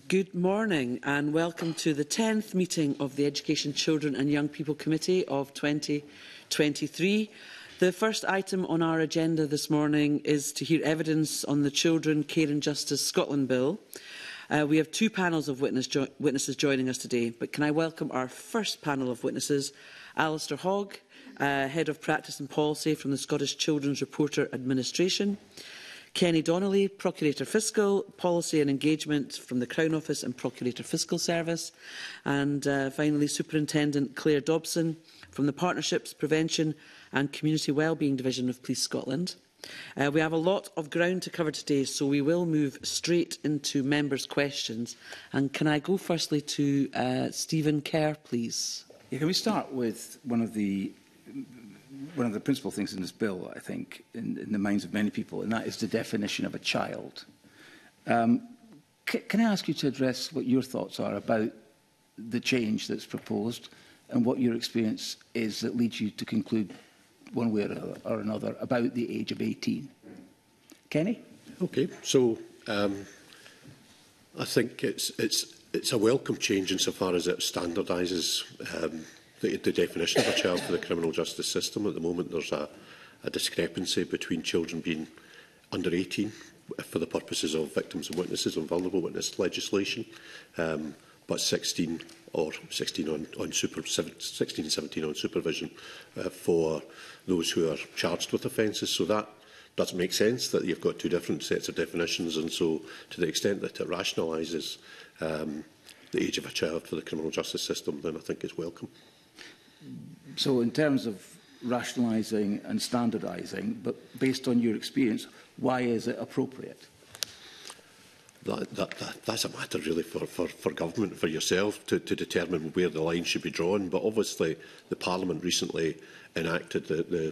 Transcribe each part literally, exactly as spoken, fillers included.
Good morning and welcome to the tenth meeting of the Education, Children and Young People Committee of twenty twenty-three. The first item on our agenda this morning is to hear evidence on the Children, Care and Justice Scotland Bill. Uh, we have two panels of witness jo witnesses joining us today, but can I welcome our first panel of witnesses, Alistair Hogg, uh, Head of Practice and Policy from the Scottish Children's Reporter Administration, Kenny Donnelly, Procurator Fiscal, Policy and Engagement from the Crown Office and Procurator Fiscal Service, and uh, finally Superintendent Claire Dobson from the Partnerships, Prevention and Community Wellbeing Division of Police Scotland. Uh, we have a lot of ground to cover today, so we will move straight into members' questions. And can I go firstly to uh, Stephen Kerr, please? Yeah, can we start with one of the one of the principal things in this bill, I think, in, in the minds of many people, and that is the definition of a child. Um, can I ask you to address what your thoughts are about the change that's proposed and what your experience is that leads you to conclude one way or, or another about the age of eighteen? Kenny? Okay, so um, I think it's, it's, it's a welcome change insofar as it standardises um, The, the definition of a child for the criminal justice system. At the moment, there's a, a discrepancy between children being under eighteen for the purposes of victims and witnesses and vulnerable witness legislation, um, but sixteen or sixteen on, on super, sixteen and seventeen on supervision uh, for those who are charged with offences. So that does make sense that you've got two different sets of definitions, and so to the extent that it rationalises um, the age of a child for the criminal justice system, then I think it's welcome. So in terms of rationalising and standardising, but based on your experience, why is it appropriate? That, that, that, that's a matter really for, for, for government, for yourself, to, to determine where the line should be drawn. But obviously the Parliament recently enacted the, the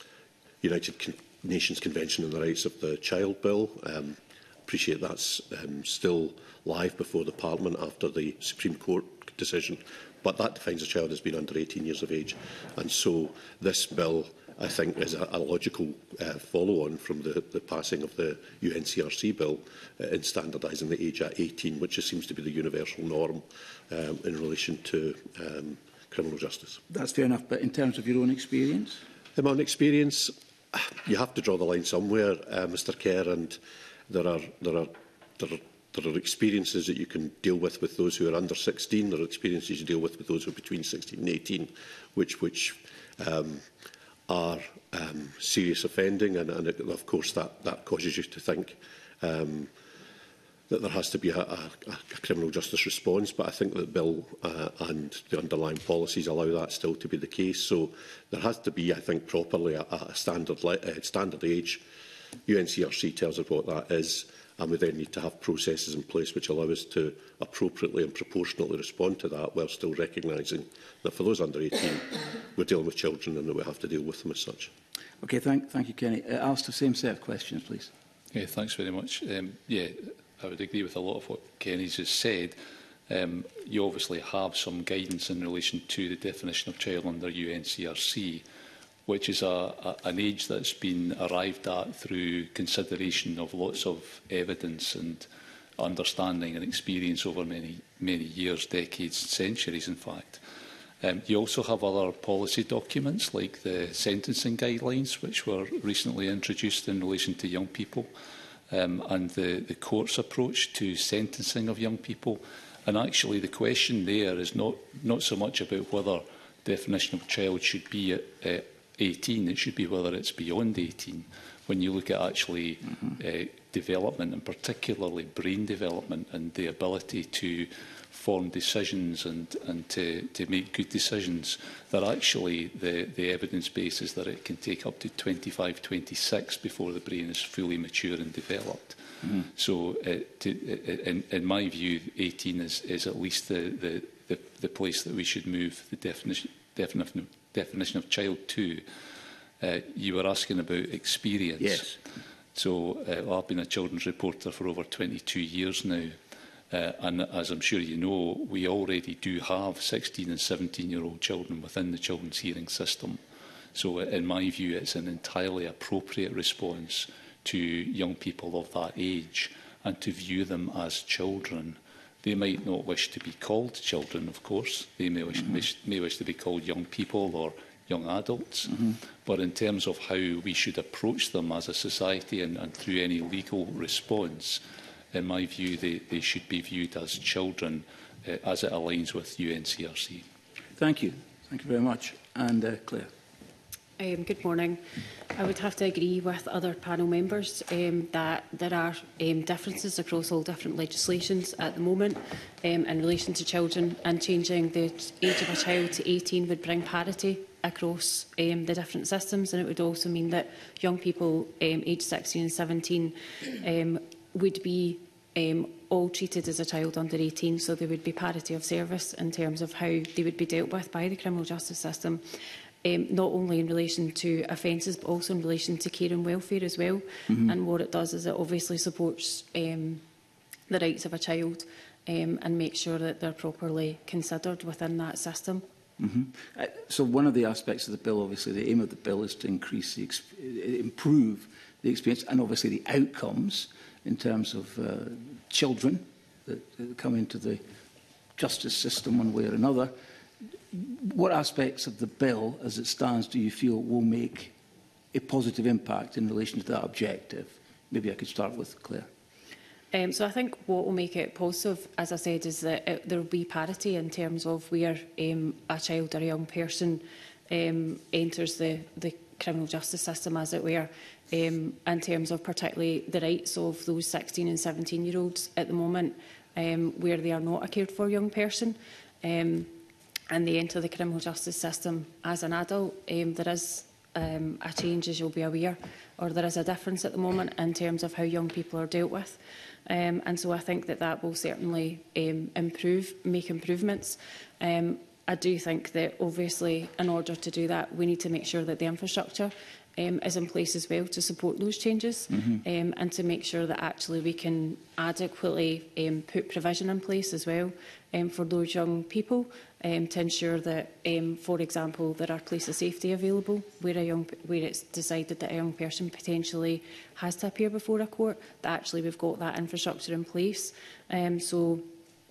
United Con Nations Convention on the Rights of the Child Bill. Um, appreciate that's um, still live before the Parliament after the Supreme Court decision. But that defines a child as being under eighteen years of age. And so this bill, I think, is a, a logical uh, follow-on from the, the passing of the U N C R C bill uh, in standardising the age at eighteen, which seems to be the universal norm um, in relation to um, criminal justice. That's fair enough, but in terms of your own experience? In my own experience, you have to draw the line somewhere, uh, Mr Kerr, and there are, there are, there are There are experiences that you can deal with with those who are under sixteen. There are experiences you deal with with those who are between sixteen and eighteen, which, which um, are um, serious offending. And, and it, of course, that, that causes you to think um, that there has to be a, a, a criminal justice response. But I think that the bill uh, and the underlying policies allow that still to be the case. So there has to be, I think, properly a, a standard, uh, standard age. U N C R C tells us what that is. And we then need to have processes in place which allow us to appropriately and proportionately respond to that, while still recognising that for those under eighteen, we're dealing with children and that we have to deal with them as such. Okay, thank, thank you, Kenny. Uh, Alistair, same set of questions, please. Yeah, thanks very much. Um, yeah, I would agree with a lot of what Kenny's just said. Um, you obviously have some guidance in relation to the definition of child under U N C R C, which is a, a, an age that's been arrived at through consideration of lots of evidence and understanding and experience over many, many years, decades, centuries, in fact. Um, you also have other policy documents like the sentencing guidelines, which were recently introduced in relation to young people, um, and the, the court's approach to sentencing of young people. And actually, the question there is not, not so much about whether definition of child should be at, uh, eighteen, it should be whether it's beyond eighteen. When you look at actually mm-hmm. uh, development, and particularly brain development and the ability to form decisions and, and to, to make good decisions, that actually the, the evidence base is that it can take up to twenty-five, twenty-six before the brain is fully mature and developed. Mm-hmm. So uh, to, in, in my view, eighteen is, is at least the, the, the, the place that we should move the definition, definition definition of child to. Uh, you were asking about experience. Yes. So uh, well, I've been a children's reporter for over twenty-two years now. Uh, and as I'm sure you know, we already do have sixteen and seventeen-year-old children within the children's hearing system. So in my view, it's an entirely appropriate response to young people of that age, and to view them as children They might not wish to be called children, of course. They may wish, mm-hmm. wish, may wish to be called young people or young adults. Mm-hmm. But in terms of how we should approach them as a society and, and through any legal response, in my view, they, they should be viewed as children uh, as it aligns with U N C R C. Thank you. Thank you very much. And uh, Claire. Um, good morning. I would have to agree with other panel members um, that there are um, differences across all different legislations at the moment um, in relation to children, and changing the age of a child to eighteen would bring parity across um, the different systems, and it would also mean that young people um, aged sixteen and seventeen um, would be um, all treated as a child under eighteen, so there would be parity of service in terms of how they would be dealt with by the criminal justice system. Um, not only in relation to offences, but also in relation to care and welfare as well. Mm-hmm. And what it does is it obviously supports um, the rights of a child um, and makes sure that they're properly considered within that system. Mm-hmm. uh, so one of the aspects of the bill, obviously the aim of the bill is to increase the exp improve the experience and obviously the outcomes in terms of uh, children that, that come into the justice system one way or another. What aspects of the bill, as it stands, do you feel will make a positive impact in relation to that objective? Maybe I could start with Claire. Um, so I think what will make it positive, as I said, is that it, there will be parity in terms of where um, a child or a young person um, enters the, the criminal justice system, as it were, um, in terms of particularly the rights of those sixteen and seventeen year olds at the moment, um, where they are not a cared for young person. Um, and they enter the criminal justice system as an adult, um, there is um, a change, as you'll be aware, or there is a difference at the moment in terms of how young people are dealt with. Um, and so I think that that will certainly um, improve, make improvements. Um, I do think that obviously in order to do that, we need to make sure that the infrastructure um, is in place as well to support those changes, mm-hmm. um, and to make sure that actually we can adequately um, put provision in place as well um, for those young people, um, to ensure that, um, for example, there are places of safety available where, a young, where it's decided that a young person potentially has to appear before a court, that actually we've got that infrastructure in place. Um, so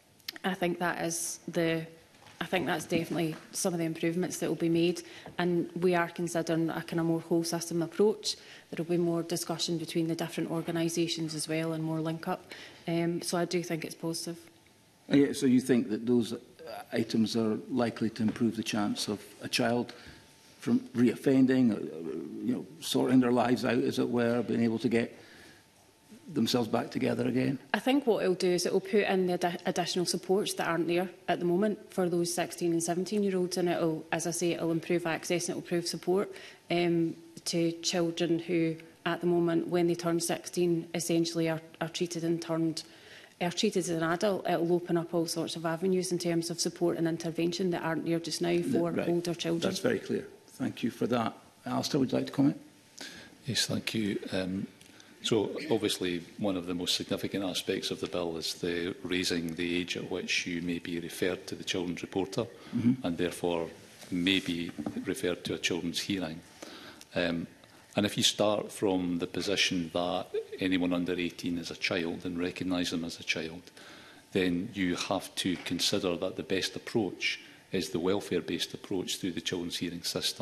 I think that is the I think that's definitely some of the improvements that will be made, and we are considering a kind of more whole system approach. There will be more discussion between the different organisations as well, and more link up. Um, so I do think it's positive. Uh, yeah, so you think that those items are likely to improve the chance of a child from reoffending, uh, you know, sorting their lives out, as it were, being able to get themselves back together again? I think what it'll do is it'll put in the ad additional supports that aren't there at the moment for those sixteen and seventeen year olds, and it'll, as I say, it'll improve access and it'll improve support um, to children who at the moment, when they turn sixteen, essentially are, are treated and turned are treated as an adult. It'll open up all sorts of avenues in terms of support and intervention that aren't there just now for right. older children. That's very clear. Thank you for that. Alistair, would you like to comment? Yes, thank you. Um, So, obviously, one of the most significant aspects of the bill is the raising the age at which you may be referred to the children's reporter, mm-hmm. and therefore may be referred to a children's hearing. Um, and if you start from the position that anyone under eighteen is a child and recognise them as a child, then you have to consider that the best approach is the welfare-based approach through the children's hearing system.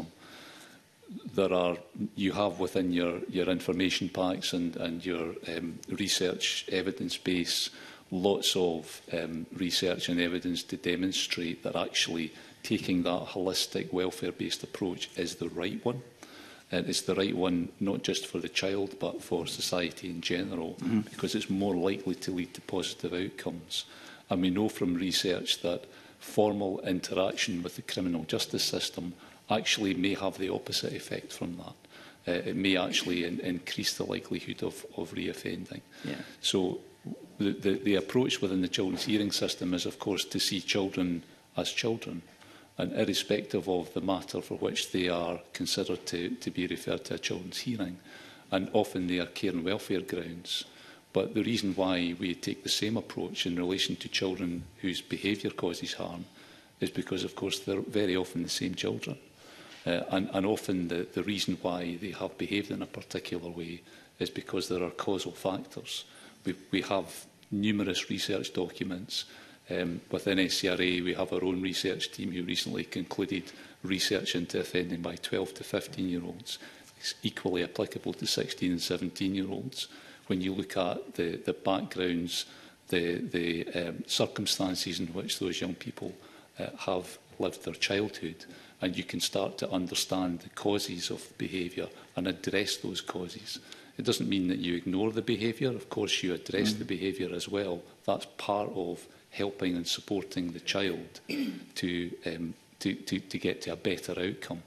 There are, you have within your, your information packs and, and your um, research evidence base lots of um, research and evidence to demonstrate that actually taking that holistic welfare-based approach is the right one. And it's the right one not just for the child but for society in general, mm-hmm. because it's more likely to lead to positive outcomes. And we know from research that formal interaction with the criminal justice system actually may have the opposite effect from that. Uh, it may actually in, increase the likelihood of, of reoffending. Yeah. So the, the, the approach within the children's hearing system is, of course, to see children as children, and irrespective of the matter for which they are considered to, to be referred to a children's hearing. And often they are care and welfare grounds. But the reason why we take the same approach in relation to children whose behaviour causes harm is because, of course, they're very often the same children. Uh, and, and often the, the reason why they have behaved in a particular way is because there are causal factors. We, we have numerous research documents. Um, within S C R A, we have our own research team who recently concluded research into offending by twelve to fifteen-year-olds. It's equally applicable to sixteen and seventeen-year-olds. When you look at the, the backgrounds, the, the um, circumstances in which those young people uh, have lived their childhood, and you can start to understand the causes of behaviour and address those causes. It doesn't mean that you ignore the behaviour. Of course, you address mm. the behaviour as well. That's part of helping and supporting the child to, um, to, to, to get to a better outcome.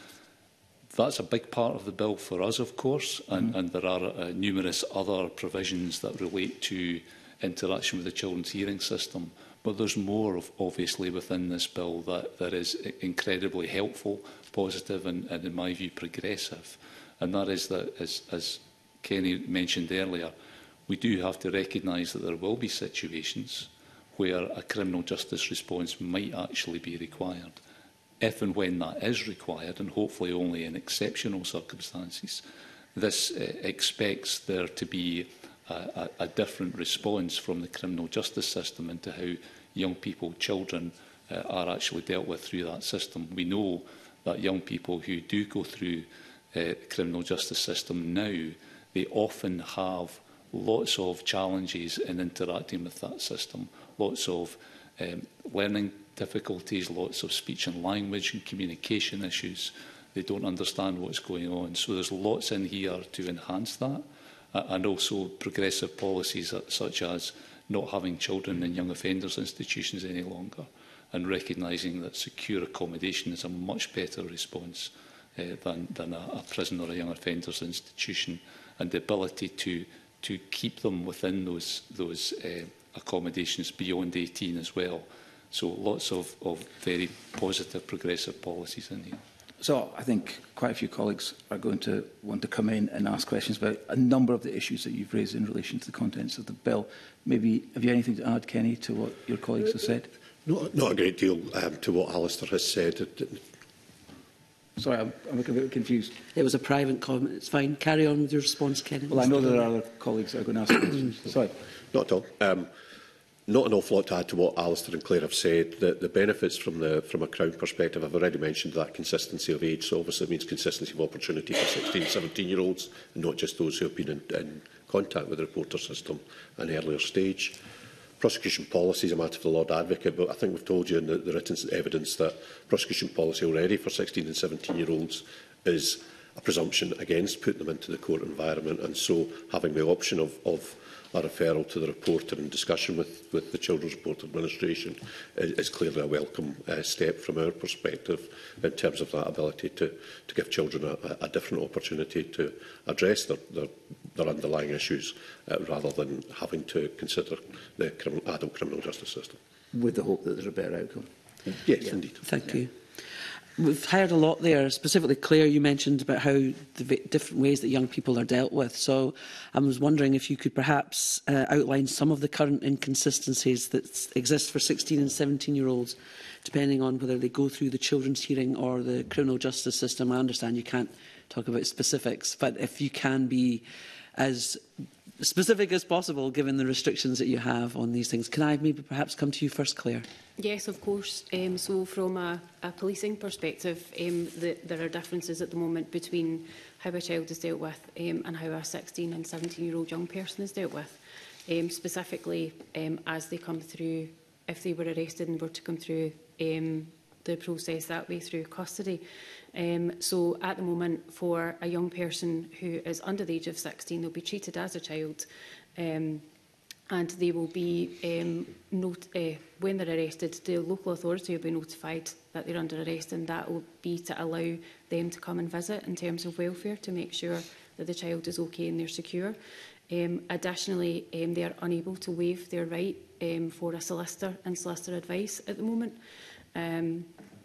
That's a big part of the bill for us, of course, and, mm. and there are uh, numerous other provisions that relate to interaction with the children's hearing system. But there's more, of, obviously, within this bill that, that is incredibly helpful, positive and, and, in my view, progressive. And that is that, as, as Kenny mentioned earlier, we do have to recognise that there will be situations where a criminal justice response might actually be required. If and when that is required, and hopefully only in exceptional circumstances, this uh, expects there to be a, a, a different response from the criminal justice system into how young people, children, uh, are actually dealt with through that system. We know that young people who do go through uh, the criminal justice system now, they often have lots of challenges in interacting with that system, lots of um, learning difficulties, lots of speech and language and communication issues. They don't understand what's going on. So there's lots in here to enhance that, uh, and also progressive policies such as not having children in young offenders institutions any longer, and recognising that secure accommodation is a much better response uh, than, than a, a prison or a young offenders institution, and the ability to, to keep them within those, those uh, accommodations beyond eighteen as well. So lots of, of very positive, progressive policies in here. So I think quite a few colleagues are going to want to come in and ask questions about a number of the issues that you've raised in relation to the contents of the bill. Maybe, have you anything to add, Kenny, to what your colleagues have said? Not, not a great deal um, to what Alistair has said. Sorry, I'm, I'm a bit confused. It was a private comment. It's fine. Carry on with your response, Kenny. Well, I know there are other colleagues that are going to ask questions. Sorry. Not at all. Um, Not an awful lot to add to what Alistair and Claire have said. The, the benefits from, the, from a Crown perspective, I've already mentioned that consistency of age. So obviously it means consistency of opportunity for sixteen, seventeen-year-olds, and not just those who have been in, in contact with the reporter system at an earlier stage. Prosecution policy is a matter for the Lord Advocate, but I think we've told you in the, the written evidence that prosecution policy already for sixteen and seventeen-year-olds is a presumption against putting them into the court environment, and so having the option of, of a referral to the reporter in discussion with, with the Children's Report Administration is, is clearly a welcome uh, step from our perspective in terms of that ability to, to give children a, a different opportunity to address their, their, their underlying issues uh, rather than having to consider the criminal, adult criminal justice system. With the hope that there's a better outcome. Yes, yeah. indeed. Thank yeah. you. We've heard a lot there, specifically, Claire, you mentioned about how the different ways that young people are dealt with. So I was wondering if you could perhaps uh, outline some of the current inconsistencies that exist for sixteen and seventeen-year-olds, depending on whether they go through the children's hearing or the criminal justice system. I understand you can't talk about specifics, but if you can be as specific as possible, given the restrictions that you have on these things. Can I maybe perhaps come to you first, Claire? Yes, of course. Um, so from a, a policing perspective, um, the, there are differences at the moment between how a child is dealt with um, and how a sixteen and seventeen-year-old young person is dealt with. Um, specifically, um, as they come through, if they were arrested and were to come through um, the process that way through custody. Um, so at the moment, for a young person who is under the age of sixteen, they'll be treated as a child. Um, and they will be, um, not, uh, when they're arrested, the local authority will be notified that they're under arrest, and that will be to allow them to come and visit in terms of welfare to make sure that the child is okay and they're secure. Um, additionally, um, they are unable to waive their right um, for a solicitor and solicitor advice at the moment. Um,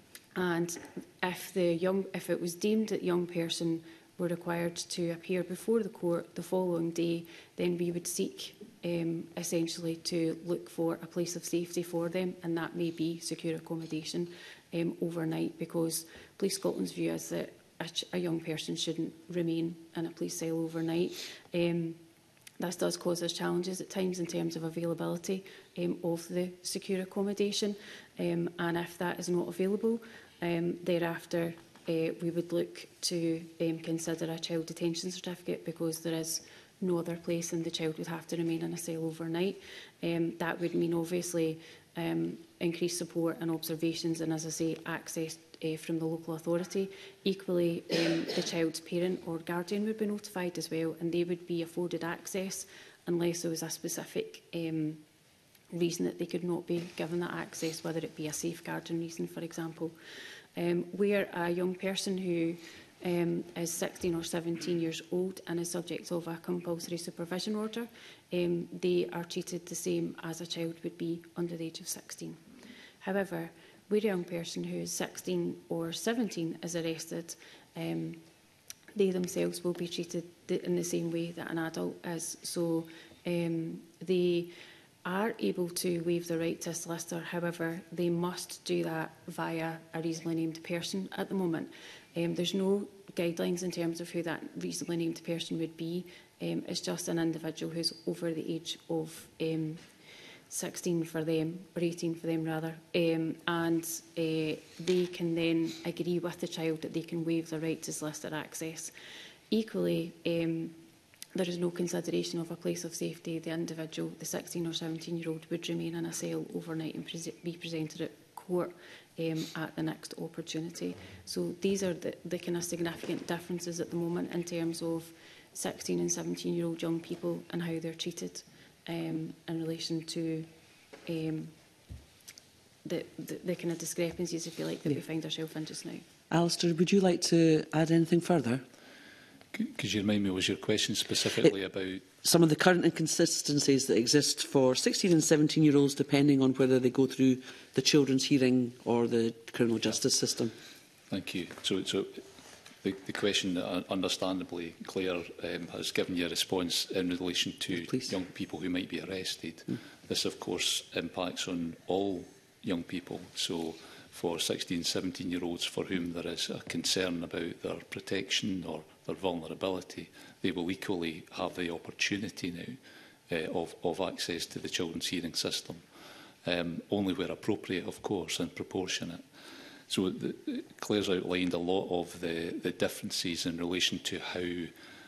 and if, the young, if it was deemed that young person were required to appear before the court the following day, then we would seek um, essentially to look for a place of safety for them, and that may be secure accommodation um, overnight, because Police Scotland's view is that a, a young person shouldn't remain in a police cell overnight. Um, this does cause us challenges at times in terms of availability um, of the secure accommodation, um, and if that is not available, um, thereafter uh, we would look to um, consider a child detention certificate, because there is no other place and the child would have to remain in a cell overnight. Um, that would mean obviously um, increased support and observations and, as I say, access uh, from the local authority. Equally, um, the child's parent or guardian would be notified as well, and they would be afforded access unless there was a specific um, reason that they could not be given that access, whether it be a safeguarding reason, for example. Um, where a young person who um, is sixteen or seventeen years old and is subject of a compulsory supervision order, um, they are treated the same as a child would be under the age of sixteen. However, where a young person who is sixteen or seventeen is arrested, um, they themselves will be treated in the same way that an adult is. So um, they are able to waive the right to a solicitor. However, they must do that via a reasonably named person at the moment. Um, there's no guidelines in terms of who that reasonably named person would be. Um, it's just an individual who's over the age of um, sixteen for them, or eighteen for them rather, um, and uh, they can then agree with the child that they can waive the right to solicitor access. Equally, um, there is no consideration of a place of safety. The individual, the sixteen or seventeen year old, would remain in a cell overnight and pre be presented at court um, at the next opportunity. So these are the, the kind of significant differences at the moment in terms of sixteen and seventeen year old young people and how they're treated um, in relation to um, the, the, the kind of discrepancies, if you like, that yeah. we find ourselves in just now. Alistair, would you like to add anything further? Could you remind me, was your question specifically it, about... Some of the current inconsistencies that exist for sixteen and seventeen year olds, depending on whether they go through the children's hearing or the criminal justice system. Thank you. So, so the, the question, uh, understandably, Claire um, has given you a response in relation to Please. young people who might be arrested. Mm. This, of course, impacts on all young people. So for sixteen, seventeen year olds for whom there is a concern about their protection or their vulnerability, they will equally have the opportunity now uh, of, of access to the children's hearing system, um, only where appropriate, of course, and proportionate. So the, Claire's outlined a lot of the, the differences in relation to how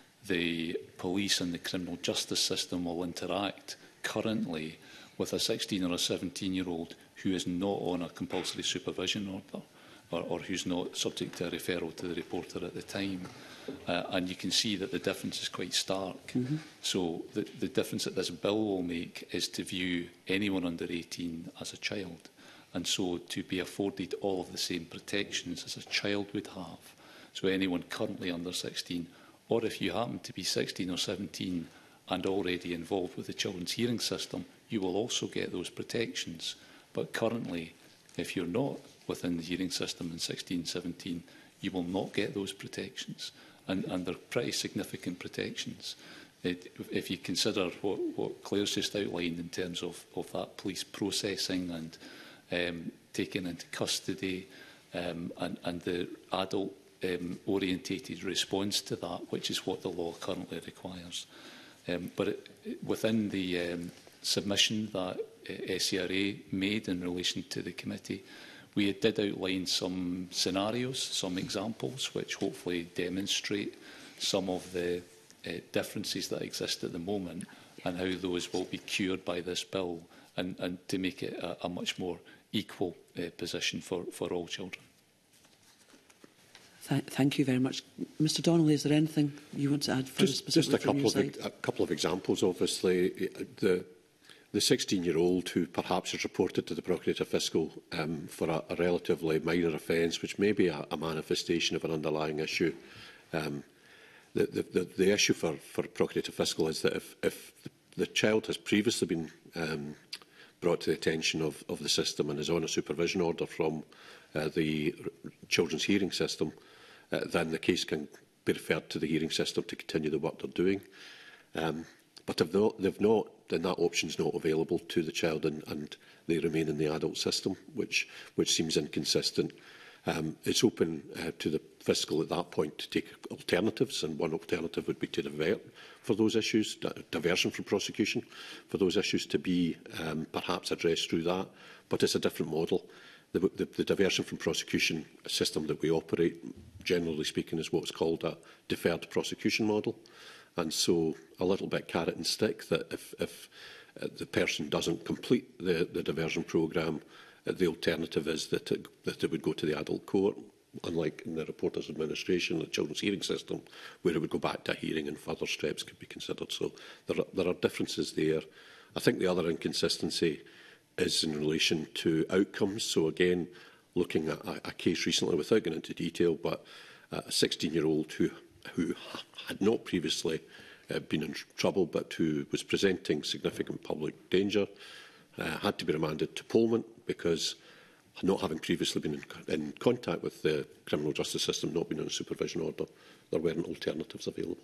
the police and the criminal justice system will interact currently with a sixteen or a seventeen year old who is not on a compulsory supervision order, or, or who's not subject to a referral to the reporter at the time. Uh, and you can see that the difference is quite stark. Mm-hmm. So the, the difference that this bill will make is to view anyone under eighteen as a child, and so to be afforded all of the same protections as a child would have. So anyone currently under sixteen, or if you happen to be sixteen or seventeen and already involved with the children's hearing system, you will also get those protections. But currently, if you're not within the hearing system in sixteen, seventeen, you will not get those protections. And, and they're pretty significant protections. It, if you consider what, what Claire's just outlined in terms of, of that police processing and um, taking into custody um, and, and the adult um, orientated response to that, which is what the law currently requires. Um, but it, within the um, submission that uh, S C R A made in relation to the committee, we did outline some scenarios, some examples, which hopefully demonstrate some of the uh, differences that exist at the moment and how those will be cured by this bill, and, and to make it a, a much more equal uh, position for, for all children. Th thank you very much. Mr Donnelly, is there anything you want to add for just, just a couple of a couple of examples. Obviously, the the sixteen year old who perhaps is reported to the Procurator Fiscal um, for a, a relatively minor offence, which may be a, a manifestation of an underlying issue. Um, the, the, the, the issue for, for Procurator Fiscal is that if, if the, the child has previously been um, brought to the attention of, of the system and is on a supervision order from uh, the children's hearing system, uh, then the case can be referred to the hearing system to continue the work they're doing. Um, but if not, they've not, then that option is not available to the child, and, and they remain in the adult system, which, which seems inconsistent Um, it's open uh, to the fiscal at that point to take alternatives, and one alternative would be to divert for those issues, di diversion from prosecution, for those issues to be um, perhaps addressed through that. But it's a different model. The, the, the diversion from prosecution system that we operate, generally speaking, is what's called a deferred prosecution model. And so a little bit carrot and stick, that if, if uh, the person doesn't complete the, the diversion programme, uh, the alternative is that it, that it would go to the adult court, unlike in the Reporters Administration, the Children's Hearing System, where it would go back to a hearing and further steps could be considered. So there are, there are differences there. I think the other inconsistency is in relation to outcomes. So again, looking at a, a case recently, without going into detail, but uh, a sixteen-year-old who, who had not previously uh, been in tr trouble, but who was presenting significant public danger, uh, had to be remanded to Polmont because, not having previously been in, in contact with the criminal justice system, not being on a supervision order, there weren't alternatives available.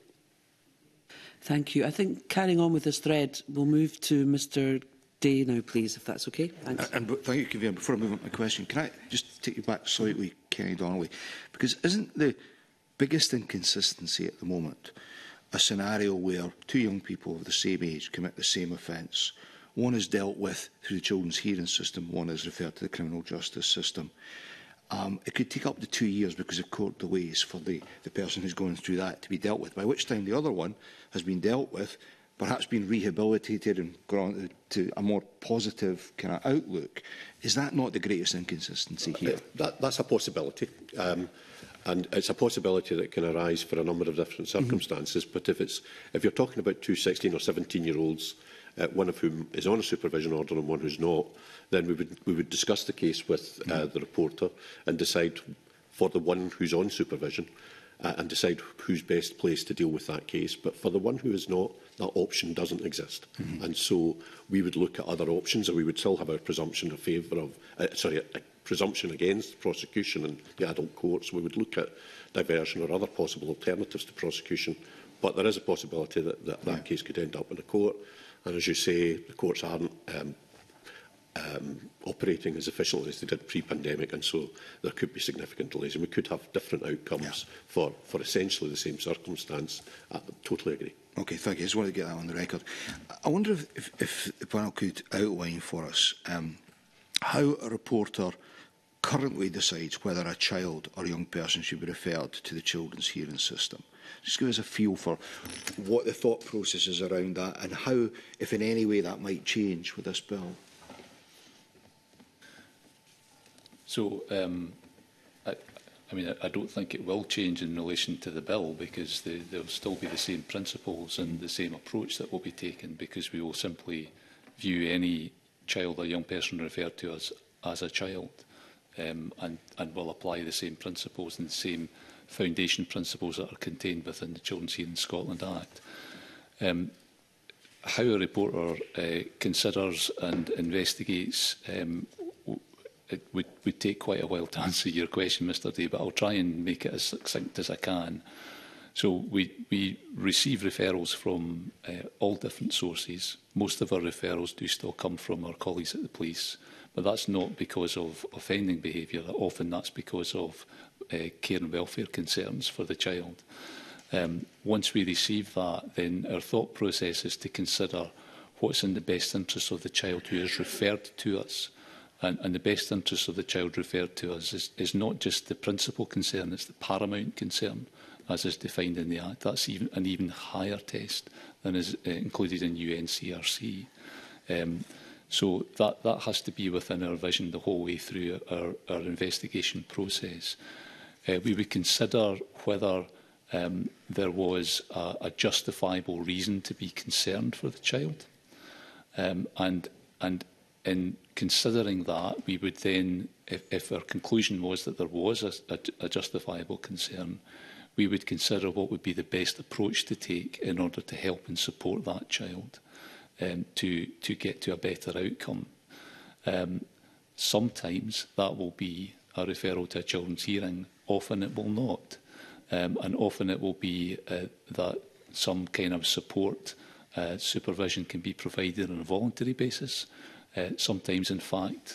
Thank you. I think carrying on with this thread, we'll move to Mr Day now, please, if that's okay. Thanks. And, and thank you, Kevin. Before I move on to my question, can I just take you back slightly, Kenny Donnelly? Because isn't the biggest inconsistency at the moment a scenario where two young people of the same age commit the same offence? One is dealt with through the Children's Hearing System, one is referred to the criminal justice system. Um, it could take up to two years because of court delays for the, the person who's going through that to be dealt with, by which time the other one has been dealt with, perhaps been rehabilitated and gone to a more positive kind of outlook. Is that not the greatest inconsistency here? Uh, that, that's a possibility. Um, and it's a possibility that can arise for a number of different circumstances. Mm-hmm. But if, it's, if you're talking about two sixteen or seventeen-year-olds, uh, one of whom is on a supervision order and one who's not, then we would, we would discuss the case with uh, the reporter and decide for the one who's on supervision uh, and decide who's best placed to deal with that case. But for the one who is not, that option doesn't exist. Mm-hmm. And so we would look at other options, or we would still have a presumption in favour of, uh, sorry, a, a presumption against prosecution in the adult courts. We would look at diversion or other possible alternatives to prosecution. But there is a possibility that that, that yeah. case could end up in a court. And as you say, the courts aren't um, um, operating as efficiently as they did pre-pandemic, and so there could be significant delays, and we could have different outcomes yeah. for, for essentially the same circumstance. I totally agree. Okay, thank you. I just wanted to get that on the record. I wonder if, if, if the panel could outline for us um, how a reporter currently decides whether a child or young person should be referred to the Children's Hearing System. Just give us a feel for what the thought process is around that and how, if in any way, that might change with this bill. So, um, I, I mean, I, I don't think it will change in relation to the bill, because the, there will still be the same principles and the same approach that will be taken, because we will simply view any child or young person referred to us as a child, um, and, and will apply the same principles and the same foundation principles that are contained within the Children's Hearing Scotland Act. Um, how a reporter uh, considers and investigates um, it would, would take quite a while to answer your question, Mr Day, but I'll try and make it as succinct as I can. So we, we receive referrals from uh, all different sources. Most of our referrals do still come from our colleagues at the police, but that's not because of offending behaviour. Often that's because of uh, care and welfare concerns for the child. Um, once we receive that, then our thought process is to consider what's in the best interest of the child who is referred to us. And, and the best interest of the child referred to us is, is not just the principal concern, it's the paramount concern, as is defined in the Act. That's even an even higher test than is uh, included in U N C R C. Um, so that, that has to be within our vision the whole way through our, our investigation process. Uh, we would consider whether um, there was a, a justifiable reason to be concerned for the child. Um, and, and in considering that, we would then, if, if our conclusion was that there was a, a, a justifiable concern, we would consider what would be the best approach to take in order to help and support that child um, to, to get to a better outcome. Um, sometimes that will be a referral to a children's hearing, often it will not. Um, and often it will be uh, that some kind of support, uh, supervision can be provided on a voluntary basis. Uh, sometimes, in fact,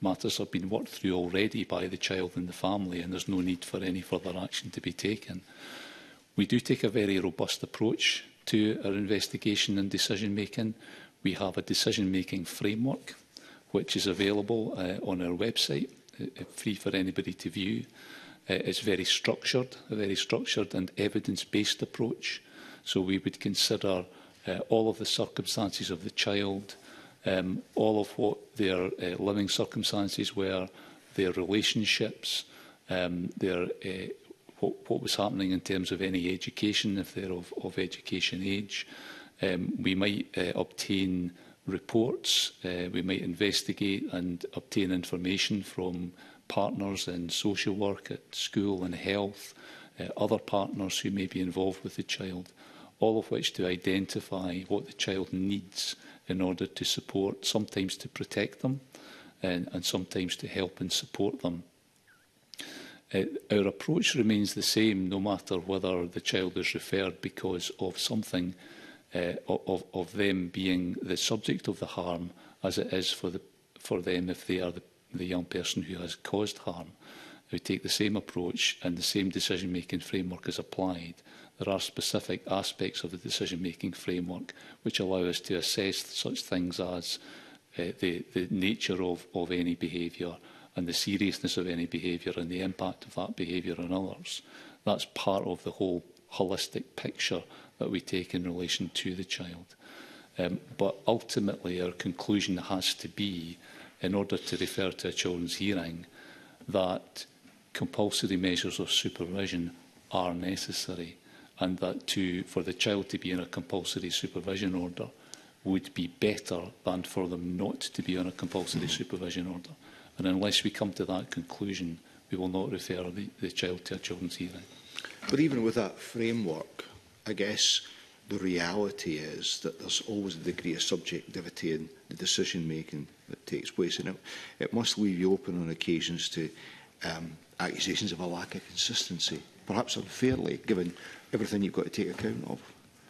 matters have been worked through already by the child and the family, and there's no need for any further action to be taken. We do take a very robust approach to our investigation and decision-making. We have a decision-making framework, which is available uh, on our website, uh, free for anybody to view. Uh, it's very structured, a very structured and evidence-based approach. So we would consider uh, all of the circumstances of the child, um, all of what their uh, living circumstances were, their relationships, um, their uh, what, what was happening in terms of any education, if they're of, of education age. Um, we might uh, obtain reports, uh, we might investigate and obtain information from partners in social work, at school and health, uh, other partners who may be involved with the child, all of which to identify what the child needs in order to support, sometimes to protect them and, and sometimes to help and support them. Uh, our approach remains the same no matter whether the child is referred because of something uh, of, of them being the subject of the harm as it is for, the, for them if they are the, the young person who has caused harm. We take the same approach and the same decision-making framework is applied. There are specific aspects of the decision-making framework which allow us to assess such things as uh, the, the nature of, of any behaviour and the seriousness of any behaviour and the impact of that behaviour on others. That's part of the whole holistic picture that we take in relation to the child. Um, but ultimately our conclusion has to be, in order to refer to a children's hearing, that compulsory measures of supervision are necessary, and that to, for the child to be in a compulsory supervision order would be better than for them not to be on a compulsory supervision order. And unless we come to that conclusion, we will not refer the, the child to a children's hearing. But even with that framework, I guess the reality is that there's always a degree of subjectivity in the decision-making that takes place. And it, it must leave you open on occasions to um, accusations of a lack of consistency, perhaps unfairly, given everything you've got to take account of.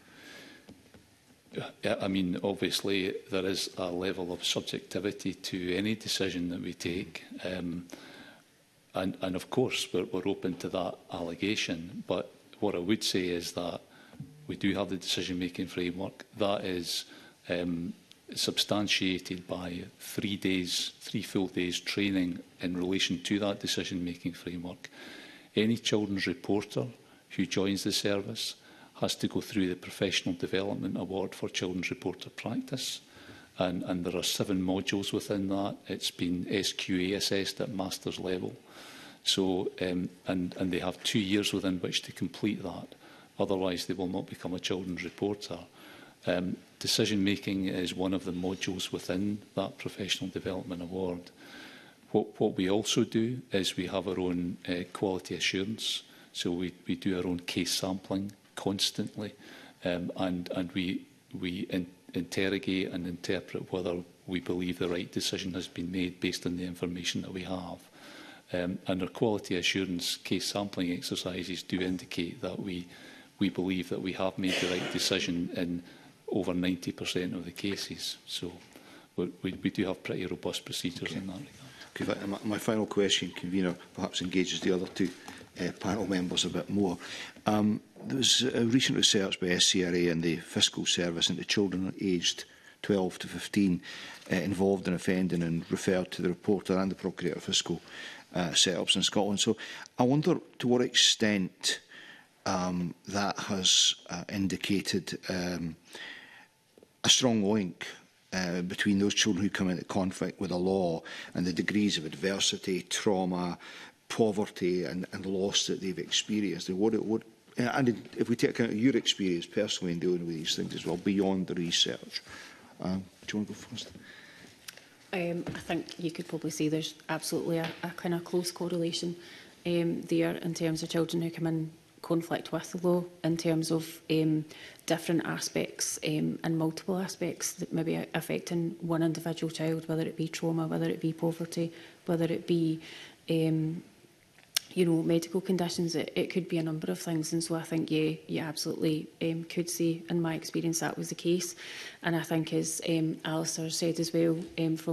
I mean, obviously, there is a level of subjectivity to any decision that we take. Um, and, and, of course, we're, we're open to that allegation. But what I would say is that we do have the decision-making framework. That is um, substantiated by three days, three full days training in relation to that decision-making framework. Any children's reporter who joins the service has to go through the Professional Development Award for Children's Reporter Practice. And, and there are seven modules within that. It's been S Q A assessed at master's level. So, um, and, and they have two years within which to complete that. Otherwise, they will not become a children's reporter. Um, decision-making is one of the modules within that Professional Development Award. What, what we also do is we have our own uh, quality assurance. So we, we do our own case sampling constantly, um, and, and we, we in, interrogate and interpret whether we believe the right decision has been made based on the information that we have. Um, and our quality assurance case sampling exercises do indicate that we, we believe that we have made the right decision in over ninety percent of the cases. So we, we do have pretty robust procedures okay. in that regard. Okay, my, my final question, Convener, perhaps engages the other two uh, panel members a bit more. Um, there was a recent research by S C R A and the Fiscal Service into children aged twelve to fifteen uh, involved in offending and referred to the reporter and the Procurator Fiscal uh, setups in Scotland. So I wonder to what extent um, that has uh, indicated um, a strong link uh, between those children who come into conflict with the law and the degrees of adversity, trauma, poverty and, and loss that they've experienced. And, what it, what, and if we take account of your experience personally in dealing with these things as well, beyond the research. Um, do you want to go first? Um, I think you could probably say there's absolutely a, a kind of close correlation um, there in terms of children who come in conflict with the law, in terms of um, different aspects um, and multiple aspects that may be affecting one individual child, whether it be trauma, whether it be poverty, whether it be um, you know, medical conditions. It, it could be a number of things. And so I think, yeah, you absolutely um, could say, in my experience, that was the case. And I think, as um, Alistair said as well, um, from a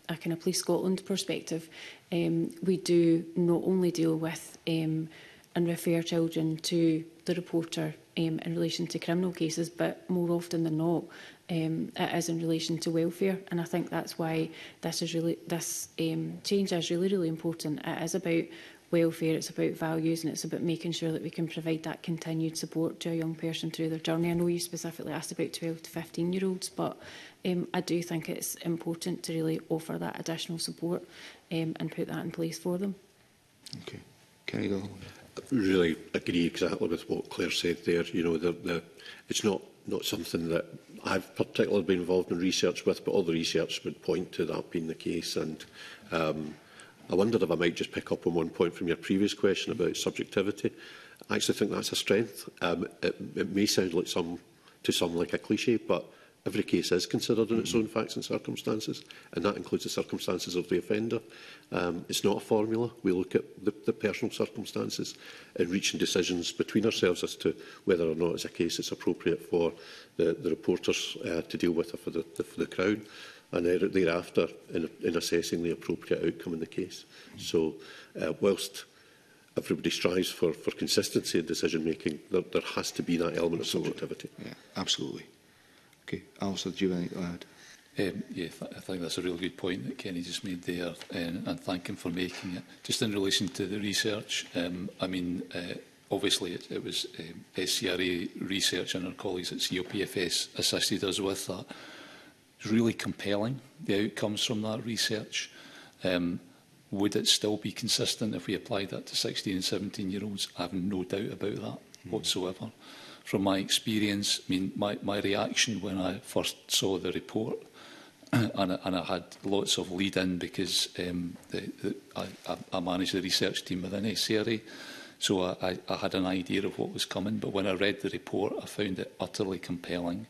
a kind of Police Scotland perspective, um, we do not only deal with um, and refer children to the reporter um, in relation to criminal cases, but more often than not, um, it is in relation to welfare. And I think that's why this is really this um, change is really, really important. It is about welfare, it's about values, and it's about making sure that we can provide that continued support to a young person through their journey. I know you specifically asked about twelve to fifteen year olds, but um, I do think it's important to really offer that additional support um, and put that in place for them. Okay. Kenny Dolan. I really agree exactly with what Claire said there. You know, the, the, it's not, not something that I've particularly been involved in research with, but all the research would point to that being the case. And um, I wondered if I might just pick up on one point from your previous question about subjectivity. I actually think that's a strength. Um, it, it may sound like some, to some like a cliche, but every case is considered in its own facts and circumstances, and that includes the circumstances of the offender. Um, it's not a formula. We look at the, the personal circumstances and reaching decisions between ourselves as to whether or not it's a case that's appropriate for the, the reporters uh, to deal with or for the, the, for the Crown, and there, thereafter in, in assessing the appropriate outcome in the case. So, uh, whilst everybody strives for, for consistency in decision-making, there, there has to be that element absolutely. of subjectivity. Yeah, absolutely. Okay, Alistair, do you have anything to add? Um, yeah, th I think that's a really good point that Kenny just made there, and, and thank him for making it. Just in relation to the research, um, I mean, uh, obviously it, it was um, S C R A research, and our colleagues at C O P F S assisted us with that. It's really compelling, the outcomes from that research. Um, would it still be consistent if we applied that to sixteen and seventeen year olds? I have no doubt about that mm. whatsoever. From my experience, I mean, my, my reaction when I first saw the report, and, I, and I had lots of lead-in because um, the, the, I, I manage the research team within S C R A, so I, I had an idea of what was coming. But when I read the report, I found it utterly compelling,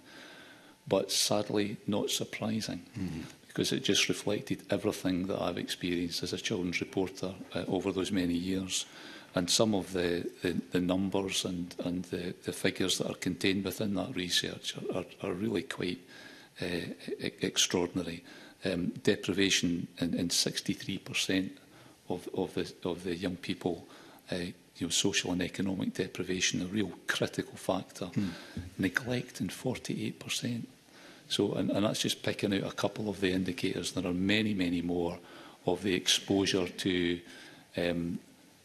but sadly not surprising, mm-hmm. because it just reflected everything that I've experienced as a children's reporter uh, over those many years. And some of the, the, the numbers and, and the, the figures that are contained within that research are, are, are really quite uh, e extraordinary. Um, deprivation in, in sixty-three percent of, of, the, of the young people, uh, you know, social and economic deprivation, a real critical factor. Hmm. Neglect in forty-eight percent. So, and, and that's just picking out a couple of the indicators. There are many, many more of the exposure to um,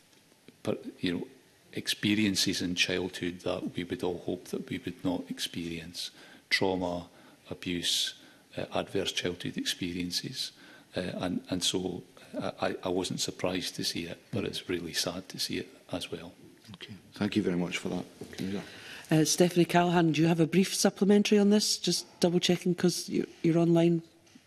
But, you know, experiences in childhood that we would all hope that we would not experience. Trauma, abuse, uh, adverse childhood experiences. Uh, and, and so I, I wasn't surprised to see it, but it's really sad to see it as well. Okay. Thank you very much for that. Uh, Stephanie Callaghan, do you have a brief supplementary on this? Just double checking because you're, you're online.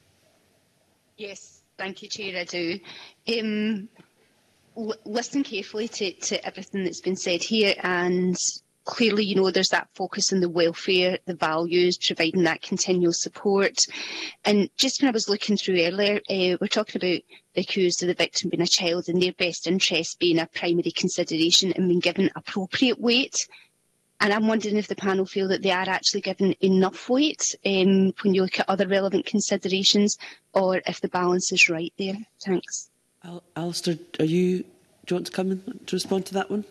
Yes, thank you, Chair, I do. Um, listen carefully to, to everything that's been said here, and clearly, you know, there's that focus on the welfare, the values, providing that continual support. And just when I was looking through earlier, uh, we're talking about the accused or the victim being a child and their best interest being a primary consideration and being given appropriate weight. And I'm wondering if the panel feel that they are actually given enough weight um, when you look at other relevant considerations, or if the balance is right there. Thanks. Al Alistair, are you, do you want to come in to respond to that one?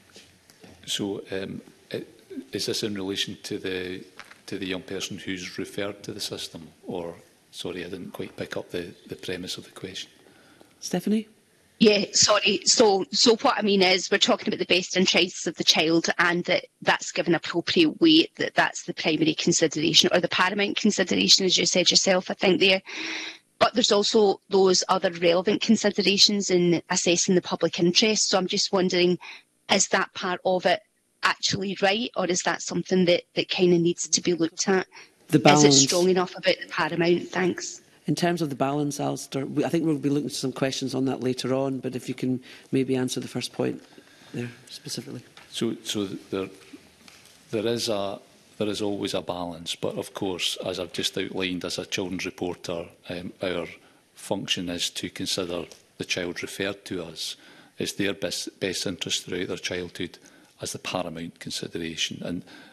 So, um, it, is this in relation to the to the young person who's referred to the system, or sorry, I didn't quite pick up the the premise of the question. Stephanie? Yeah, sorry. So, so what I mean is, we're talking about the best interests of the child, and that that's given appropriate weight. That that's the primary consideration, or the paramount consideration, as you said yourself. I think there. But there's also those other relevant considerations in assessing the public interest. So I'm just wondering, is that part of it actually right, or is that something that, that kind of needs to be looked at? The balance. Is it strong enough about the paramount? Thanks. In terms of the balance, Alistair, we, I think we'll be looking at some questions on that later on, but if you can maybe answer the first point there specifically. So, so there, there is a... There is always a balance, but of course, as I've just outlined as a children's reporter, um, our function is to consider the child referred to us as their best, best interest throughout their childhood as the paramount consideration. And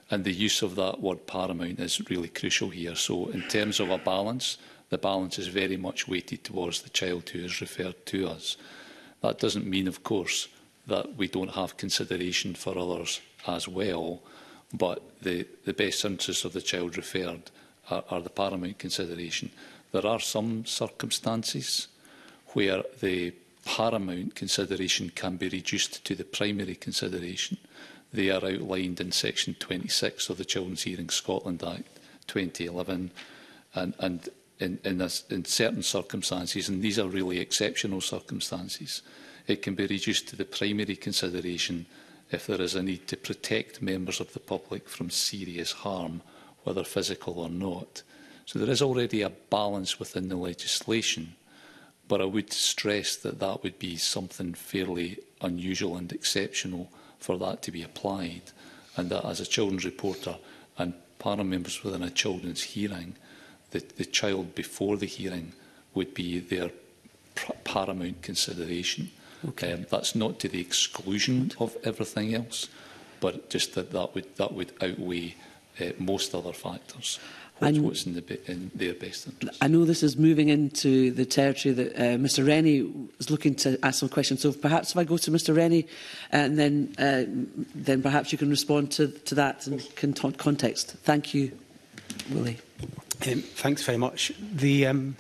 And the use of that word paramount is really crucial here. So in terms of a balance, the balance is very much weighted towards the child who is referred to us. That doesn't mean, of course, that we don't have consideration for others as well, but the, the best interests of the child referred are, are the paramount consideration. There are some circumstances where the paramount consideration can be reduced to the primary consideration. They are outlined in section twenty-six of the Children's Hearing Scotland Act twenty eleven, and, and in, in, this, in certain circumstances, and these are really exceptional circumstances, it can be reduced to the primary consideration if there is a need to protect members of the public from serious harm, whether physical or not. So there is already a balance within the legislation, but I would stress that that would be something fairly unusual and exceptional for that to be applied, and that as a children's reporter and panel members within a children's hearing, the, the child before the hearing would be their paramount consideration. Okay. Um, that's not to the exclusion of everything else, but just that that would, that would outweigh uh, most other factors. What's, what's in, the, in their best interest. I know this is moving into the territory that uh, Mr Rennie is looking to ask some questions. So perhaps if I go to Mr Rennie, and then uh, then perhaps you can respond to, to that in con context. Thank you, Willie. Um, thanks very much. The, um,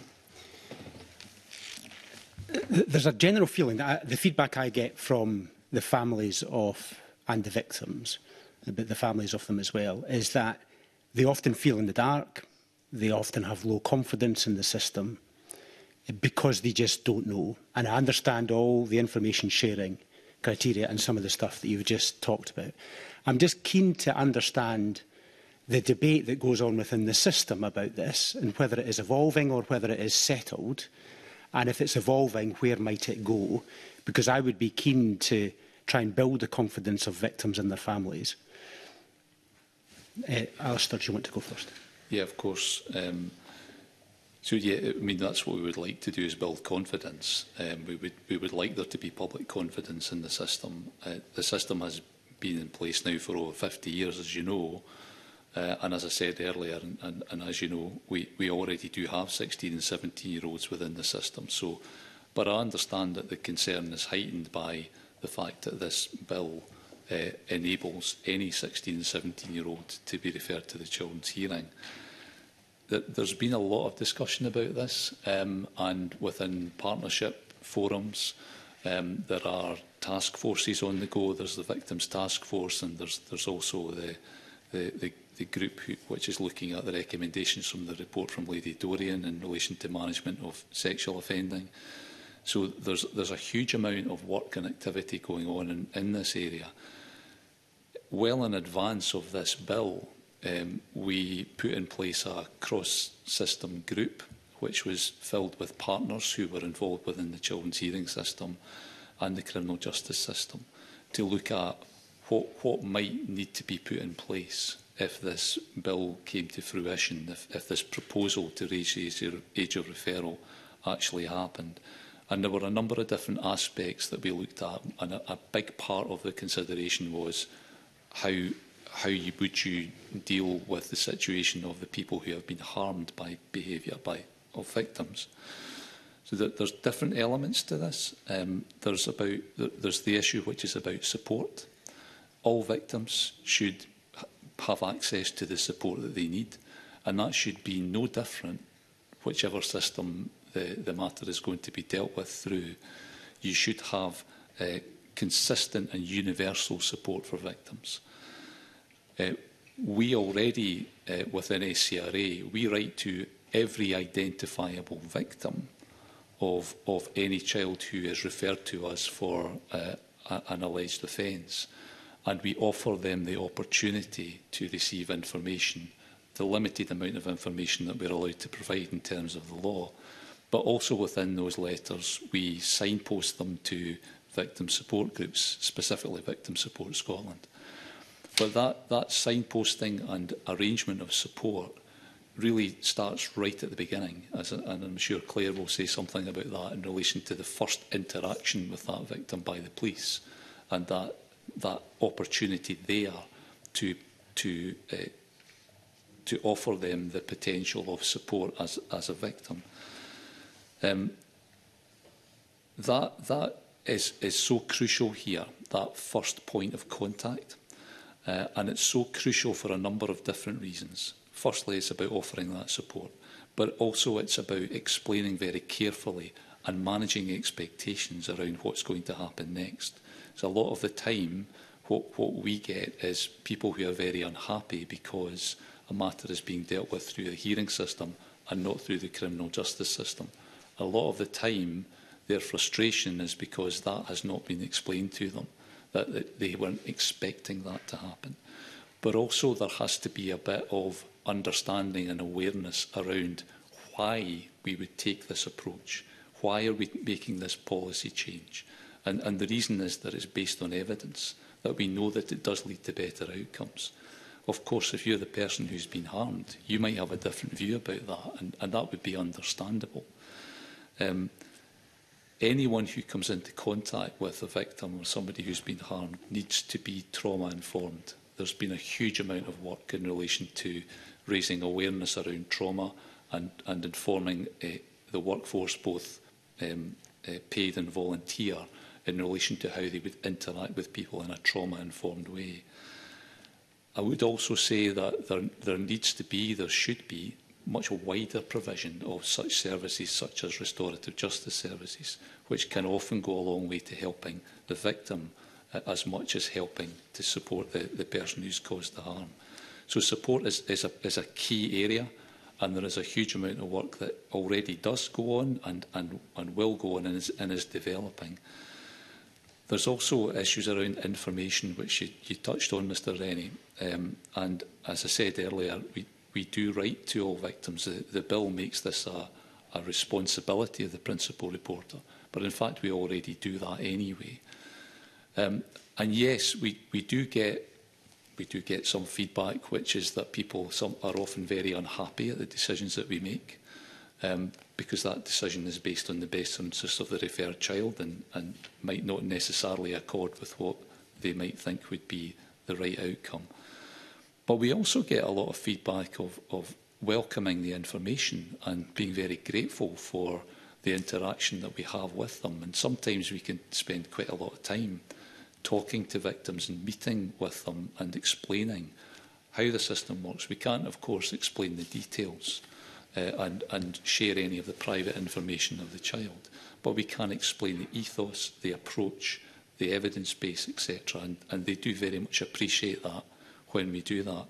th there's a general feeling that I, the feedback I get from the families of and the victims, but the families of them as well, is that they often feel in the dark, they often have low confidence in the system because they just don't know. And I understand all the information sharing criteria and some of the stuff that you've just talked about. I'm just keen to understand the debate that goes on within the system about this and whether it is evolving or whether it is settled. And if it's evolving, where might it go? Because I would be keen to try and build the confidence of victims and their families. Uh, Alistair, do you want to go first? Yeah, of course. Um, so, yeah, I mean, that's what we would like to do, is build confidence. Um, we, would, we would like there to be public confidence in the system. Uh, the system has been in place now for over fifty years, as you know. Uh, and as I said earlier, and, and, and as you know, we, we already do have sixteen and seventeen-year-olds within the system. So, but I understand that the concern is heightened by the fact that this bill Uh, enables any sixteen and seventeen-year-old to be referred to the children's hearing. There's been a lot of discussion about this, um, and within partnership forums, um, there are task forces on the go. There's the Victims Task Force, and there's, there's also the, the, the, the group who, which is looking at the recommendations from the report from Lady Dorian in relation to management of sexual offending. So there's, there's a huge amount of work and activity going on in, in this area. Well in advance of this bill, um, we put in place a cross-system group which was filled with partners who were involved within the children's hearing system and the criminal justice system to look at what, what might need to be put in place if this bill came to fruition, if, if this proposal to raise the age of, age of referral actually happened. And there were a number of different aspects that we looked at, and a, a big part of the consideration was how, how you, would you deal with the situation of the people who have been harmed by behaviour by, of victims. So that there's different elements to this. Um, there's, about, there's the issue which is about support. All victims should have access to the support that they need, and that should be no different whichever system The, the matter is going to be dealt with through. You should have uh, consistent and universal support for victims. Uh, we already, uh, within S C R A, we write to every identifiable victim of, of any child who is referred to us for uh, a, an alleged offence, and we offer them the opportunity to receive information, the limited amount of information that we're allowed to provide in terms of the law. But also within those letters, we signpost them to victim support groups, specifically Victim Support Scotland. But that, that signposting and arrangement of support really starts right at the beginning, as a, and I'm sure Claire will say something about that in relation to the first interaction with that victim by the police, and that, that opportunity there to to uh, to offer them the potential of support as, as a victim. Um, that that is, is so crucial here, that first point of contact. Uh, and it's so crucial for a number of different reasons. Firstly, it's about offering that support, but also it's about explaining very carefully and managing expectations around what's going to happen next. So a lot of the time, what, what we get is people who are very unhappy because a matter is being dealt with through the hearing system and not through the criminal justice system. A lot of the time, their frustration is because that has not been explained to them, that, that they weren't expecting that to happen. But also there has to be a bit of understanding and awareness around why we would take this approach. Why are we making this policy change? And, and the reason is that it's based on evidence, that we know that it does lead to better outcomes. Of course, if you're the person who's been harmed, you might have a different view about that, and, and that would be understandable. Um, anyone who comes into contact with a victim or somebody who's been harmed needs to be trauma-informed. There's been a huge amount of work in relation to raising awareness around trauma and, and informing uh, the workforce, both um, uh, paid and volunteer, in relation to how they would interact with people in a trauma-informed way. I would also say that there, there needs to be, there should be, much wider provision of such services such as restorative justice services, which can often go a long way to helping the victim uh, as much as helping to support the, the person who's caused the harm. So support is, is, a, is a key area, and there is a huge amount of work that already does go on and, and, and will go on and is, and is developing. There's also issues around information, which you, you touched on, Mr Rennie. Um, and as I said earlier, we, we do write to all victims. The, the bill makes this a, a responsibility of the principal reporter. But in fact, we already do that anyway. Um, and yes, we, we do get we do get some feedback, which is that people some are often very unhappy at the decisions that we make, um, because that decision is based on the best interests of the referred child and, and might not necessarily accord with what they might think would be the right outcome. But we also get a lot of feedback of, of welcoming the information and being very grateful for the interaction that we have with them. And sometimes we can spend quite a lot of time talking to victims and meeting with them and explaining how the system works. We can't, of course, explain the details uh, and, and share any of the private information of the child, but we can explain the ethos, the approach, the evidence base, et cetera. And, and they do very much appreciate that when we do that.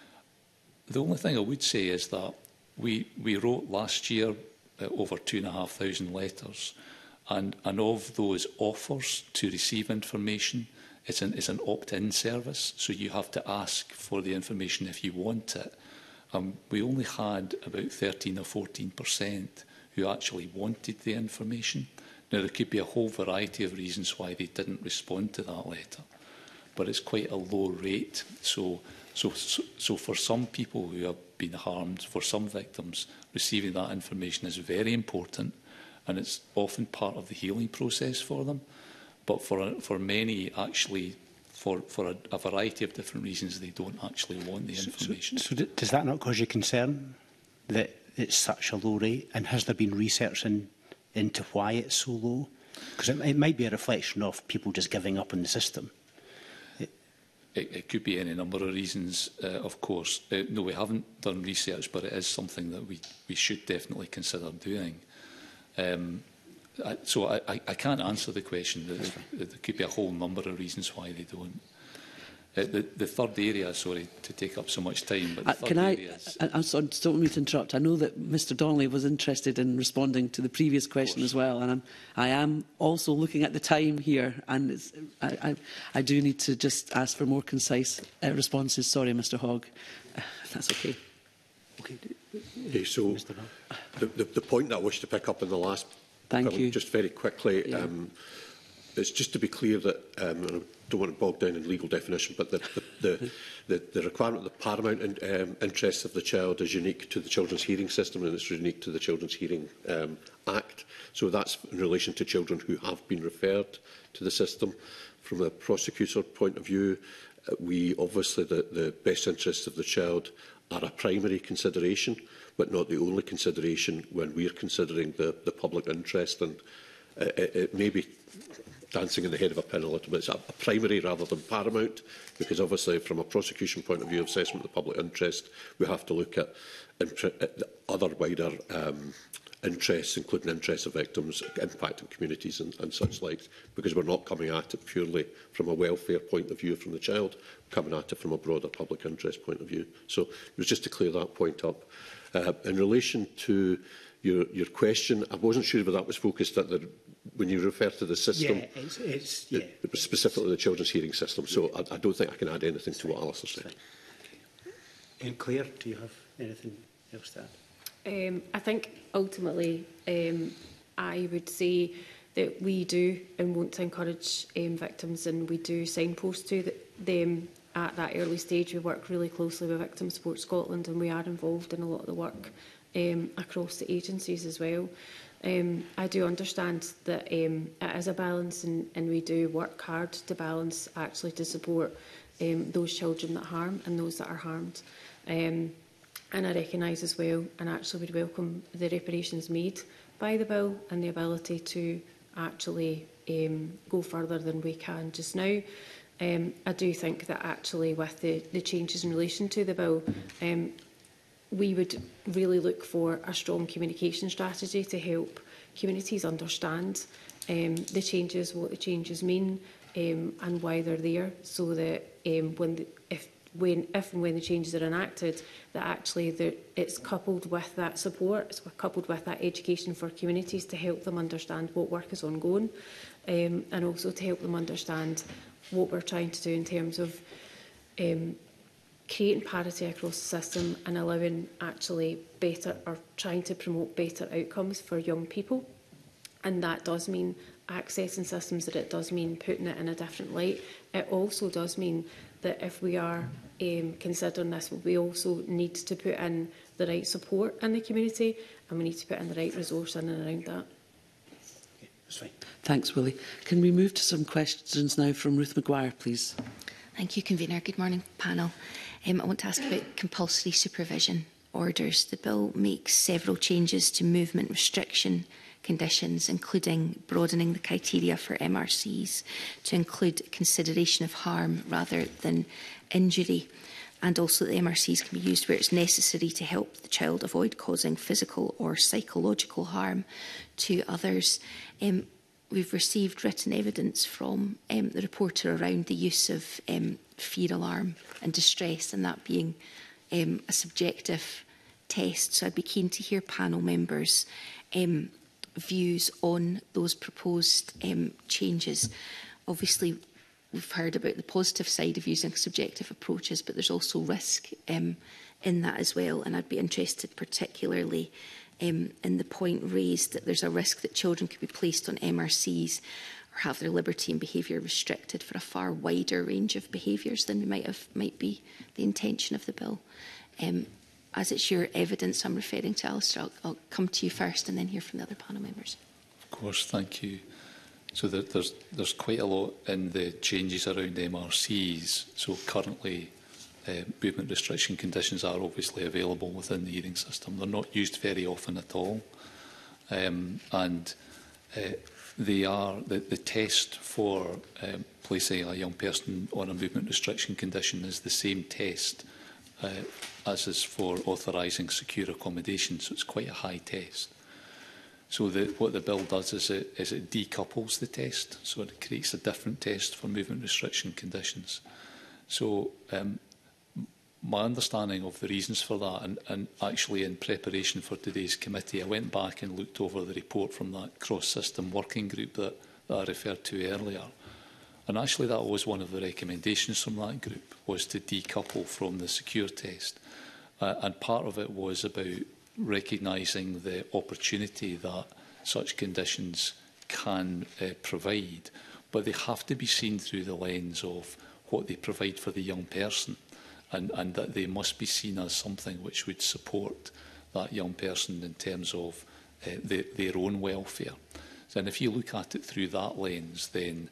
The only thing I would say is that we, we wrote last year uh, over two and a half thousand letters, and, and of those offers to receive information, it's an, it's an opt-in service, so you have to ask for the information if you want it. Um, we only had about thirteen or fourteen percent who actually wanted the information. Now, there could be a whole variety of reasons why they didn't respond to that letter, but it's quite a low rate. So, so, so, so for some people who have been harmed, for some victims, receiving that information is very important, and it's often part of the healing process for them. But for, for many, actually, for, for a, a variety of different reasons, they don't actually want the information. So, so, so does that not cause you concern that it's such a low rate? And has there been research in, into why it's so low? Because it, it might be a reflection of people just giving up on the system. It, it, it could be any number of reasons, uh, of course. Uh, no, we haven't done research, but it is something that we, we should definitely consider doing. Um, I, so I, I, I can't answer the question. There, there could be a whole number of reasons why they don't. Uh, the, the third area, sorry to take up so much time, but the uh, third can I, area is... I, I'm sorry, don't want me to interrupt. I know that Mr Donnelly was interested in responding to the previous question as well, and I'm, I am also looking at the time here, and it's, I, I, I do need to just ask for more concise uh, responses. Sorry, Mr Hogg. Uh, that's okay. Okay. Okay, so the, the, the point that I wish to pick up in the last Thank film, you. just very quickly, Yeah. um, it's just to be clear that, um, and I don't want to bog down in legal definition, but the, the, the, the, the requirement of the paramount in, um, interests of the child is unique to the Children's Hearing System, and it's unique to the Children's Hearing um, Act. So that's in relation to children who have been referred to the system. From a prosecutor point of view, Uh, we obviously, the, the best interests of the child are a primary consideration, but not the only consideration when we are considering the, the public interest. And uh, it, it may be dancing in the head of a pin a little bit. It's a, a primary rather than paramount, because obviously from a prosecution point of view, assessment of the public interest, we have to look at, at the other wider um, interests, including interests of victims, impact on communities and, and such like, because we're not coming at it purely from a welfare point of view from the child, we're coming at it from a broader public interest point of view. So it was just to clear that point up. Uh, in relation to your, your question, I wasn't sure whether that was focused at the, when you refer to the system, yeah, it's, it's, yeah, it was specifically the children's hearing system. So I, I don't think I can add anything to what Alistair said. And Claire, do you have anything else to add? Um, I think ultimately um, I would say that we do and want to encourage um, victims, and we do signpost to the, them at that early stage. We work really closely with Victim Support Scotland, and we are involved in a lot of the work um, across the agencies as well. Um, I do understand that um, it is a balance, and, and we do work hard to balance actually to support um, those children that harm and those that are harmed. Um, And I recognise as well, and actually would welcome the reparations made by the bill and the ability to actually um, go further than we can just now. Um, I do think that actually with the, the changes in relation to the bill, um, we would really look for a strong communication strategy to help communities understand um, the changes, what the changes mean, um, and why they're there, so that um, when the, if when, if and when the changes are enacted, that actually the, it's coupled with that support, it's coupled with that education for communities to help them understand what work is ongoing, um, and also to help them understand what we're trying to do in terms of um, creating parity across the system and allowing actually better, or trying to promote better outcomes for young people. And that does mean accessing systems, that it does mean putting it in a different light. It also does mean that if we are um, considering this, we also need to put in the right support in the community, and we need to put in the right resource in and around that. Okay, that's fine. Thanks, Willie. Can we move to some questions now from Ruth Maguire, please? Thank you, Convener. Good morning, panel. Um, I want to ask about compulsory supervision orders. The bill makes several changes to movement restriction conditions, including broadening the criteria for M R Cs to include consideration of harm rather than injury, and also that the M R Cs can be used where it's necessary to help the child avoid causing physical or psychological harm to others. Um, we've received written evidence from um, the reporter around the use of um, fear alarm and distress, and that being um, a subjective test. So I'd be keen to hear panel members' um, views on those proposed um, changes. Obviously, we've heard about the positive side of using subjective approaches, but there's also risk um, in that as well. And I'd be interested particularly um, in the point raised that there's a risk that children could be placed on M R Cs or have their liberty and behaviour restricted for a far wider range of behaviours than might have might be the intention of the bill. Um, As it's your evidence I'm referring to, Alistair, I'll, I'll come to you first and then hear from the other panel members. Of course, thank you. So there, there's, there's quite a lot in the changes around M R Cs. So currently, uh, movement restriction conditions are obviously available within the hearing system. They're not used very often at all. Um, and uh, they are, the, the test for um, placing a young person on a movement restriction condition is the same test Uh, as is for authorising secure accommodation, so it's quite a high test. So the, what the bill does is it, is it decouples the test, so it creates a different test for movement restriction conditions. So um, my understanding of the reasons for that, and, and actually in preparation for today's committee, I went back and looked over the report from that cross-system working group that, that I referred to earlier. And actually that was one of the recommendations from that group, was to decouple from the secure test. Uh, and part of it was about recognising the opportunity that such conditions can uh, provide, but they have to be seen through the lens of what they provide for the young person, and, and that they must be seen as something which would support that young person in terms of uh, the, their own welfare. And if you look at it through that lens, then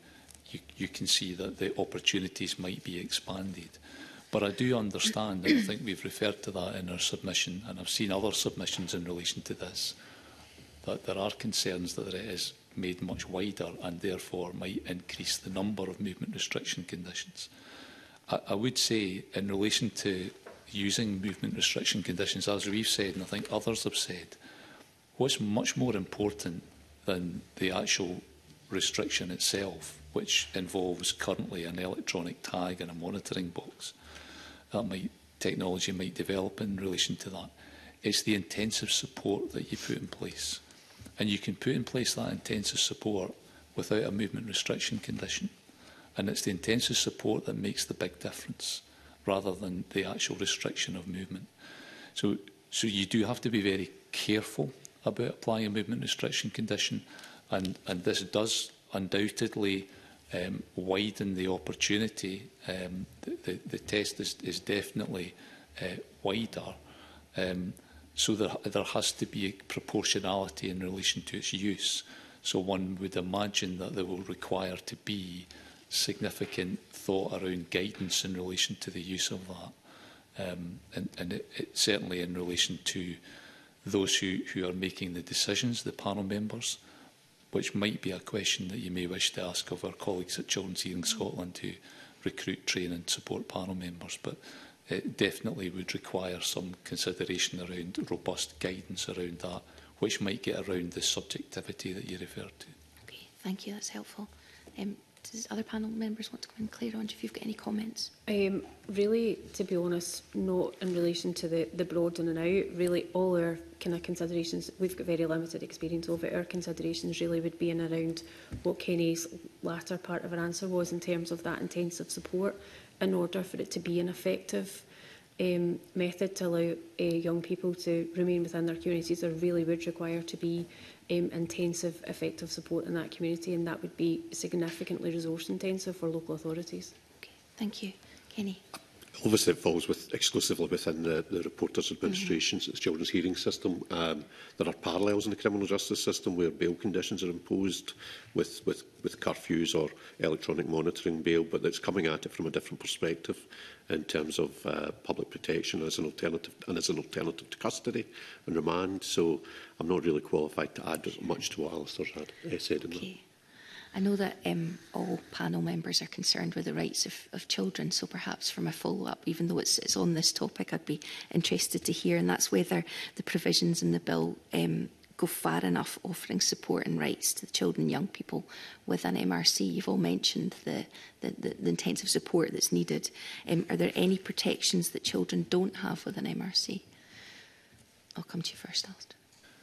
you, you can see that the opportunities might be expanded. But I do understand, and I think we've referred to that in our submission, and I've seen other submissions in relation to this, that there are concerns that it is made much wider and therefore might increase the number of movement restriction conditions. I, I would say in relation to using movement restriction conditions, as we've said, and I think others have said, what's much more important than the actual restriction itself, which involves currently an electronic tag and a monitoring box, that might, technology might develop in relation to that. It's the intensive support that you put in place. And you can put in place that intensive support without a movement restriction condition. And it's the intensive support that makes the big difference, rather than the actual restriction of movement. So, so you do have to be very careful about applying a movement restriction condition, and, and this does undoubtedly um, widen the opportunity. Um, the, the, the test is, is definitely uh, wider. Um, so there, there has to be a proportionality in relation to its use. So one would imagine that there will require to be significant thought around guidance in relation to the use of that. Um, and and it, it, certainly in relation to those who, who are making the decisions, the panel members, which might be a question that you may wish to ask of our colleagues at Children's Hearing Scotland to recruit, train and support panel members. But it definitely would require some consideration around robust guidance around that, which might get around the subjectivity that you referred to. Okay, thank you, that's helpful. Um, Does other panel members want to come in? Claire, on if you've got any comments? Um, really, to be honest, not in relation to the, the broadening out. Really, all our kind of considerations, we've got very limited experience of it. Our considerations really would be in around what Kenny's latter part of her answer was in terms of that intensive support, in order for it to be an effective um, method to allow uh, young people to remain within their communities. There really would require to be Um, intensive, effective support in that community, and that would be significantly resource intensive for local authorities. Okay, thank you. Kenny? Obviously, it falls with, exclusively within the, the reporter's administrations, mm-hmm. It's children's hearing system. Um, there are parallels in the criminal justice system where bail conditions are imposed with, with, with curfews or electronic monitoring bail, but it's coming at it from a different perspective in terms of uh, public protection as an alternative and as an alternative to custody and remand. So I'm not really qualified to add much to what Alistair's had uh, said in okay. that. I know that um, all panel members are concerned with the rights of, of children, so perhaps from a follow-up, even though it's, it's on this topic, I'd be interested to hear, and that's whether the provisions in the bill um, go far enough offering support and rights to the children and young people with an M R C. You've all mentioned the, the, the, the intensive support that's needed. Um, are there any protections that children don't have with an M R C? I'll come to you first, Alistair.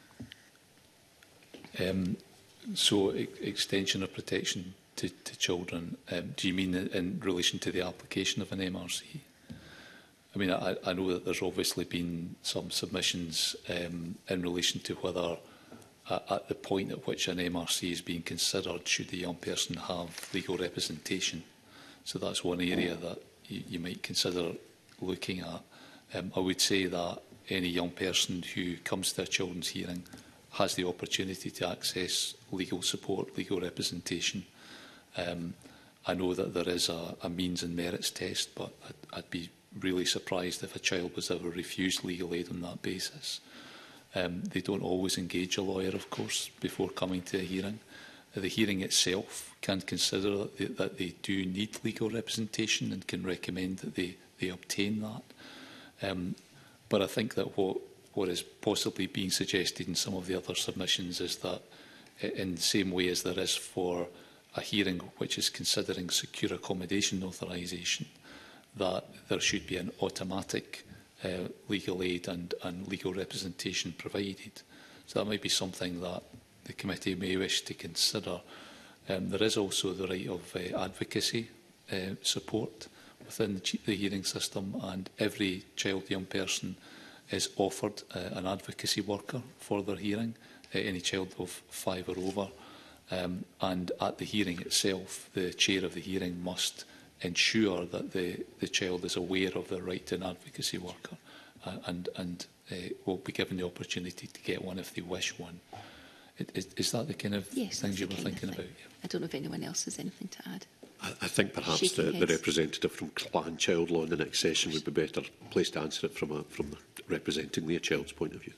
Um, So, e extension of protection to, to children, um, do you mean in relation to the application of an M R C? I mean, I, I know that there's obviously been some submissions um, in relation to whether, uh, at the point at which an M R C is being considered, should the young person have legal representation. So that's one area that you, you might consider looking at. Um, I would say that any young person who comes to a children's hearing has the opportunity to access legal support, legal representation. Um, I know that there is a, a means and merits test, but I'd, I'd be really surprised if a child was ever refused legal aid on that basis. Um, they don't always engage a lawyer, of course, before coming to a hearing. Uh, the hearing itself can consider that they, that they do need legal representation and can recommend that they, they obtain that. Um, but I think that what What is possibly being suggested in some of the other submissions is that, in the same way as there is for a hearing which is considering secure accommodation authorisation, that there should be an automatic uh, legal aid and, and legal representation provided. So that might be something that the committee may wish to consider. Um, there is also the right of uh, advocacy uh, support within the, the hearing system, and every child, young person is offered uh, an advocacy worker for their hearing, uh, any child of five or over. Um, and at the hearing itself, the chair of the hearing must ensure that the, the child is aware of their right to an advocacy worker uh, and, and uh, will be given the opportunity to get one if they wish one. Is, is that the kind of Yes, things you were kind of thinking thing. about? Yeah. I don't know if anyone else has anything to add. I, I think perhaps Shaking the, the heads. representative from Clan Child Law in the next session would be better placed to answer it from, a, from the, representing the child's point of view.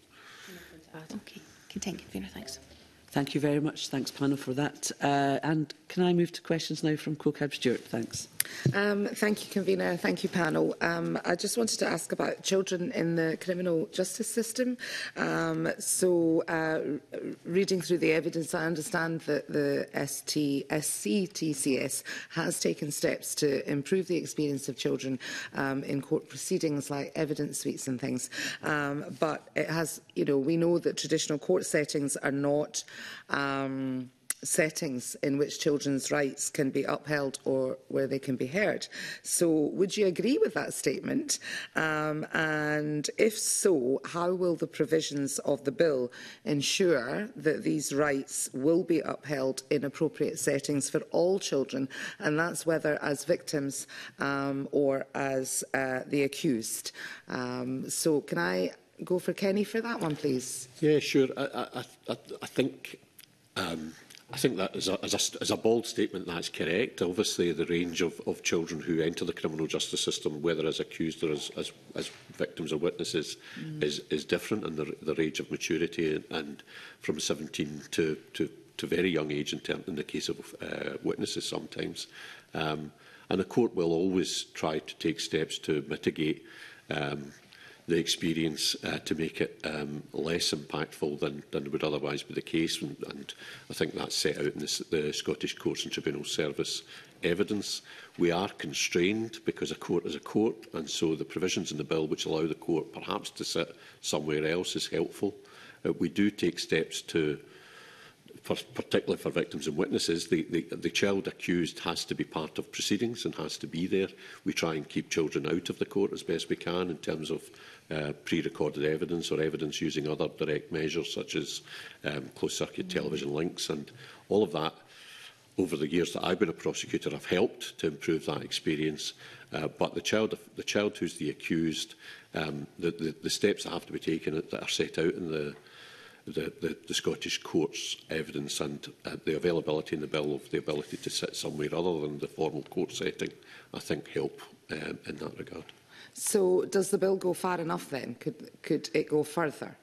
Okay, content convener, thanks. Thank you very much. Thanks, panel, for that. Uh, and can I move to questions now from CoCab Stewart? Thanks. Um, thank you, convener. Thank you, panel. Um, I just wanted to ask about children in the criminal justice system. Um, so, uh, reading through the evidence, I understand that the S C T C S has taken steps to improve the experience of children um, in court proceedings, like evidence suites and things. Um, but it has, you know, we know that traditional court settings are not Um, settings in which children's rights can be upheld or where they can be heard. So would you agree with that statement? Um, and if so, how will the provisions of the bill ensure that these rights will be upheld in appropriate settings for all children, and that's whether as victims um, or as uh, the accused? Um, so can I go for Kenny for that one, please? Yeah, sure. I, I, I, I think... Um, I think that is a, as a, as a bold statement, that's correct. Obviously, the range of, of children who enter the criminal justice system, whether as accused or as, as, as victims or witnesses, mm. is, is different in the, the range of maturity, and, and from seventeen to, to, to very young age in, term, in the case of uh, witnesses sometimes. Um, and the court will always try to take steps to mitigate um, the experience uh, to make it um, less impactful than, than would otherwise be the case. And, and I think that's set out in the, the Scottish Courts and Tribunal Service evidence. We are constrained because a court is a court, and so the provisions in the bill which allow the court perhaps to sit somewhere else is helpful. Uh, we do take steps to, for, particularly for victims and witnesses, the, the, the child accused has to be part of proceedings and has to be there. We try and keep children out of the court as best we can in terms of Uh, pre-recorded evidence or evidence using other direct measures such as um, closed-circuit television links, and all of that over the years that I've been a prosecutor have helped to improve that experience. Uh, but the child, the child who's the accused, um, the, the, the steps that have to be taken that are set out in the The, the, the Scottish Courts evidence and uh, the availability in the bill of the ability to sit somewhere other than the formal court setting, I think help um, in that regard. So does the bill go far enough then? Could, could it go further?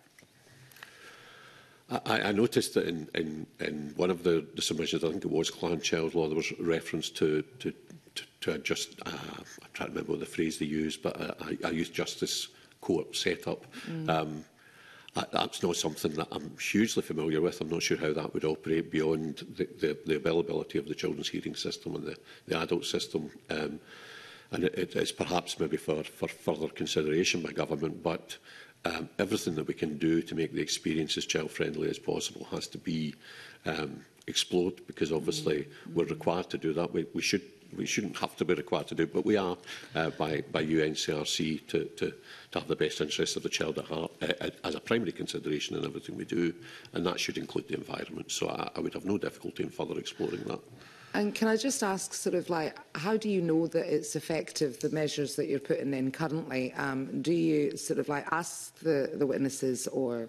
I, I noticed that in, in, in one of the, the submissions, I think it was Clan Child Law, there was reference to, to, to, to adjust, uh, I'm trying to remember what the phrase they used, but uh, I, I used justice court setup. Mm. Um, That's not something that I'm hugely familiar with. I'm not sure how that would operate beyond the, the, the availability of the children's hearing system and the, the adult system. Um, and it, it is perhaps maybe for, for further consideration by government, but um, everything that we can do to make the experience as child-friendly as possible has to be um, explored, because obviously mm-hmm. we're required to do that. We, we should We shouldn't have to be required to do it, but we are uh, by, by U N C R C to, to, to have the best interests of the child at heart uh, as a primary consideration in everything we do, and that should include the environment. So I, I would have no difficulty in further exploring that. And can I just ask, sort of like, how do you know that it's effective, the measures that you're putting in currently? Um, do you sort of like ask the, the witnesses, or...?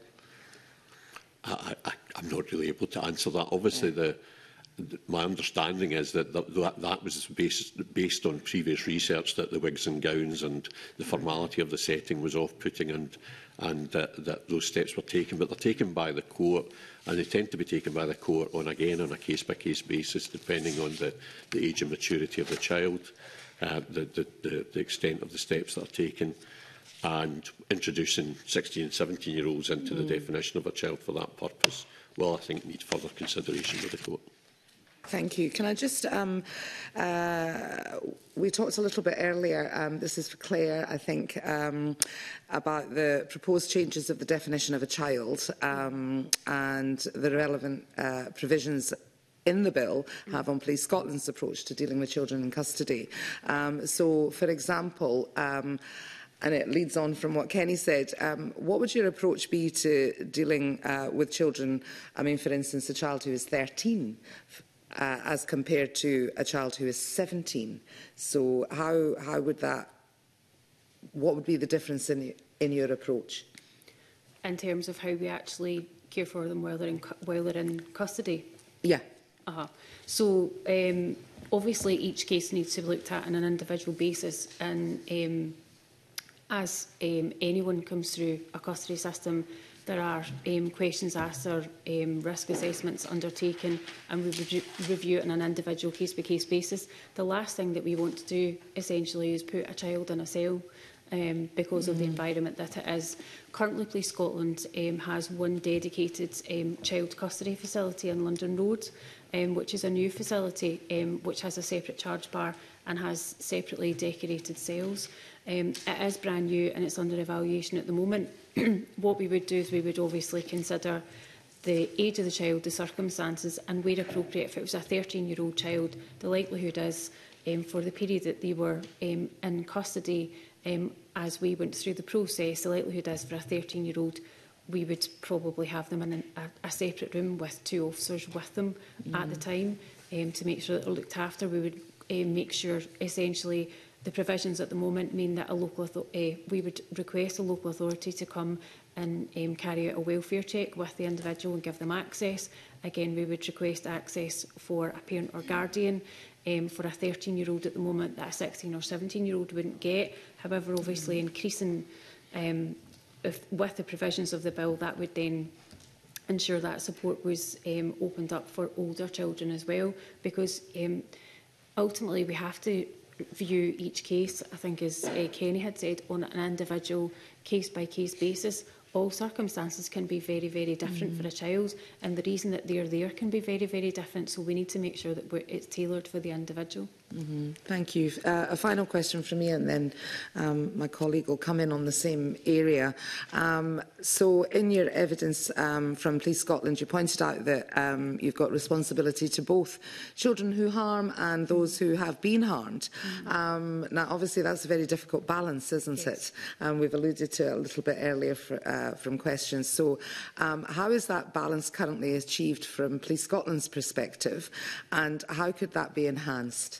I, I, I'm not really able to answer that. Obviously, yeah. the My understanding is that that, that was based, based on previous research, that the wigs and gowns and the formality of the setting was off-putting, and, and uh, that those steps were taken. But they're taken by the court, and they tend to be taken by the court on, again, on a case-by-case basis, depending on the, the age and maturity of the child, uh, the, the, the, the extent of the steps that are taken, and introducing sixteen and seventeen-year-olds into mm. the definition of a child for that purpose will, I think, need further consideration with the court. Thank you. Can I just, um, uh, we talked a little bit earlier, um, this is for Claire, I think, um, about the proposed changes of the definition of a child um, and the relevant uh, provisions in the bill have on Police Scotland's approach to dealing with children in custody. Um, so, for example, um, and it leads on from what Kenny said, um, what would your approach be to dealing uh, with children, I mean, for instance, a child who is thirteen, Uh, as compared to a child who is seventeen. So how, how would that, what would be the difference in, in your approach? in terms of how we actually care for them while they're in, cu while they're in custody. Yeah. Uh-huh. So um, obviously each case needs to be looked at on an individual basis, and um, as um, anyone comes through a custody system, there are um, questions asked, or um, risk assessments undertaken, and we re review it on an individual case-by-case basis. The last thing that we want to do, essentially, is put a child in a cell um, because mm. of the environment that it is. Currently, Police Scotland um, has one dedicated um, child custody facility in London Road, um, which is a new facility um, which has a separate charge bar and has separately decorated cells. Um, it is brand new and it's under evaluation at the moment. What we would do is we would obviously consider the age of the child, the circumstances, and where appropriate, if it was a thirteen-year-old child, the likelihood is um, for the period that they were um, in custody, um, as we went through the process, the likelihood is for a thirteen-year-old, we would probably have them in a, a separate room with two officers with them mm. at the time um, to make sure that they're looked after. We would um, make sure, essentially, the provisions at the moment mean that a local uh, we would request a local authority to come and um, carry out a welfare check with the individual and give them access. Again, we would request access for a parent or guardian. Um, for a thirteen-year-old at the moment that a sixteen or seventeen-year-old wouldn't get. However, obviously increasing um, if, with the provisions of the bill, that would then ensure that support was um, opened up for older children as well, because um, ultimately we have to view each case, I think as uh, Kenny had said, on an individual case-by-case basis. All circumstances can be very, very different mm. for a child, and the reason that they're there can be very, very different, so we need to make sure that we're, it's tailored for the individual. Mm-hmm. Thank you. Uh, a final question from me, and then um, my colleague will come in on the same area. Um, so in your evidence um, from Police Scotland, you pointed out that um, you've got responsibility to both children who harm and those who have been harmed. Mm-hmm. um, now, obviously, that's a very difficult balance, isn't yes. it? Um, we've alluded to it a little bit earlier for, uh, from questions. So um, how is that balance currently achieved from Police Scotland's perspective, and how could that be enhanced?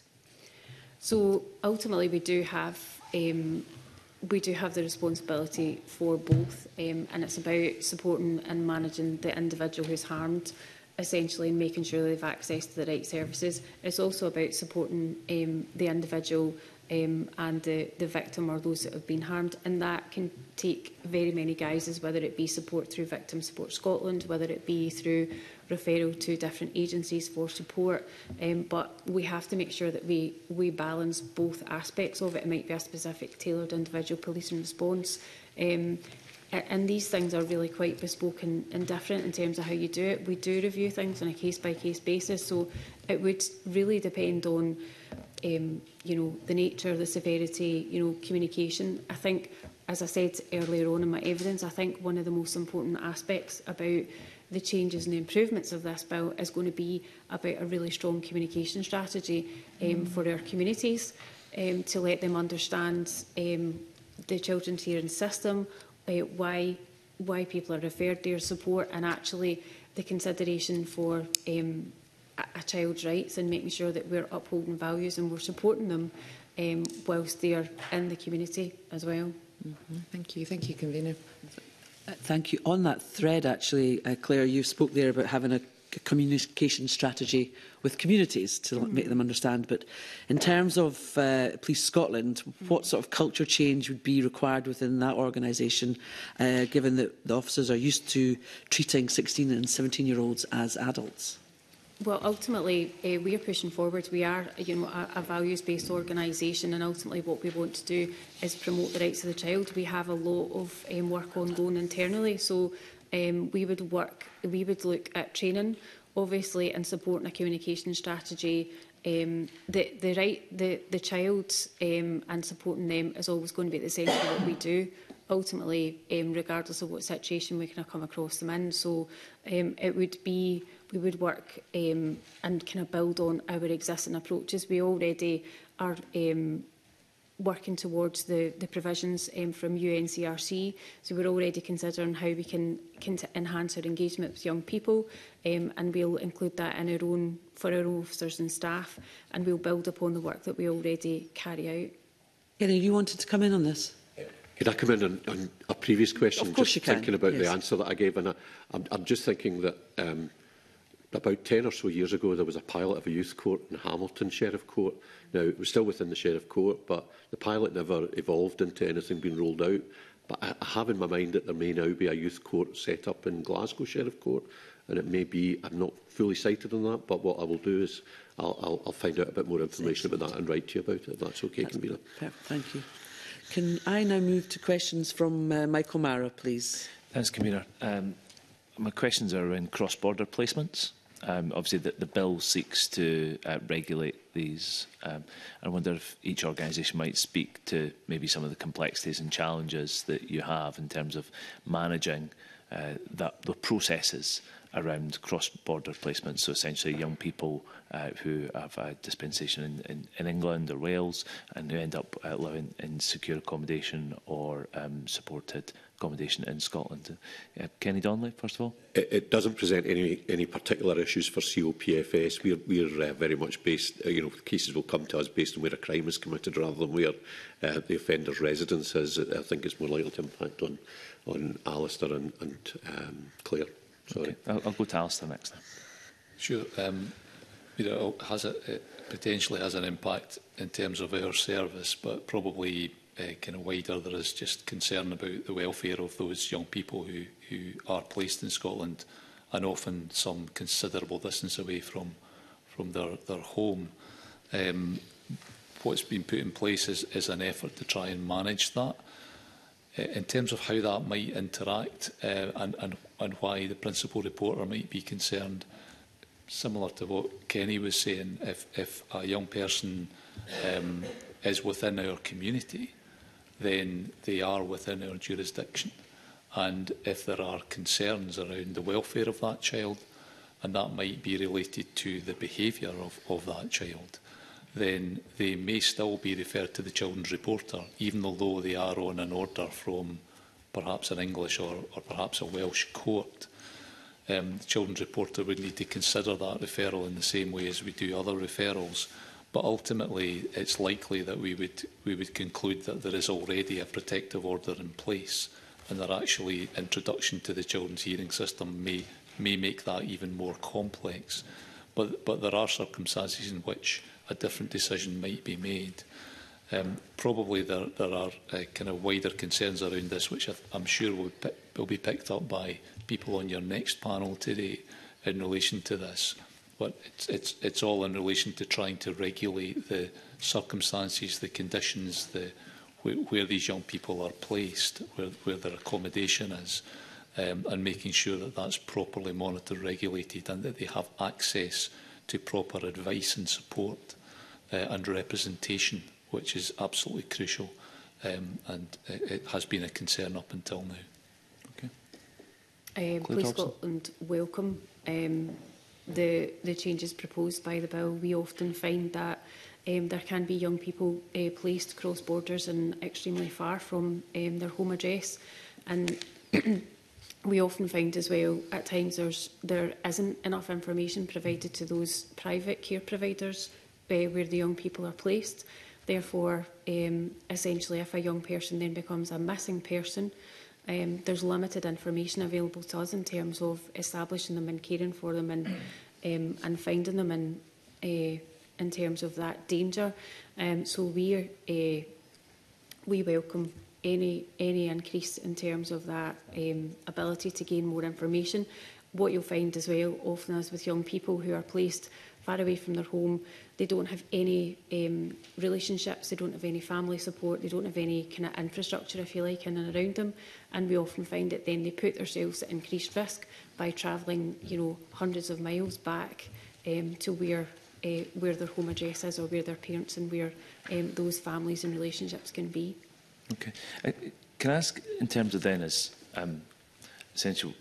So ultimately, we do have um, we do have the responsibility for both, um, and it's about supporting and managing the individual who's harmed, essentially, and making sure they've access to the right services. It's also about supporting um, the individual um, and the, the victim or those that have been harmed, and that can take very many guises, whether it be support through Victim Support Scotland, whether it be through referral to different agencies for support, um, but we have to make sure that we, we balance both aspects of it. It might be a specific tailored individual policing response, um, and these things are really quite bespoke and, and different in terms of how you do it. We do review things on a case-by-case basis, so it would really depend on um, you know, the nature, the severity, you know, communication. I think, as I said earlier on in my evidence, I think one of the most important aspects about the changes and the improvements of this bill is going to be about a really strong communication strategy um, mm. for our communities, um, to let them understand um, the children's hearing system, uh, why why people are referred their support, and actually the consideration for um, a, a child's rights, and making sure that we're upholding values and we're supporting them um, whilst they are in the community as well. Mm-hmm. Thank you. Thank you, Convener. Uh, thank you. On that thread, actually, uh, Claire, you spoke there about having a communication strategy with communities to mm. make them understand. But in terms of uh, Police Scotland, mm. what sort of culture change would be required within that organisation, uh, given that the officers are used to treating sixteen and seventeen-year-olds as adults? Well, ultimately, uh, we are pushing forward. We are, you know, a, a values-based organisation, and ultimately, what we want to do is promote the rights of the child. We have a lot of um, work ongoing internally, so um, we would work. We would look at training, obviously, and supporting a communication strategy. Um, the the right the the child um, and supporting them is always going to be at the centre of what we do. Ultimately, um, regardless of what situation we can come across them in, so um, it would be. We would work um, and kind of build on our existing approaches. We already are um, working towards the, the provisions um, from U N C R C, so we're already considering how we can, can enhance our engagement with young people, um, and we'll include that in our own, for our officers and staff, and we'll build upon the work that we already carry out. Kenny, you wanted to come in on this? Could Could I come in on, on a previous question, Of course just you can, thinking about yes. the answer that I gave? And I, I'm, I'm just thinking that um, about ten or so years ago, there was a pilot of a youth court in Hamilton Sheriff Court. Now, it was still within the Sheriff Court, but the pilot never evolved into anything being rolled out. But I, I have in my mind that there may now be a youth court set up in Glasgow Sheriff Court, and it may be, I'm not fully cited on that, but what I will do is I'll, I'll, I'll find out a bit more information about that and write to you about it, if that's okay, Convener. Perfect, thank you. Can I now move to questions from uh, Michael Mara, please? Thanks, Convener. Um, my questions are around cross-border placements. Um, obviously, the, the bill seeks to uh, regulate these. Um, I wonder if each organisation might speak to maybe some of the complexities and challenges that you have in terms of managing uh, that, the processes around cross-border placements. So essentially young people uh, who have a dispensation in, in, in England or Wales and who end up uh, living in secure accommodation or um, supported accommodation in Scotland. Uh, Kenny Donnelly, first of all. It, it doesn't present any, any particular issues for C O P F S. We're, we're uh, very much based, uh, you know, cases will come to us based on where a crime is committed rather than where uh, the offender's residence is. I think it's more likely to impact on, on Alistair and, and um, Claire. Sorry. Okay. I'll, I'll go to Alistair next then. Sure. Um, you know, it, has a, it potentially has an impact in terms of our service, but probably uh, kind of wider. There is just concern about the welfare of those young people who, who are placed in Scotland, and often some considerable distance away from from their, their home. Um, what's been put in place is, is an effort to try and manage that. In terms of how that might interact uh, and, and, and why the principal reporter might be concerned, similar to what Kenny was saying, if, if a young person um, is within our community, then they are within our jurisdiction. And if there are concerns around the welfare of that child, and that might be related to the behaviour of, of that child, then they may still be referred to the children's reporter, even though they are on an order from perhaps an English or, or perhaps a Welsh court. Um, the children's reporter would need to consider that referral in the same way as we do other referrals. But ultimately, it's likely that we would, we would conclude that there is already a protective order in place, and that actually introduction to the children's hearing system may, may make that even more complex. But, but there are circumstances in which a different decision might be made. Um, probably there, there are uh, kind of wider concerns around this, which I, I'm sure will, pick, will be picked up by people on your next panel today in relation to this. But it's, it's, it's all in relation to trying to regulate the circumstances, the conditions, the, where, where these young people are placed, where, where their accommodation is, um, and making sure that that's properly monitored, regulated, and that they have access to proper advice and support uh, and representation, which is absolutely crucial, um, and it, it has been a concern up until now. Okay. Um, Police Scotland welcome um, the, the changes proposed by the bill. We often find that um, there can be young people uh, placed cross borders and extremely far from um, their home address, and we often find as well at times there's, there isn't enough information provided to those private care providers uh, where the young people are placed. Therefore, um, essentially, if a young person then becomes a missing person, um, there's limited information available to us in terms of establishing them and caring for them and, um, and finding them in, uh, in terms of that danger. Um, so we, uh, we welcome Any, any increase in terms of that um, ability to gain more information. What you'll find as well, often as with young people who are placed far away from their home, they don't have any um, relationships, they don't have any family support, they don't have any kind of infrastructure, if you like, in and around them. And we often find that then they put themselves at increased risk by travelling, you know, hundreds of miles back um, to where uh, where their home address is, or where their parents and where um, those families and relationships can be. Okay. Uh, can I ask, in terms of then, as um, essential,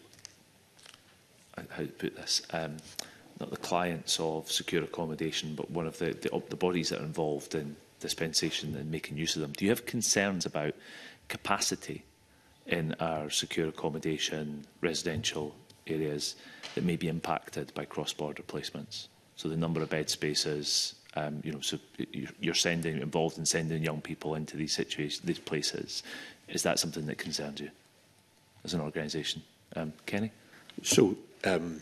uh, how to put this, um, not the clients of secure accommodation, but one of the, the, the bodies that are involved in dispensation and making use of them, do you have concerns about capacity in our secure accommodation residential areas that may be impacted by cross-border placements? So the number of bed spaces Um, you know, so you're, you're sending involved in sending young people into these situations, these places. Is that something that concerns you as an organisation, um, Kenny? So um,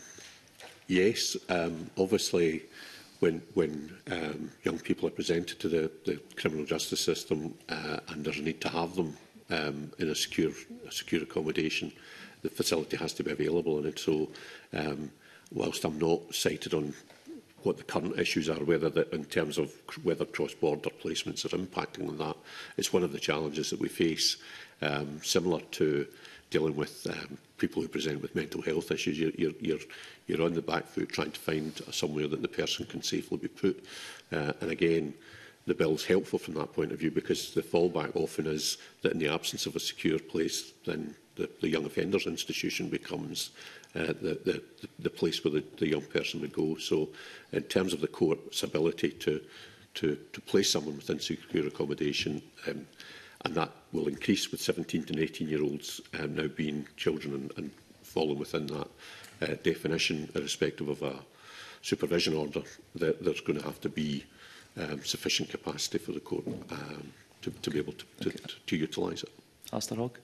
yes, um, obviously, when when um, young people are presented to the, the criminal justice system uh, and there's a need to have them um, in a secure a secure accommodation, the facility has to be available, and so um, whilst I'm not cited on what the current issues are, whether the, in terms of whether cross-border placements are impacting on that, it's one of the challenges that we face, um, similar to dealing with um, people who present with mental health issues. You're, you're, you're, you're on the back foot trying to find somewhere that the person can safely be put. Uh, and again, the bill is helpful from that point of view, because the fallback often is that in the absence of a secure place, then the, the young offenders institution becomes uh, the, the, the place where the, the young person would go. So in terms of the court's ability to, to, to place someone within secure accommodation, um, and that will increase with seventeen to eighteen year olds um, now being children and, and falling within that uh, definition, irrespective of a supervision order, that there's going to have to be um, sufficient capacity for the court um, to, to be able to, to, okay. to, to utilise it. Alistair Hogg?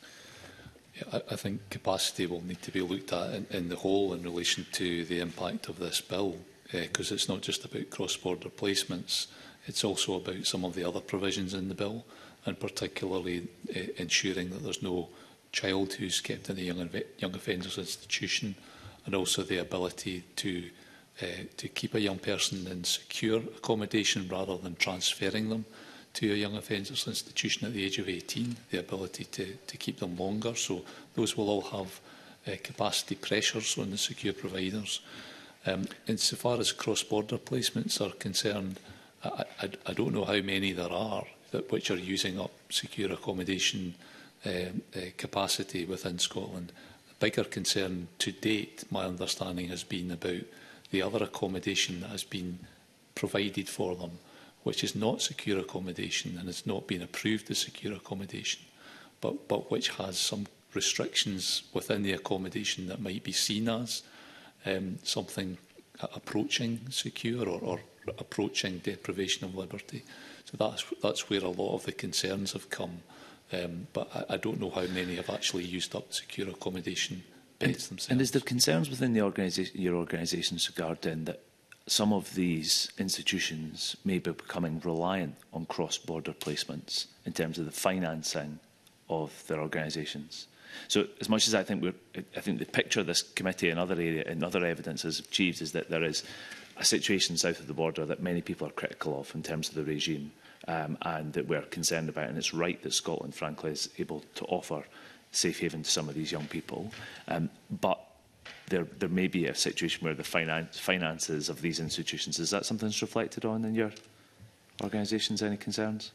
Yeah, I, I think capacity will need to be looked at in, in the whole in relation to the impact of this bill, because uh, it's not just about cross-border placements, it's also about some of the other provisions in the bill, and particularly uh, ensuring that there's no child who's kept in a young, young offenders institution, and also the ability to uh, to keep a young person in secure accommodation rather than transferring them to a young offenders institution at the age of eighteen, the ability to, to keep them longer. So those will all have uh, capacity pressures on the secure providers. Um, insofar as cross-border placements are concerned, I, I, I don't know how many there are that which are using up secure accommodation uh, uh, capacity within Scotland. The bigger concern to date, my understanding, has been about the other accommodation that has been provided for them, which is not secure accommodation and has not been approved as secure accommodation, but, but which has some restrictions within the accommodation that might be seen as um, something approaching secure or, or approaching deprivation of liberty. So that's, that's where a lot of the concerns have come. Um, but I, I don't know how many have actually used up secure accommodation beds themselves. And is there concerns within the organisation, your organisations regarding that some of these institutions may be becoming reliant on cross-border placements in terms of the financing of their organisations? So, as much as I think we're, I think the picture this committee and other area and other evidence has achieved is that there is a situation south of the border that many people are critical of in terms of the regime, um, and that we're concerned about, and it's right that Scotland, frankly, is able to offer safe haven to some of these young people, um, but There, there may be a situation where the finance, finances of these institutions, is that something that's reflected on in your organisations? Any concerns?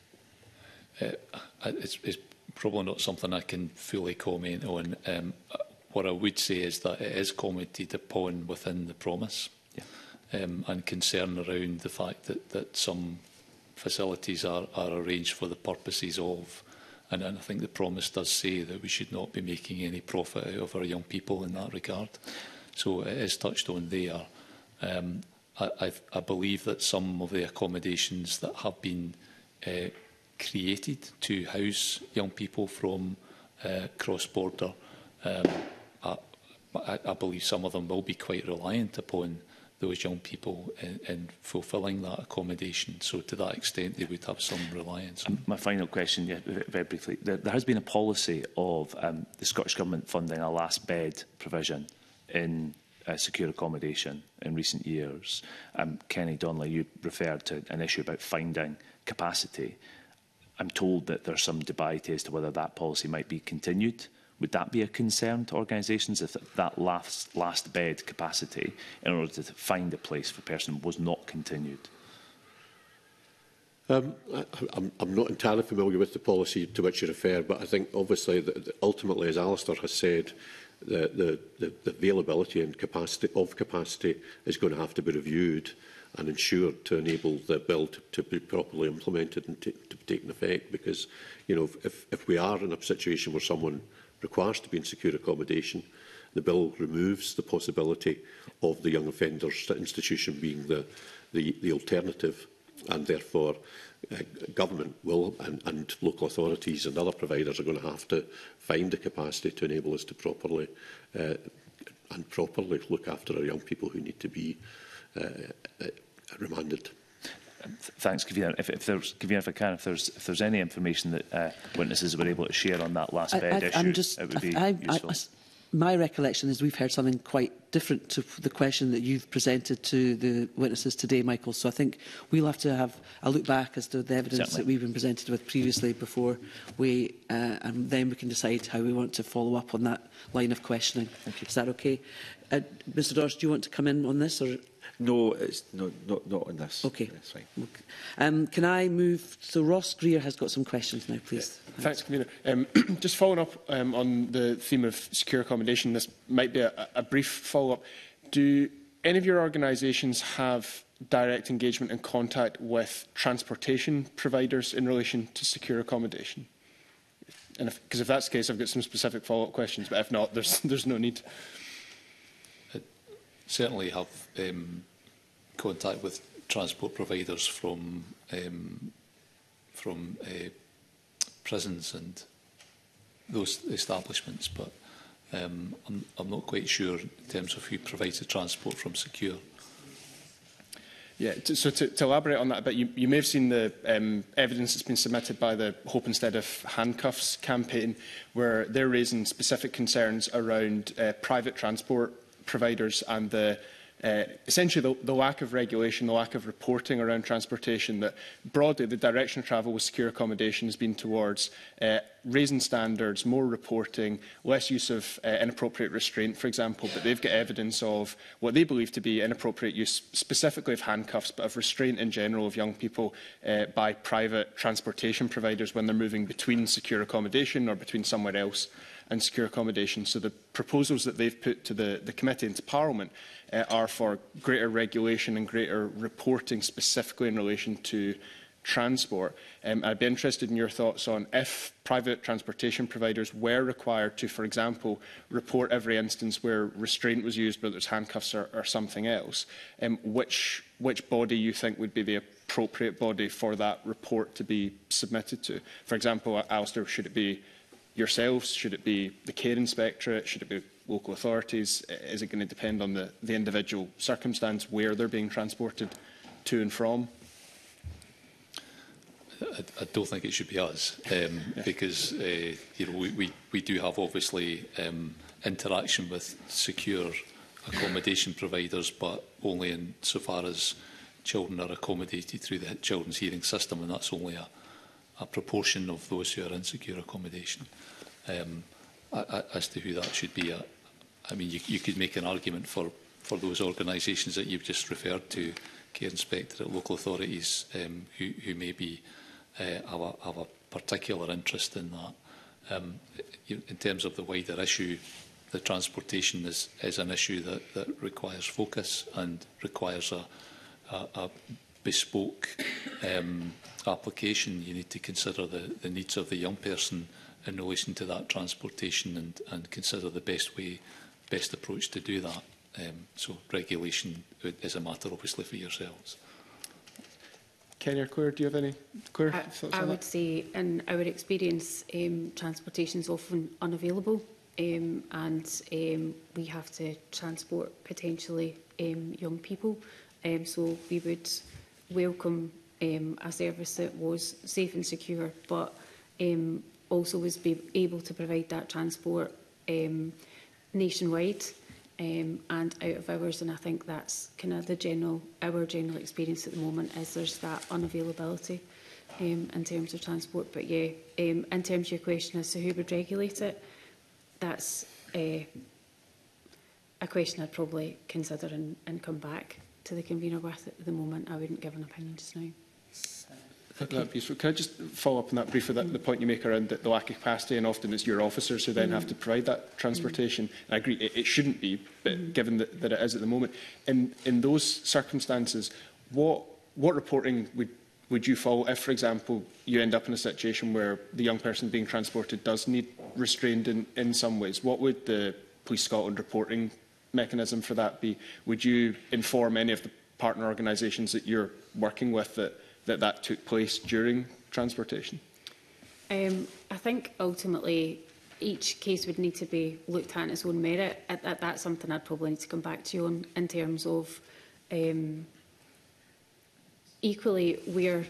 Uh, it's, it's probably not something I can fully comment on. Um, what I would say is that it is commented upon within the promise, yeah. um, and concern around the fact that, that some facilities are, are arranged for the purposes of. And, and I think the promise does say that we should not be making any profit out of our young people in that regard. So it is touched on there. Um, I, I, I believe that some of the accommodations that have been uh, created to house young people from uh, cross-border, um, I, I, I believe some of them will be quite reliant upon those young people in, in fulfilling that accommodation. So to that extent, they would have some reliance. Um, my final question, yeah, very briefly. There, there has been a policy of um, the Scottish Government funding a last bed provision in uh, secure accommodation in recent years. Um, Kenny Donnelly, you referred to an issue about finding capacity. I'm told that there's some debate as to whether that policy might be continued. Would that be a concern to organisations if that last, last bed capacity, in order to find a place for a person, was not continued? Um, I, I'm, I'm not entirely familiar with the policy to which you refer, but I think obviously that ultimately, as Alistair has said, the, the, the, the availability and capacity of capacity is going to have to be reviewed and ensured to enable the bill to, to be properly implemented and to, to take effect. Because, you know, if, if we are in a situation where someone requires to be in secure accommodation the bill removes the possibility of the young offenders institution being the, the, the alternative, and therefore uh, government will and, and local authorities and other providers are going to have to find the capacity to enable us to properly uh, and properly look after our young people who need to be uh, uh, remanded. Thanks, Convener. If, if there's, Convener, if I can, if there's if there's any information that uh, witnesses were able to share on that last bed I, I, issue, I'm just, it would be I, useful. I, I, my recollection is we've heard something quite different to the question that you've presented to the witnesses today, Michael. So I think we'll have to have a look back as to the evidence Certainly. that we've been presented with previously before we, uh, and then we can decide how we want to follow up on that line of questioning. Thank you. Is that okay? Uh, Mr Dawes, do you want to come in on this? Or? No, it's not, not, not on this. Okay. That's fine. Okay. Um, can I move? So Ross Greer has got some questions now, please. Yeah. Thanks, Convener. Um, just following up um, on the theme of secure accommodation, this might be a, a brief follow-up. Do any of your organisations have direct engagement and contact with transportation providers in relation to secure accommodation? And if, because if that's the case, I've got some specific follow-up questions, but if not, there's, there's no need. I certainly have um, contact with transport providers from um, from uh, prisons and those establishments, but um, I'm, I'm not quite sure in terms of who provides the transport from Secure. Yeah, to, so to, to elaborate on that a bit, you, you may have seen the um, evidence that's been submitted by the Hope Instead of Handcuffs campaign, where they're raising specific concerns around uh, private transport providers and the Uh, essentially the, the lack of regulation, the lack of reporting around transportation, that broadly the direction of travel with secure accommodation has been towards uh, raising standards, more reporting, less use of uh, inappropriate restraint, for example, but they've got evidence of what they believe to be inappropriate use, specifically of handcuffs, but of restraint in general of young people uh, by private transportation providers when they're moving between secure accommodation or between somewhere else and secure accommodation. So the proposals that they've put to the, the committee and to Parliament uh, are for greater regulation and greater reporting specifically in relation to transport. Um, I'd be interested in your thoughts on if private transportation providers were required to, for example, report every instance where restraint was used, whether it's handcuffs or, or something else, um, which, which body you think would be the appropriate body for that report to be submitted to? For example, Alistair, should it be yourselves? Should it be the Care Inspectorate? Should it be local authorities? Is it going to depend on the, the individual circumstance where they're being transported to and from? I, I don't think it should be us, um, yeah. because uh, you know we, we, we do have obviously um, interaction with secure accommodation providers, but only in so far as children are accommodated through the children's hearing system, and that's only a, a proportion of those who are in secure accommodation. Um, I, I, as to who that should be, I, I mean, you, you could make an argument for, for those organisations that you've just referred to, Care Inspectorate, local authorities, um, who, who may be uh, have, a, have a particular interest in that. Um, you, in terms of the wider issue, the transportation is, is an issue that, that requires focus and requires a, a, a bespoke um, application. You need to consider the, the needs of the young person in relation to that transportation and, and consider the best way, best approach to do that. Um, so regulation is a matter obviously for yourselves. Kenny or Claire, do you have any Claire, I, thoughts I on would that? say in our experience, um, transportation is often unavailable, um, and um, we have to transport potentially um, young people. Um, so we would welcome um, a service that was safe and secure, but um, also was be able to provide that transport um, nationwide um, and out of hours. And I think that's kind of the general, our general experience at the moment is there's that unavailability um, in terms of transport. But yeah, um, in terms of your question as to who would regulate it, that's uh, a question I'd probably consider and, and come back to the convener with. At the moment, I wouldn't give an opinion just now. That'd be useful. Can I just follow up on that briefly, that, the point you make around the, the lack of capacity, and often it's your officers who then mm. have to provide that transportation. Mm. I agree, it, it shouldn't be, but mm. given that, that it is at the moment. In, in those circumstances, what, what reporting would, would you follow if, for example, you end up in a situation where the young person being transported does need restrained in, in some ways? What would the Police Scotland reporting mechanism for that be? Would you inform any of the partner organisations that you're working with that that, that took place during transportation? Um, I think ultimately each case would need to be looked at in its own merit. At, at, that's something I'd probably need to come back to you on in terms of um, equally where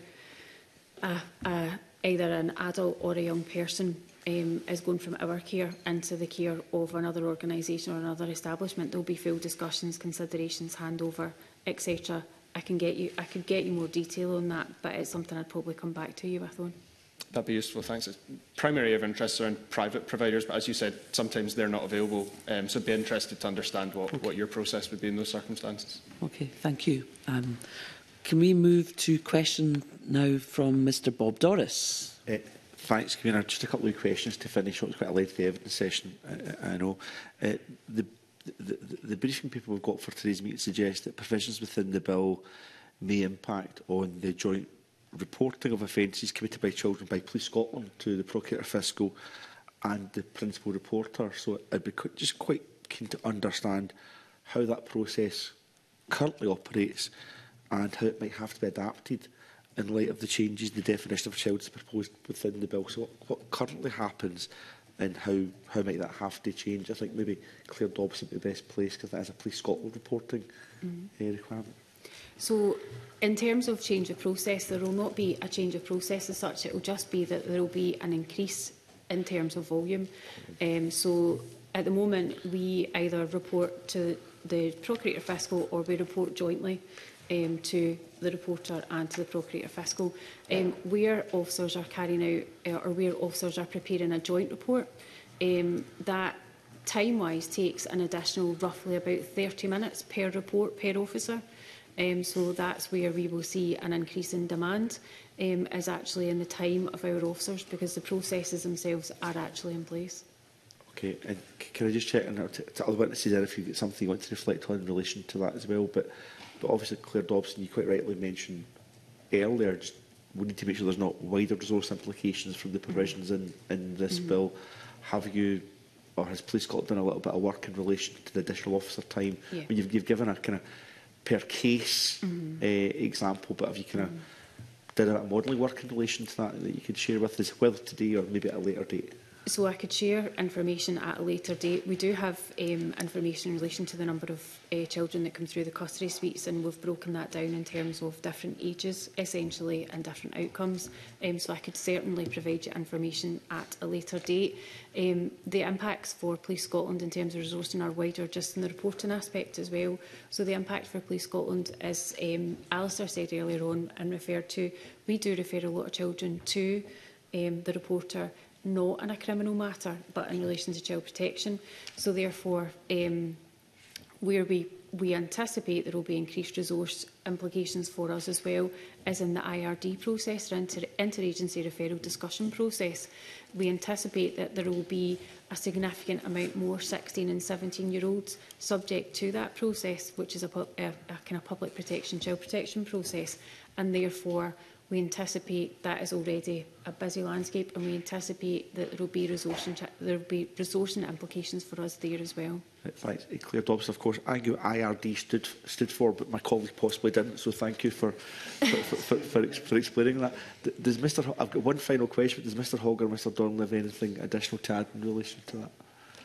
a, a, either an adult or a young person um, is going from our care into the care of another organisation or another establishment. There'll be full discussions, considerations, handover, et cetera. I can get you, I could get you more detail on that, but it's something I'd probably come back to you with on. That'd be useful, thanks. It's primary area of interest around private providers, but as you said, sometimes they're not available. Um, so I'd be interested to understand what, okay. what your process would be in those circumstances. Okay, thank you. Um, can we move to question now from Mr Bob Doris? Uh, thanks, Convener. Just a couple of questions to finish. It was quite a lengthy evidence session, I, I know. Uh, the, the, the, the briefing paper we've got for today's meeting suggests that provisions within the bill may impact on the joint reporting of offences committed by children by Police Scotland to the Procurator Fiscal and the Principal Reporter. So I'd be qu just quite keen to understand how that process currently operates and how it might have to be adapted in light of the changes in the definition of a child that's proposed within the bill. So what, what currently happens and how, how might that have to change? I think maybe Claire Dobson would be the best place because that is a Police Scotland reporting mm-hmm. uh, requirement. So, in terms of change of process, there will not be a change of process as such. It will just be that there will be an increase in terms of volume. Um, so, at the moment, we either report to the Procurator Fiscal or we report jointly um, to the reporter and to the Procurator Fiscal. Um, where officers are carrying out, uh, or where officers are preparing a joint report, um, that time-wise takes an additional roughly about thirty minutes per report per officer. Um, so that's where we will see an increase in demand, um, is actually in the time of our officers, because the processes themselves are actually in place. Okay, and can I just check on to, to other witnesses there if you've got something you want to reflect on in relation to that as well? But, but obviously, Claire Dobson, you quite rightly mentioned earlier, just, we need to make sure there's not wider resource implications from the provisions in, in this mm-hmm. bill. Have you, or has Police Scotland done a little bit of work in relation to the additional officer time? Yeah. I mean, you've, you've given a kind of per case mm-hmm. uh, example, but have you kind of mm-hmm. did a bit of modelling work in relation to that that you could share with us, whether today or maybe at a later date? So I could share information at a later date. We do have um, information in relation to the number of uh, children that come through the custody suites, and we've broken that down in terms of different ages, essentially, and different outcomes. Um, so I could certainly provide you information at a later date. Um, the impacts for Police Scotland in terms of resourcing are wider just in the reporting aspect as well. So the impact for Police Scotland, as um, Alistair said earlier on and referred to, we do refer a lot of children to um, the reporter, not in a criminal matter, but in relation to child protection. So therefore, um, where we, we anticipate there will be increased resource implications for us as well is in the I R D process, or inter interagency referral discussion process. We anticipate that there will be a significant amount more sixteen and seventeen year olds subject to that process, which is a, a, a kind of public protection, child protection process, and therefore we anticipate that is already a busy landscape, and we anticipate that there will be resourcing, there will be resourcing implications for us there as well. Thanks. Claire Dobson, of course, I knew I R D stood, stood for, but my colleague possibly didn't, so thank you for, for, for, for, for, ex for explaining that. Does Mr Ho I've got one final question. Does Mr Hogg or Mr Dornan have anything additional to add in relation to that?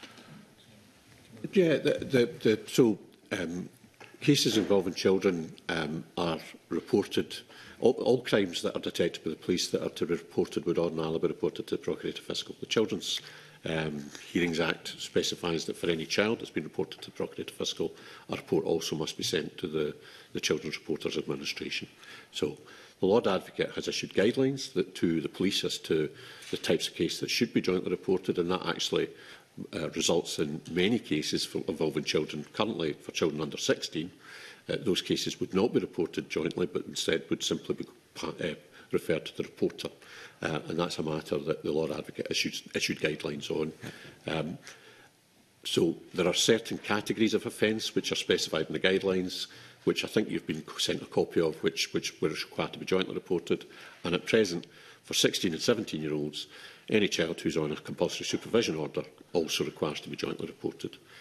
Yeah, the, the, the, so um, cases involving children um, are reported. All, all crimes that are detected by the police that are to be reported would ordinarily be reported to the Procurator Fiscal. The Children's um, Hearings Act specifies that for any child that's been reported to the Procurator Fiscal, a report also must be sent to the, the Children's Reporters Administration. So the Lord Advocate has issued guidelines that, to the police as to the types of cases that should be jointly reported, and that actually uh, results in many cases for, involving children. Currently, for children under sixteen, Uh, those cases would not be reported jointly, but instead would simply be uh, referred to the reporter. Uh, and that's a matter that the Lord Advocate issued, issued guidelines on. Um, so there are certain categories of offence which are specified in the guidelines, which I think you've been sent a copy of, which, which were required to be jointly reported. And at present, for sixteen and seventeen year olds, any child who's on a compulsory supervision order also requires to be jointly reported.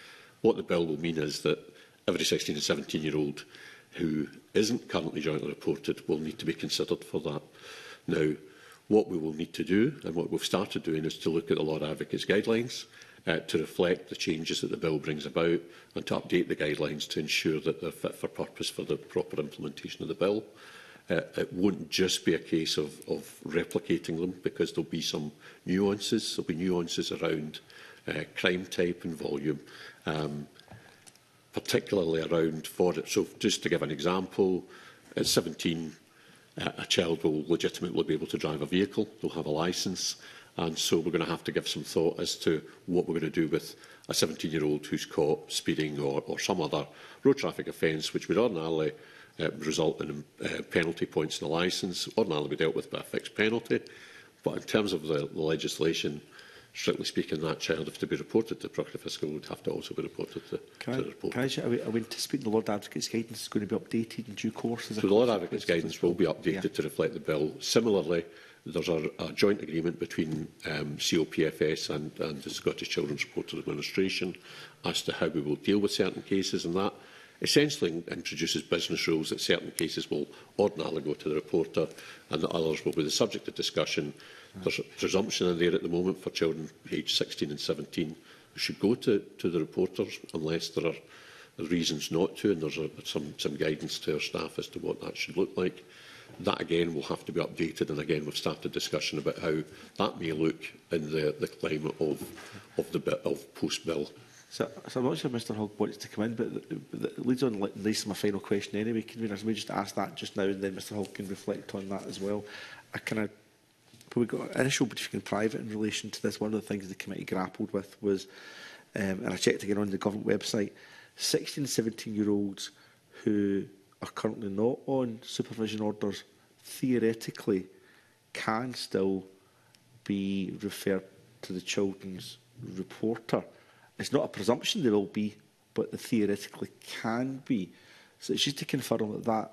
what the bill will mean is that every sixteen and seventeen-year-old who isn't currently jointly reported will need to be considered for that. Now, what we will need to do, and what we've started doing, is to look at the Law Advocates guidelines uh, to reflect the changes that the bill brings about, and to update the guidelines to ensure that they're fit for purpose for the proper implementation of the bill. Uh, it won't just be a case of, of replicating them, because there'll be some nuances. There'll be nuances around uh, crime type and volume, um, particularly around for it. So just to give an example, at seventeen, uh, a child will legitimately be able to drive a vehicle. They'll have a licence. And so we're going to have to give some thought as to what we're going to do with a seventeen-year-old who's caught speeding or, or some other road traffic offence, which would ordinarily uh, result in uh, penalty points in the licence, ordinarily be dealt with by a fixed penalty. But in terms of the, the legislation, strictly speaking, that child, if to be reported to Proctor Fiscal, would have to also be reported to, can to I, the report. Can I, are, we, are we anticipating the Lord Advocate's guidance is going to be updated in due course? So the Lord Advocate's guidance will be updated yeah. to reflect the bill. Similarly, there's a, a joint agreement between um, C O P F S and, and the Scottish Children's Reporter Administration as to how we will deal with certain cases, and that essentially introduces business rules that certain cases will ordinarily go to the reporter and that others will be the subject of discussion. There's a presumption in there at the moment for children aged sixteen and seventeen who should go to, to the reporters unless there are reasons not to, and there's a, some, some guidance to our staff as to what that should look like. That, again, will have to be updated, and again, we've started discussion about how that may look in the, the climate of, of, the bit of post-bill. So, so I'm not sure Mr Hogg wants to come in, but it leads on nice to my final question anyway. Convener, so we just ask that just now, and then Mr Hogg can reflect on that as well. I kind of, we got an initial briefing in private in relation to this. One of the things the committee grappled with was, um, and I checked again on the government website, sixteen and seventeen-year-olds who are currently not on supervision orders theoretically can still be referred to the children's reporter. It's not a presumption they will be, but they theoretically can be. So it's just to confirm that that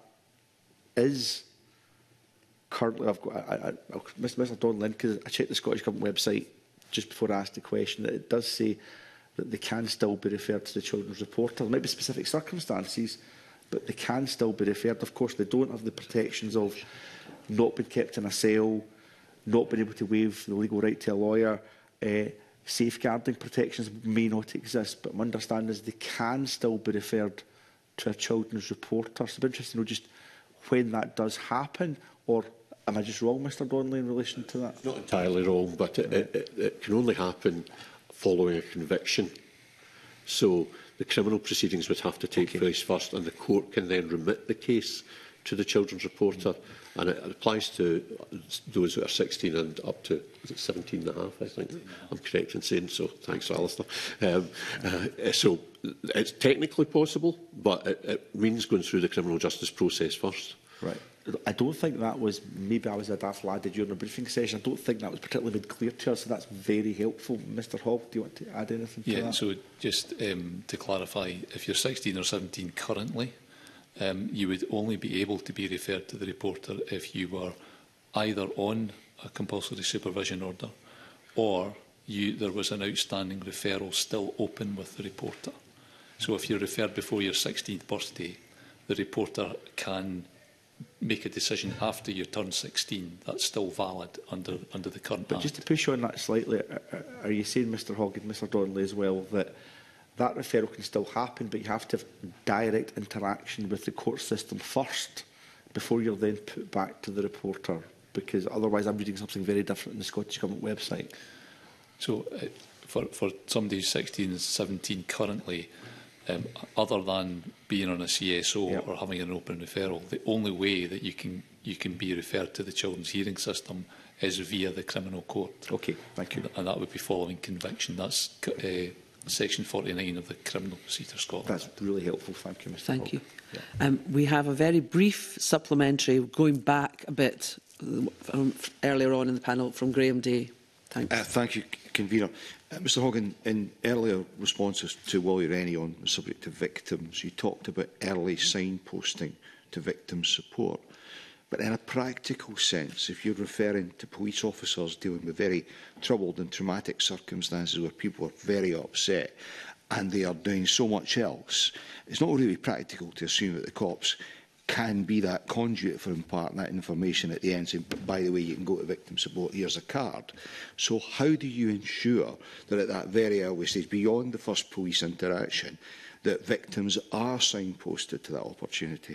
is currently. I've got. I, I, I'll, Mister Don Lynn, because I checked the Scottish Government website just before I asked the question, that it does say that they can still be referred to the children's reporter. There might be specific circumstances, but they can still be referred. Of course, they don't have the protections of not being kept in a cell, not being able to waive the legal right to a lawyer. Uh, safeguarding protections may not exist, but my understanding is they can still be referred to a children's reporter. So it'd be interesting to know just when that does happen, or am I just wrong, Mr Donnelly, in relation to that? Not entirely wrong, but it, it, it, it can only happen following a conviction. So the criminal proceedings would have to take okay. place first, and the court can then remit the case to the children's reporter. And it, it applies to those who are sixteen and up to is it seventeen and a half, I think. I'm correct in saying so. Thanks, Alistair. Um, uh, so it's technically possible, but it, it means going through the criminal justice process first. Right. I don't think that was, maybe I was a daft lad during the briefing session, I don't think that was particularly made clear to us, so that's very helpful. Mister Hogg, do you want to add anything to yeah, that? Yeah, so just um, to clarify, if you're sixteen or seventeen currently, um, you would only be able to be referred to the reporter if you were either on a compulsory supervision order or you, there was an outstanding referral still open with the reporter. So if you're referred before your sixteenth birthday, the reporter can make a decision after you turn sixteen. That's still valid under under the current But Act. just to push on that slightly, are you saying, Mr Hogg and Mr Donnelly as well, that that referral can still happen, but you have to have direct interaction with the court system first before you're then put back to the reporter? Because otherwise I'm reading something very different in the Scottish Government website. So uh, for, for somebody who's sixteen and seventeen currently, Um, other than being on a C S O yep. or having an open referral, the only way that you can you can be referred to the children's hearing system is via the criminal court. Okay, thank you. And, and that would be following conviction. That's uh, section forty-nine of the Criminal Procedure Scotland. That's really helpful. Thank you, Mister Thank Hogg. you. Yeah. Um, we have a very brief supplementary going back a bit from earlier on in the panel from Graham Day. Thanks. Uh, thank you, Convener. Uh, Mr Hogg, in, in earlier responses to Wally Rennie on the subject of victims, you talked about early signposting to victim support. But in a practical sense, if you're referring to police officers dealing with very troubled and traumatic circumstances where people are very upset, and they are doing so much else, it's not really practical to assume that the cops can be that conduit for imparting that information at the end, saying, by the way, you can go to victim support, here's a card. So how do you ensure that at that very early stage, beyond the first police interaction, that victims are signposted to that opportunity?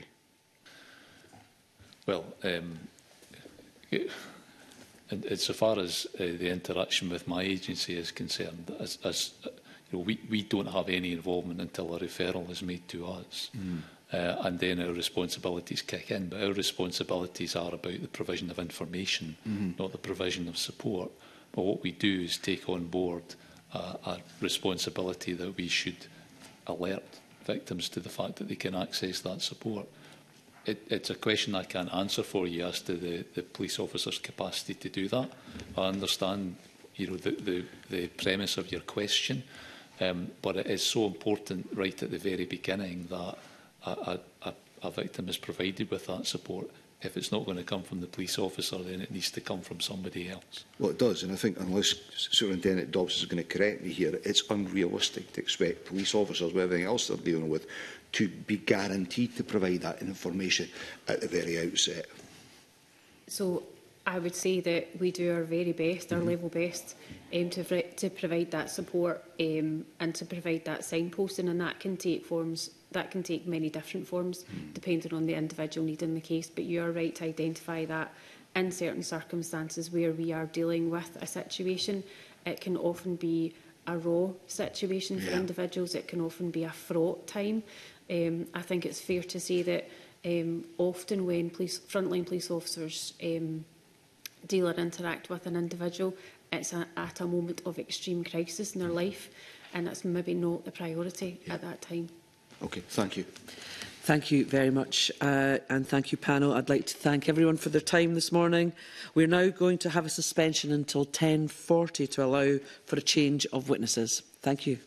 Well, um, it, insofar as uh, the interaction with my agency is concerned, as, as uh, you know, we, we don't have any involvement until a referral is made to us. Mm. Uh, and then our responsibilities kick in. But our responsibilities are about the provision of information, mm-hmm. not the provision of support. But what we do is take on board uh, a responsibility that we should alert victims to the fact that they can access that support. It, it's a question I can't answer for you as to the, the police officer's capacity to do that. I understand, you know, the, the, the premise of your question, um, but it is so important right at the very beginning that A, a, a victim is provided with that support. If it's not going to come from the police officer, then it needs to come from somebody else. Well, it does, and I think unless Superintendent Dobbs is going to correct me here, it's unrealistic to expect police officers, with everything else they're dealing with, to be guaranteed to provide that information at the very outset. So I would say that we do our very best, our mm-hmm. level best, um, to, to provide that support um, and to provide that signposting, and that can take forms. That can take many different forms, mm. depending on the individual need in the case. But you are right to identify that in certain circumstances where we are dealing with a situation, it can often be a raw situation for yeah. individuals. It can often be a fraught time. Um, I think it's fair to say that um, often when police, frontline police officers um, deal or interact with an individual, it's a, at a moment of extreme crisis in their life, and it's maybe not the priority yeah. at that time. Okay, thank you. Thank you very much, uh, and thank you, panel. I'd like to thank everyone for their time this morning. We're now going to have a suspension until ten forty to allow for a change of witnesses. Thank you.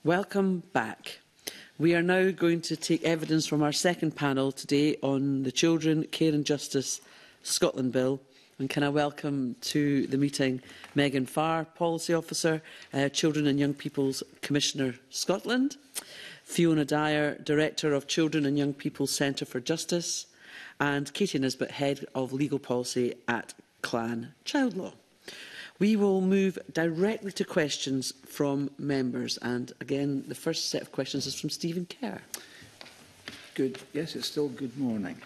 Welcome back. We are now going to take evidence from our second panel today on the Children, Care and Justice Scotland Bill. And can I welcome to the meeting Megan Farr, Policy Officer, uh, Children and Young People's Commissioner Scotland, Fiona Dyer, Director of Children and Young People's Centre for Justice, and Katie Nisbet, Head of Legal Policy at Clan Child Law. We will move directly to questions from members. And again, the first set of questions is from Stephen Kerr. Good. Yes, it's still good morning.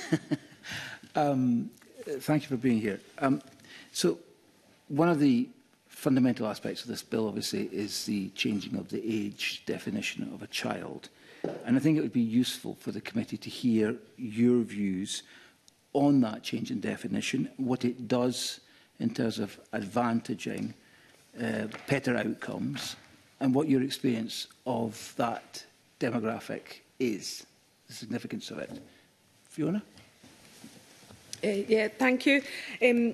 um, thank you for being here. Um, so, one of the fundamental aspects of this bill, obviously, is the changing of the age definition of a child. And I think it would be useful for the committee to hear your views on that change in definition, what it does in terms of advantaging uh, better outcomes, and what your experience of that demographic is, the significance of it. Fiona? Uh, yeah, thank you. Um,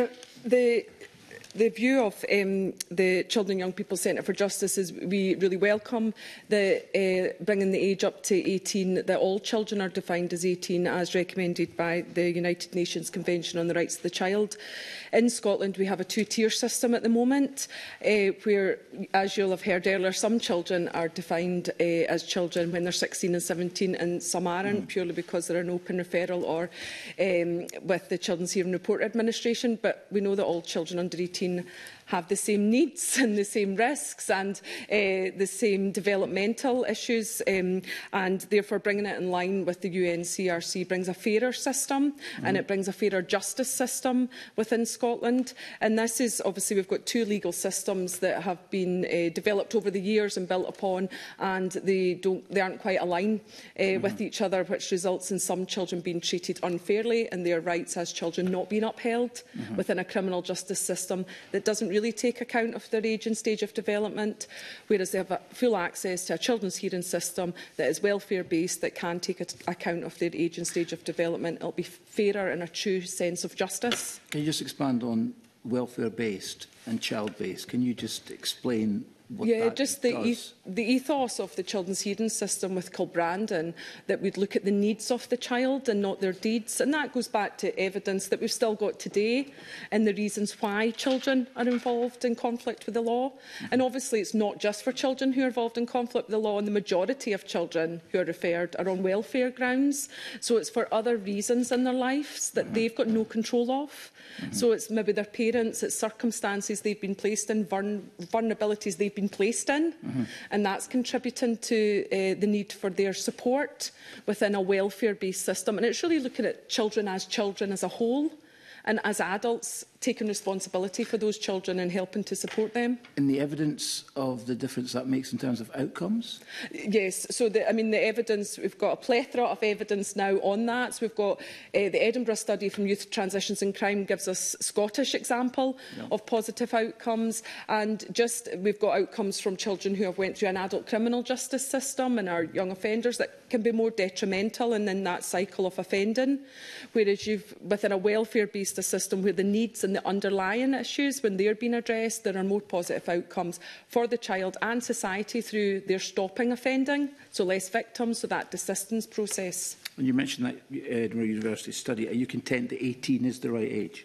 the The view of um, the Children and Young People Centre for Justice is we really welcome the uh, bringing the age up to eighteen, that all children are defined as eighteen as recommended by the United Nations Convention on the Rights of the Child. In Scotland, we have a two-tier system at the moment, uh, where, as you'll have heard earlier, some children are defined uh, as children when they're sixteen and seventeen, and some aren't, mm. purely because they're an open referral or um, with the Children's Hearing Report Administration. But we know that all children under eighteen have the same needs and the same risks and uh, the same developmental issues, um, and therefore bringing it in line with the U N C R C brings a fairer system, mm-hmm. and it brings a fairer justice system within Scotland. And this is, obviously, we've got two legal systems that have been uh, developed over the years and built upon, and they, don't, they aren't quite aligned uh, mm-hmm. with each other, which results in some children being treated unfairly and their rights as children not being upheld mm-hmm. within a criminal justice system that doesn't really take account of their age and stage of development, whereas they have a full access to a children's hearing system that is welfare-based, that can take account of their age and stage of development. It will be fairer and a true sense of justice. Can you just expand on welfare-based and child-based? Can you just explain what yeah, that just the, does? e the ethos of the children's hearing system with Kilbrandon, that we'd look at the needs of the child and not their deeds. And that goes back to evidence that we've still got today and the reasons why children are involved in conflict with the law. Mm-hmm. And obviously it's not just for children who are involved in conflict with the law, and the majority of children who are referred are on welfare grounds. So it's for other reasons in their lives that mm-hmm. they've got no control of. Mm-hmm. So it's maybe their parents, it's circumstances they've been placed in, vuln vulnerabilities they've been placed in, mm-hmm. and that's contributing to uh, the need for their support within a welfare-based system. And it's really looking at children as children as a whole, and as adults taking responsibility for those children and helping to support them. And the evidence of the difference that makes in terms of outcomes? Yes, so the, I mean the evidence, we've got a plethora of evidence now on that. So we've got uh, the Edinburgh study from Youth Transitions in Crime gives us Scottish example yeah. of positive outcomes, and just we've got outcomes from children who have went through an adult criminal justice system and are young offenders that can be more detrimental and in that cycle of offending, whereas you've within a welfare-based system where the needs and the underlying issues, when they're being addressed, there are more positive outcomes for the child and society through their stopping offending, so less victims, so that desistance process. And you mentioned that Edinburgh University study. Are you content that eighteen is the right age?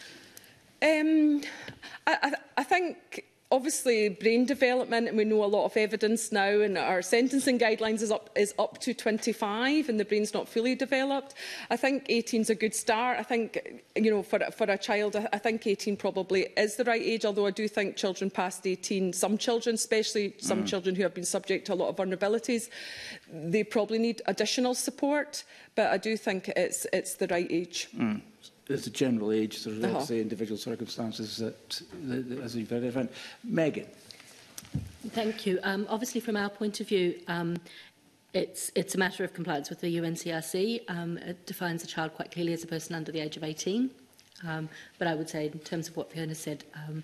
Um, I, I, I think obviously brain development, and we know a lot of evidence now, and our sentencing guidelines is up, is up to twenty-five, and the brain's not fully developed. I think eighteen is a good start. I think, you know, for, for a child, I, I think eighteen probably is the right age, although I do think children past eighteen, some children, especially some mm. children who have been subject to a lot of vulnerabilities, they probably need additional support, but I do think it's, it's the right age. Mm. There's a general age, there's uh-huh. obviously individual circumstances that, that, that as you've very different. Megan. Thank you. Um, obviously, from our point of view, um, it's, it's a matter of compliance with the U N C R C. Um, it defines a child quite clearly as a person under the age of eighteen. Um, but I would say, in terms of what Fiona said, um,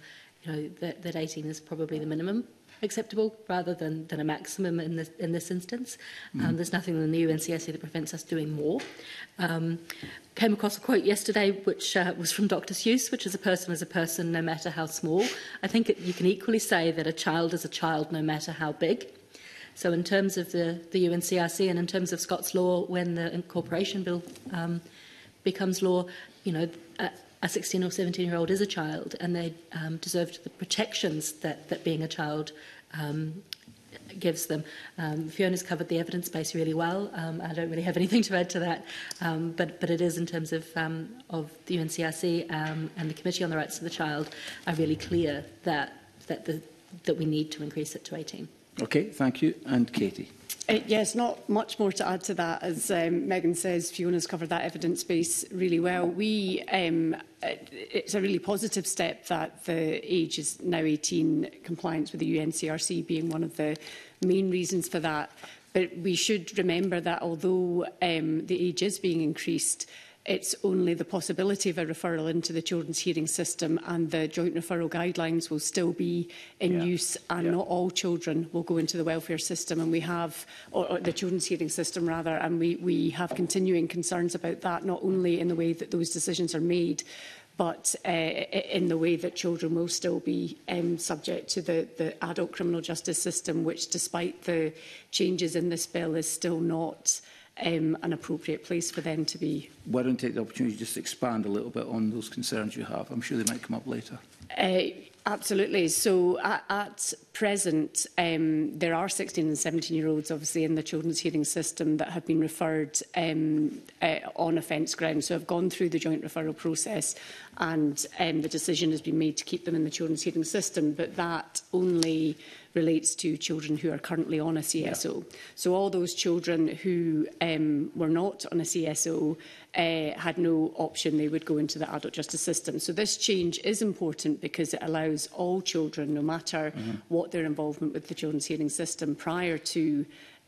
you know, that, that eighteen is probably the minimum acceptable rather than, than a maximum in this, in this instance. Mm. Um, there's nothing in the U N C R C that prevents us doing more. Um, came across a quote yesterday which uh, was from Doctor Seuss, which is a person is a person no matter how small. I think it, you can equally say that a child is a child no matter how big. So in terms of the, the U N C R C and in terms of Scots law, when the incorporation bill um, becomes law, you know, a, a sixteen or seventeen-year-old is a child, and they um, deserve the protections that, that being a child um, gives them. Um, Fiona's covered the evidence base really well. Um, I don't really have anything to add to that, um, but, but it is in terms of, um, of the U N C R C um, and the Committee on the Rights of the Child are really clear that, that, the, that we need to increase it to eighteen. Okay, thank you. And Katie. Uh, yes, not much more to add to that. As um, Megan says, Fiona's covered that evidence base really well. We, um, it's a really positive step that the age is now eighteen, compliance with the U N C R C being one of the main reasons for that. But we should remember that although um, the age is being increased, it's only the possibility of a referral into the children's hearing system, and the joint referral guidelines will still be in yeah. use, and yeah. not all children will go into the welfare system, and we have, or, or the children's hearing system rather, and we, we have continuing concerns about that, not only in the way that those decisions are made, but uh, in the way that children will still be um, subject to the, the adult criminal justice system, which, despite the changes in this bill, is still not Um, an appropriate place for them to be. Why don't you take the opportunity to just expand a little bit on those concerns you have? I'm sure they might come up later. Uh, absolutely. So at, at present, um, there are sixteen and seventeen-year-olds, obviously, in the children's hearing system that have been referred um, uh, on offence grounds. So have gone through the joint referral process, and um, the decision has been made to keep them in the children's hearing system. But that only relates to children who are currently on a C S O. Yeah. So all those children who um, were not on a C S O uh, had no option. They would go into the adult justice system. So this change is important because it allows all children, no matter mm-hmm. what their involvement with the children's hearing system prior to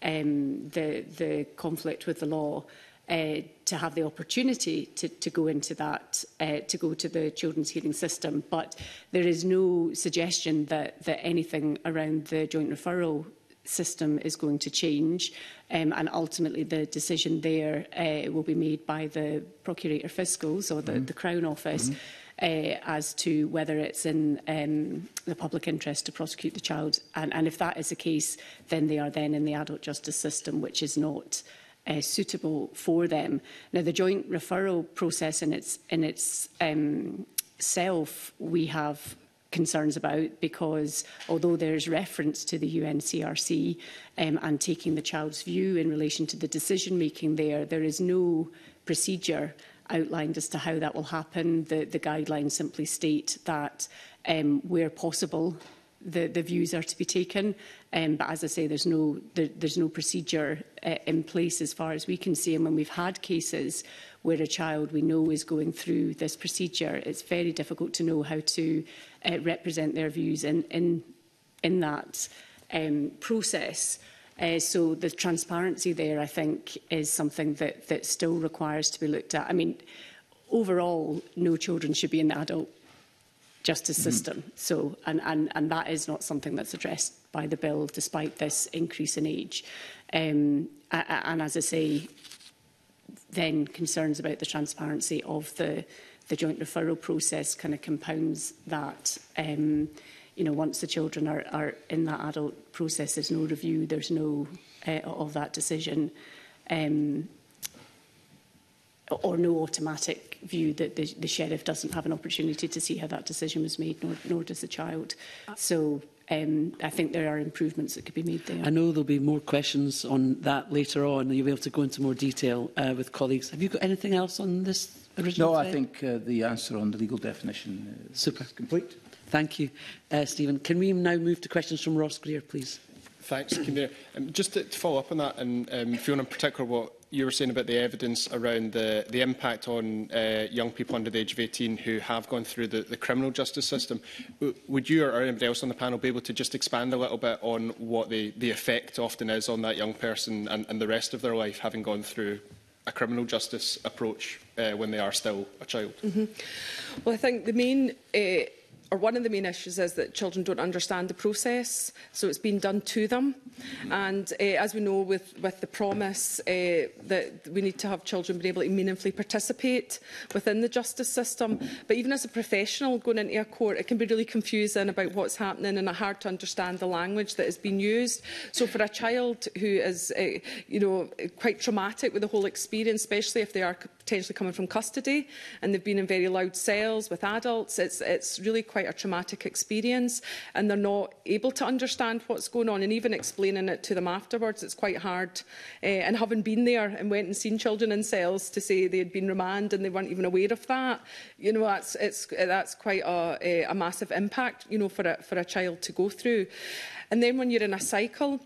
um, the, the conflict with the law, Uh, to have the opportunity to, to go into that, uh, to go to the children's hearing system. But there is no suggestion that, that anything around the joint referral system is going to change. Um, and ultimately, the decision there uh, will be made by the Procurator Fiscals, or the, mm-hmm. the Crown Office, mm-hmm. uh, as to whether it's in um, the public interest to prosecute the child. And, and if that is the case, then they are then in the adult justice system, which is not Uh, suitable for them. Now, the joint referral process in its in its um, self, we have concerns about, because although there is reference to the U N C R C um, and taking the child's view in relation to the decision making there, there is no procedure outlined as to how that will happen. The, the guidelines simply state that um, where possible, The, the views are to be taken, um, but as I say, there's no there, there's no procedure uh, in place as far as we can see. And when we've had cases where a child we know is going through this procedure, it's very difficult to know how to uh, represent their views in in in that um, process. Uh, so the transparency there, I think, is something that that still requires to be looked at. I mean, overall, no children should be in the adult justice system. Mm-hmm. So, and, and, and that is not something that's addressed by the bill, despite this increase in age. Um, and as I say, then concerns about the transparency of the, the joint referral process kind of compounds that. Um, you know, once the children are, are in that adult process, there's no review, there's no uh, of that decision. Um, or no automatic view that the, the sheriff doesn't have an opportunity to see how that decision was made, nor, nor does the child. So um, I think there are improvements that could be made there. I know there'll be more questions on that later on, and you'll be able to go into more detail uh, with colleagues. Have you got anything else on this original No, thread? I think uh, the answer on the legal definition is Super. complete. Thank you, uh, Stephen. Can we now move to questions from Ross Greer, please? Thanks, Convener. Um, just to, to follow up on that, and um, Fiona, in particular, what you were saying about the evidence around the, the impact on uh, young people under the age of eighteen who have gone through the, the criminal justice system. W would you or anybody else on the panel be able to just expand a little bit on what the, the effect often is on that young person and, and the rest of their life, having gone through a criminal justice approach uh, when they are still a child? Mm-hmm. Well, I think the main uh, or one of the main issues is that children don't understand the process, so it's been done to them. And uh, as we know with, with the promise, uh, that we need to have children being able to meaningfully participate within the justice system. But even as a professional going into a court, it can be really confusing about what's happening and hard to understand the language that is being used. So for a child who is uh, you know, quite traumatic with the whole experience, especially if they are potentially coming from custody and they've been in very loud cells with adults, it's, it's really quite a traumatic experience, and they're not able to understand what's going on, and even explaining it to them afterwards, it's quite hard. Uh, and having been there and went and seen children in cells to say they had been remanded and they weren't even aware of that, you know, that's, it's, that's quite a, a massive impact, you know, for a, for a child to go through. And then when you're in a cycle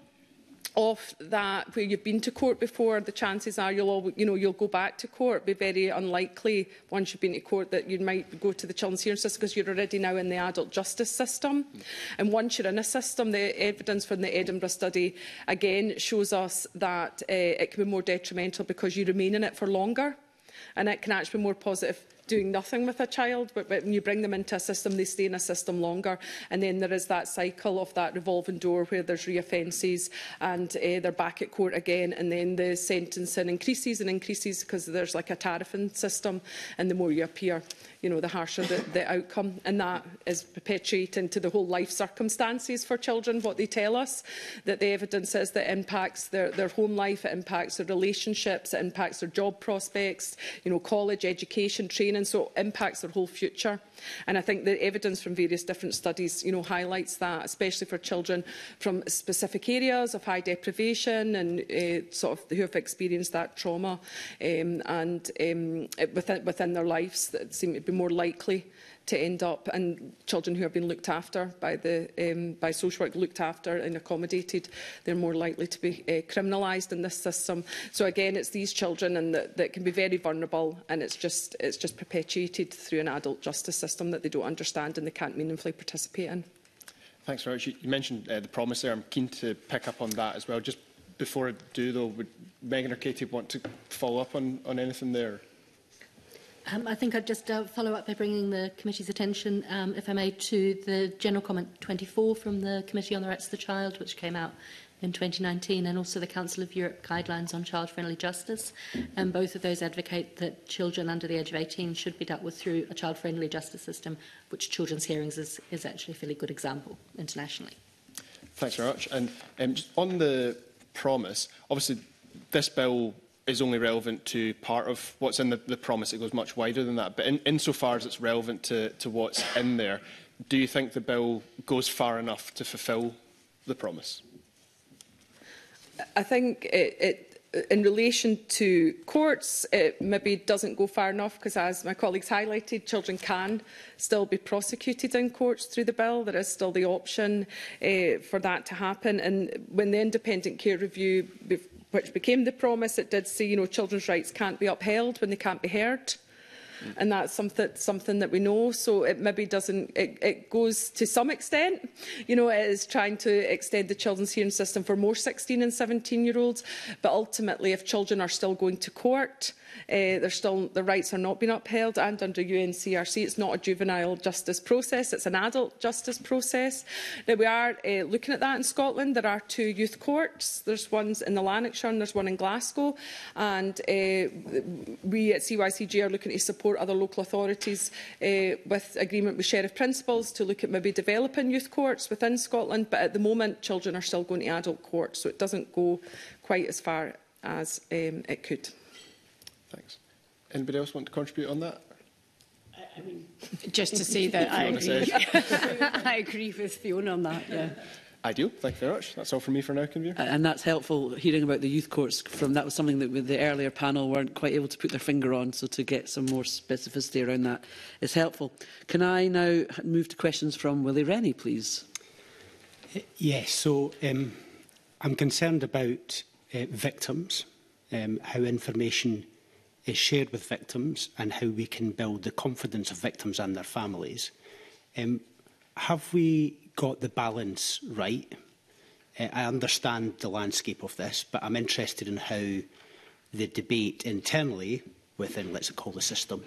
of that, where you've been to court before, the chances are you'll, all, you know, you'll go back to court. It'd be very unlikely once you've been to court that you might go to the children's hearing system, because you're already now in the adult justice system. Mm. And once you're in a system, the evidence from the Edinburgh study again shows us that uh, it can be more detrimental because you remain in it for longer, and it can actually be more positive doing nothing with a child, but when you bring them into a system, they stay in a system longer. And then there is that cycle of that revolving door where there's reoffences and uh, they're back at court again, and then the sentencing increases and increases because there's like a tariffing system, and the more you appear, you know, the harsher the, the outcome. And that is perpetuating to the whole life circumstances for children, what they tell us, that the evidence is that it impacts their, their home life, it impacts their relationships, it impacts their job prospects, you know, college, education, training, and so it impacts their whole future. And I think the evidence from various different studies, you know, highlights that, especially for children from specific areas of high deprivation and uh, sort of who have experienced that trauma, um, and um, within, within their lives that seem to be more likely to end up, and children who have been looked after by the um, by social work, looked after and accommodated, they're more likely to be uh, criminalised in this system. So again, it's these children and that, that can be very vulnerable, and it's just it's just perpetuated through an adult justice system that they don't understand and they can't meaningfully participate in. Thanks very much. You mentioned uh, the promise there. I'm keen to pick up on that as well. Just before I do, though, would Megan or Katie want to follow up on, on anything there? Um, I think I'd just uh, follow up by bringing the committee's attention, um, if I may, to the general comment twenty-four from the Committee on the Rights of the Child, which came out in twenty nineteen, and also the Council of Europe guidelines on child-friendly justice. And both of those advocate that children under the age of eighteen should be dealt with through a child-friendly justice system, which Children's Hearings is, is actually a fairly good example internationally. Thanks very much. And um, just on the promise, obviously this bill is only relevant to part of what's in the, the promise. It goes much wider than that. But in, insofar as it's relevant to, to what's in there, do you think the bill goes far enough to fulfil the promise? I think it, it, in relation to courts, it maybe doesn't go far enough, because as my colleagues highlighted, children can still be prosecuted in courts through the bill. There is still the option uh, for that to happen. And when the Independent Care Review, which became the promise, it did say, you know, children's rights can't be upheld when they can't be heard. Mm. And that's something, something that we know. So it maybe doesn't, it, it goes to some extent, you know, it is trying to extend the children's hearing system for more sixteen and seventeen year olds. But ultimately, if children are still going to court, Uh, they're still, the rights are not being upheld, and under U N C R C it's not a juvenile justice process, it's an adult justice process. Now we are uh, looking at that in Scotland. There are two youth courts. There's one in the Lanarkshire and there's one in Glasgow, and uh, we at C Y C G are looking to support other local authorities uh, with agreement with Sheriff Principals to look at maybe developing youth courts within Scotland, but at the moment children are still going to adult courts, so it doesn't go quite as far as um, it could. Thanks. Anybody else want to contribute on that? I mean, just to say that I agree. I agree with Fiona on that. Yeah. Ideal. Thank you very much. That's all from me for now, Convener. And that's helpful, hearing about the youth courts. From that was something that with the earlier panel weren't quite able to put their finger on, so to get some more specificity around that is helpful. Can I now move to questions from Willie Rennie, please? Yes. So um, I'm concerned about uh, victims, um, how information is shared with victims and how we can build the confidence of victims and their families. Um, have we got the balance right? Uh, I understand the landscape of this, but I'm interested in how the debate internally within, let's call the system,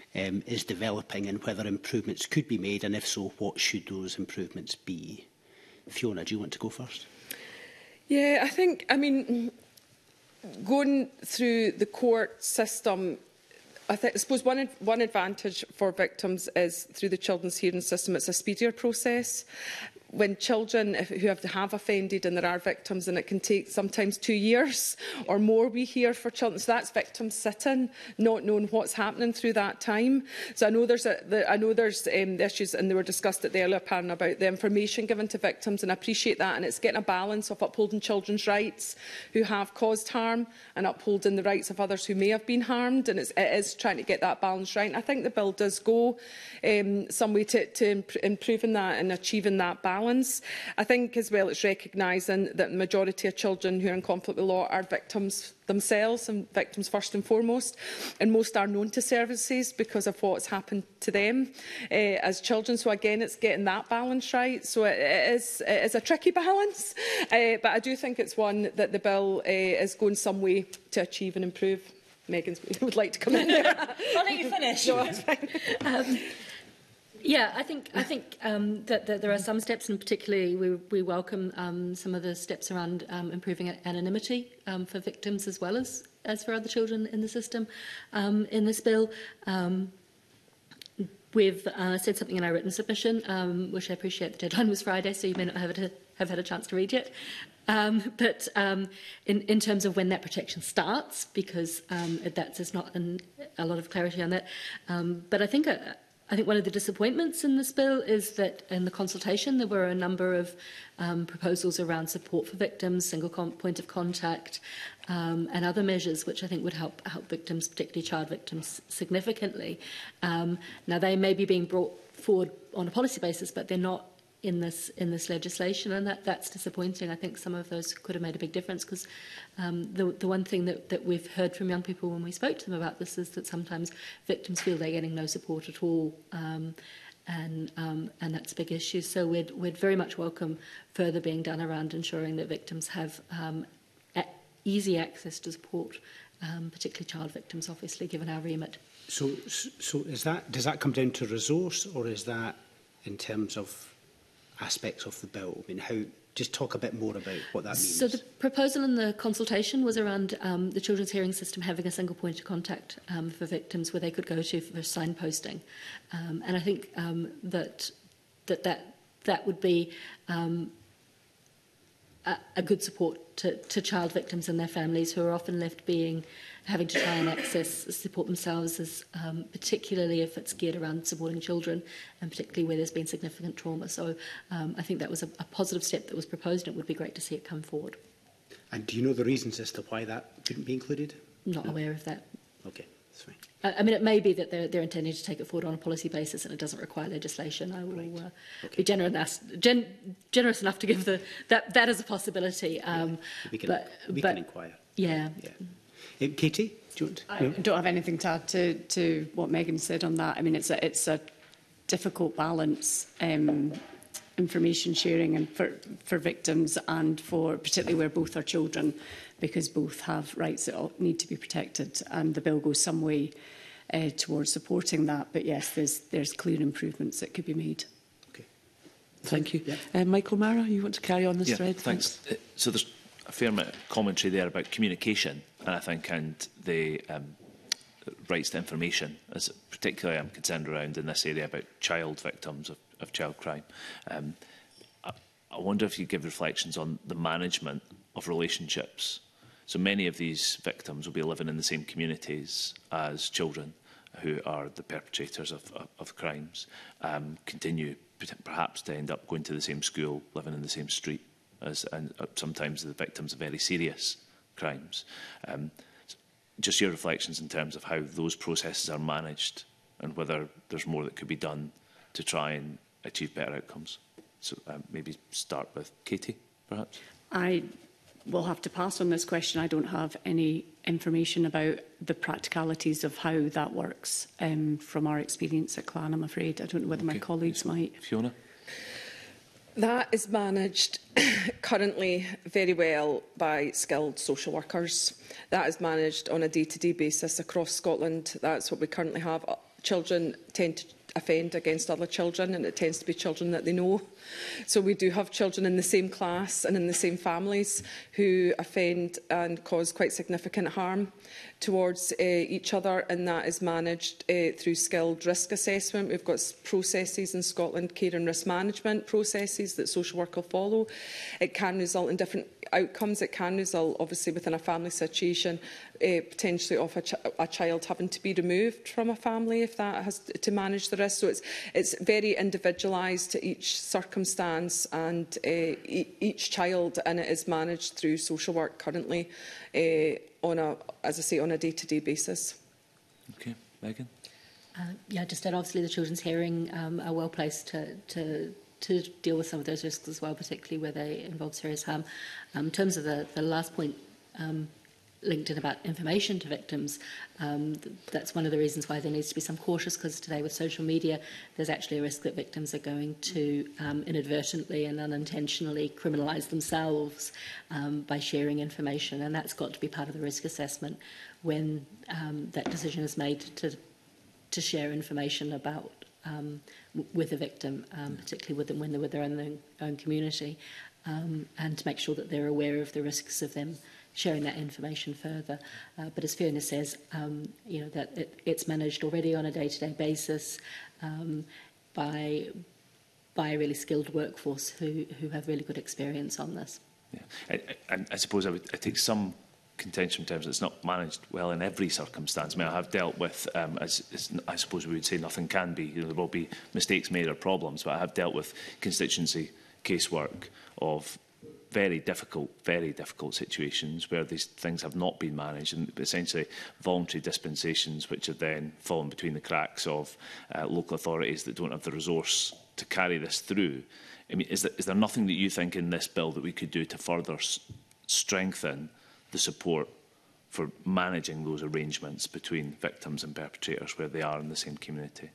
um, is developing and whether improvements could be made, and if so, what should those improvements be? Fiona, do you want to go first? Yeah, I think, I mean, going through the court system, I, th I suppose one, ad one advantage for victims is through the children's hearing system, it's a speedier process. When children who have, have offended and there are victims, and it can take sometimes two years or more, we hear for children. So that's victims sitting, not knowing what's happening through that time. So I know there's a, the, I know there's um, the issues, and they were discussed at the earlier panel about the information given to victims, and I appreciate that. And it's getting a balance of upholding children's rights who have caused harm and upholding the rights of others who may have been harmed. And it's, it is trying to get that balance right. And I think the bill does go um, some way to, to imp improving that and achieving that balance. Balance. I think as well it's recognising that the majority of children who are in conflict with law are victims themselves, and victims first and foremost, and most are known to services because of what's happened to them uh, as children. So again, it's getting that balance right. So it, it, is, it is a tricky balance, uh, but I do think it's one that the bill uh, is going some way to achieve and improve. Megan would like to come in there. I'll let you finish. No, that's fine. um, Yeah, I think I think um, that, that there are some steps, and particularly we, we welcome um, some of the steps around um, improving anonymity um, for victims as well as as for other children in the system um, in this bill. Um, we've uh, said something in our written submission, um, which I appreciate the deadline was Friday, so you may not have, it, have had a chance to read yet. Um, but um, in, in terms of when that protection starts, because um, that's there's not an, a lot of clarity on that. Um, but I think. A, I think one of the disappointments in this bill is that in the consultation there were a number of um, proposals around support for victims, single point of contact, um, and other measures which I think would help help victims, particularly child victims, significantly. Um, now they may be being brought forward on a policy basis, but they're not in this in this legislation, and that that's disappointing. I think some of those could have made a big difference, because um, the the one thing that that we've heard from young people when we spoke to them about this is that sometimes victims feel they're getting no support at all, um, and um, and that's a big issue. So we'd we'd very much welcome further being done around ensuring that victims have um, a easy access to support, um, particularly child victims, obviously given our remit. So so is that does that come down to resource, or is that in terms of aspects of the bill? I mean, how? Just talk a bit more about what that means. So the proposal in the consultation was around um, the children's hearing system having a single point of contact um, for victims where they could go to for signposting, um, and I think um, that that that that would be um, a, a good support to, to child victims and their families, who are often left being having to try and access support themselves, as, um, particularly if it's geared around supporting children, and particularly where there's been significant trauma. So um, I think that was a, a positive step that was proposed, and it would be great to see it come forward. And do you know the reasons as to why that couldn't be included? Not no. aware of that. Okay, that's fine. I, I mean, it may be that they're, they're intending to take it forward on a policy basis and it doesn't require legislation. I will right. uh, okay. be generous, gen, generous enough to give the, that, that as a possibility. Um, yeah. We can, but, we but, can inquire. Yeah. yeah. Um, Katie, do you want to? I no? don't have anything to add to, to what Megan said on that. I mean, it's a, it's a difficult balance, um, information sharing and for, for victims and for particularly where both are children, because both have rights that need to be protected, and the bill goes some way uh, towards supporting that. But yes, there's, there's clear improvements that could be made. Okay. Thank you. Yeah. Uh, Michael Mara, you want to carry on this yeah, thread? Thanks. thanks. Uh, so there's a fair amount of commentary there about communication, and I think, and the um, rights to information, as particularly I'm concerned around in this area about child victims of, of child crime. Um, I, I wonder if you give reflections on the management of relationships. So many of these victims will be living in the same communities as children who are the perpetrators of, of, of crimes, um, continue perhaps to end up going to the same school, living in the same street, as, and sometimes the victims of very serious crimes. Um, just your reflections in terms of how those processes are managed and whether there's more that could be done to try and achieve better outcomes. So um, maybe start with Katie, perhaps. I will have to pass on this question. I don't have any information about the practicalities of how that works um, from our experience at Clan, I'm afraid. I don't know whether okay. my colleagues might. Fiona? That is managed currently very well by skilled social workers. That is managed on a day-to-day basis across Scotland. That's what we currently have. children tend to offend against other children, and it tends to be children that they know. So we do have children in the same class and in the same families who offend and cause quite significant harm towards uh, each other, and that is managed uh, through skilled risk assessment. We've got processes in Scotland, care and risk management processes that social work will follow. It can result in different outcomes. It can result, obviously, within a family situation, uh, potentially of a, ch a child having to be removed from a family if that has to manage the risk. So it's, it's very individualised to each circumstance and uh, e each child, and it is managed through social work currently uh, on a, as I say, on a day-to-day basis. Okay, Megan. Uh, yeah, just that obviously the Children's Hearing um, are well placed to, to to deal with some of those risks as well, particularly where they involve serious harm. Um, in terms of the, the last point um, linked in about information to victims, um, th that's one of the reasons why there needs to be some cautious, because today with social media, there's actually a risk that victims are going to um, inadvertently and unintentionally criminalise themselves um, by sharing information, and that's got to be part of the risk assessment when um, that decision is made to, to share information about um, with a victim, um, particularly with them when they're within their own, own community, um, and to make sure that they're aware of the risks of them sharing that information further. Uh, but as Fiona says, um, you know, that it, it's managed already on a day-to-day basis um, by, by a really skilled workforce who, who have really good experience on this. Yeah. I, I, I suppose I would I take some contention in terms that it's not managed well in every circumstance. I mean, I have dealt with, um, as, as I suppose we would say, nothing can be. You know, there will be mistakes made or problems, but I have dealt with constituency casework of very difficult, very difficult situations where these things have not been managed, and essentially voluntary dispensations which have then fallen between the cracks of uh, local authorities that don't have the resource to carry this through. I mean, is there, is there nothing that you think in this bill that we could do to further s strengthen the support for managing those arrangements between victims and perpetrators where they are in the same community?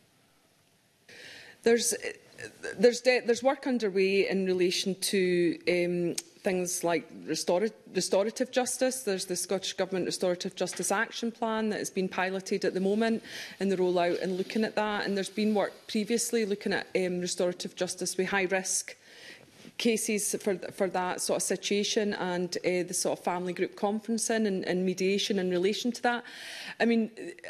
There's, there's, there's work underway in relation to um, things like restora restorative justice. There's the Scottish Government Restorative Justice Action Plan that has been piloted at the moment in the rollout and looking at that. And there's been work previously looking at um, restorative justice with high risk cases for, for that sort of situation, and uh, the sort of family group conferencing and, and mediation in relation to that. I mean,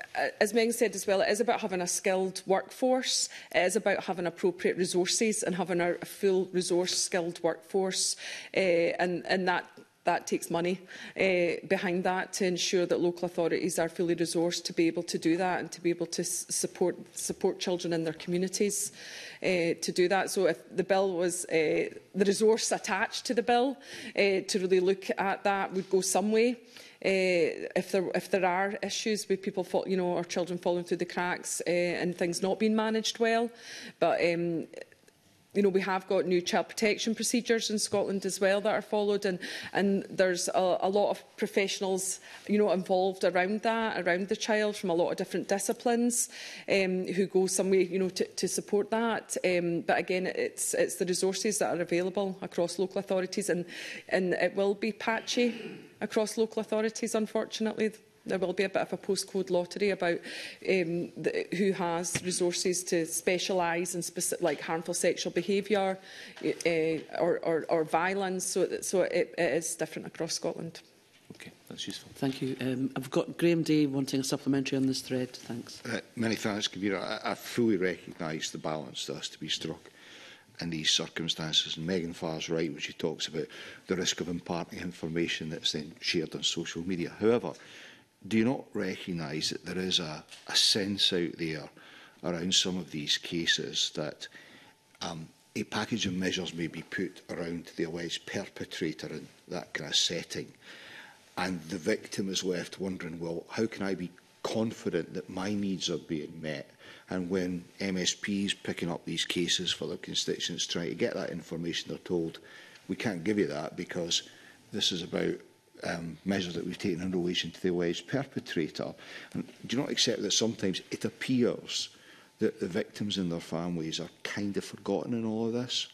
as Megan said as well, it is about having a skilled workforce. It is about having appropriate resources and having a, a full resource skilled workforce, uh, and, and that That takes money uh, behind that to ensure that local authorities are fully resourced to be able to do that and to be able to s support support children in their communities uh, to do that. So if the bill was, uh, the resource attached to the bill uh, to really look at that would go some way. Uh, if there if there are issues with people, fall, you know, or children falling through the cracks uh, and things not being managed well, but um, you know, we have got new child protection procedures in Scotland as well that are followed, and, and there's a, a lot of professionals, you know, involved around that, around the child from a lot of different disciplines, um, who go some way, you know, to, to support that. Um, but again, it's, it's the resources that are available across local authorities, and, and it will be patchy across local authorities, unfortunately. There will be a bit of a postcode lottery about um, the, who has resources to specialise in specific, like harmful sexual behaviour uh, or, or, or violence. So, so it, it is different across Scotland. Okay, that's useful. Thank you. Um, I've got Graham Day wanting a supplementary on this thread. Thanks. Uh, many thanks, Kavira. I, I fully recognise the balance that has to be struck in these circumstances. And Megan Farr's right when she talks about the risk of imparting information that's then shared on social media. However, do you not recognise that there is a, a sense out there around some of these cases that um, a package of measures may be put around the alleged perpetrator in that kind of setting, and the victim is left wondering, well, how can I be confident that my needs are being met? And when M S Ps picking up these cases for their constituents trying to get that information, they're told, we can't give you that because this is about Um, measures that we've taken in relation to the alleged perpetrator. And do you not accept that sometimes it appears that the victims and their families are kind of forgotten in all of this?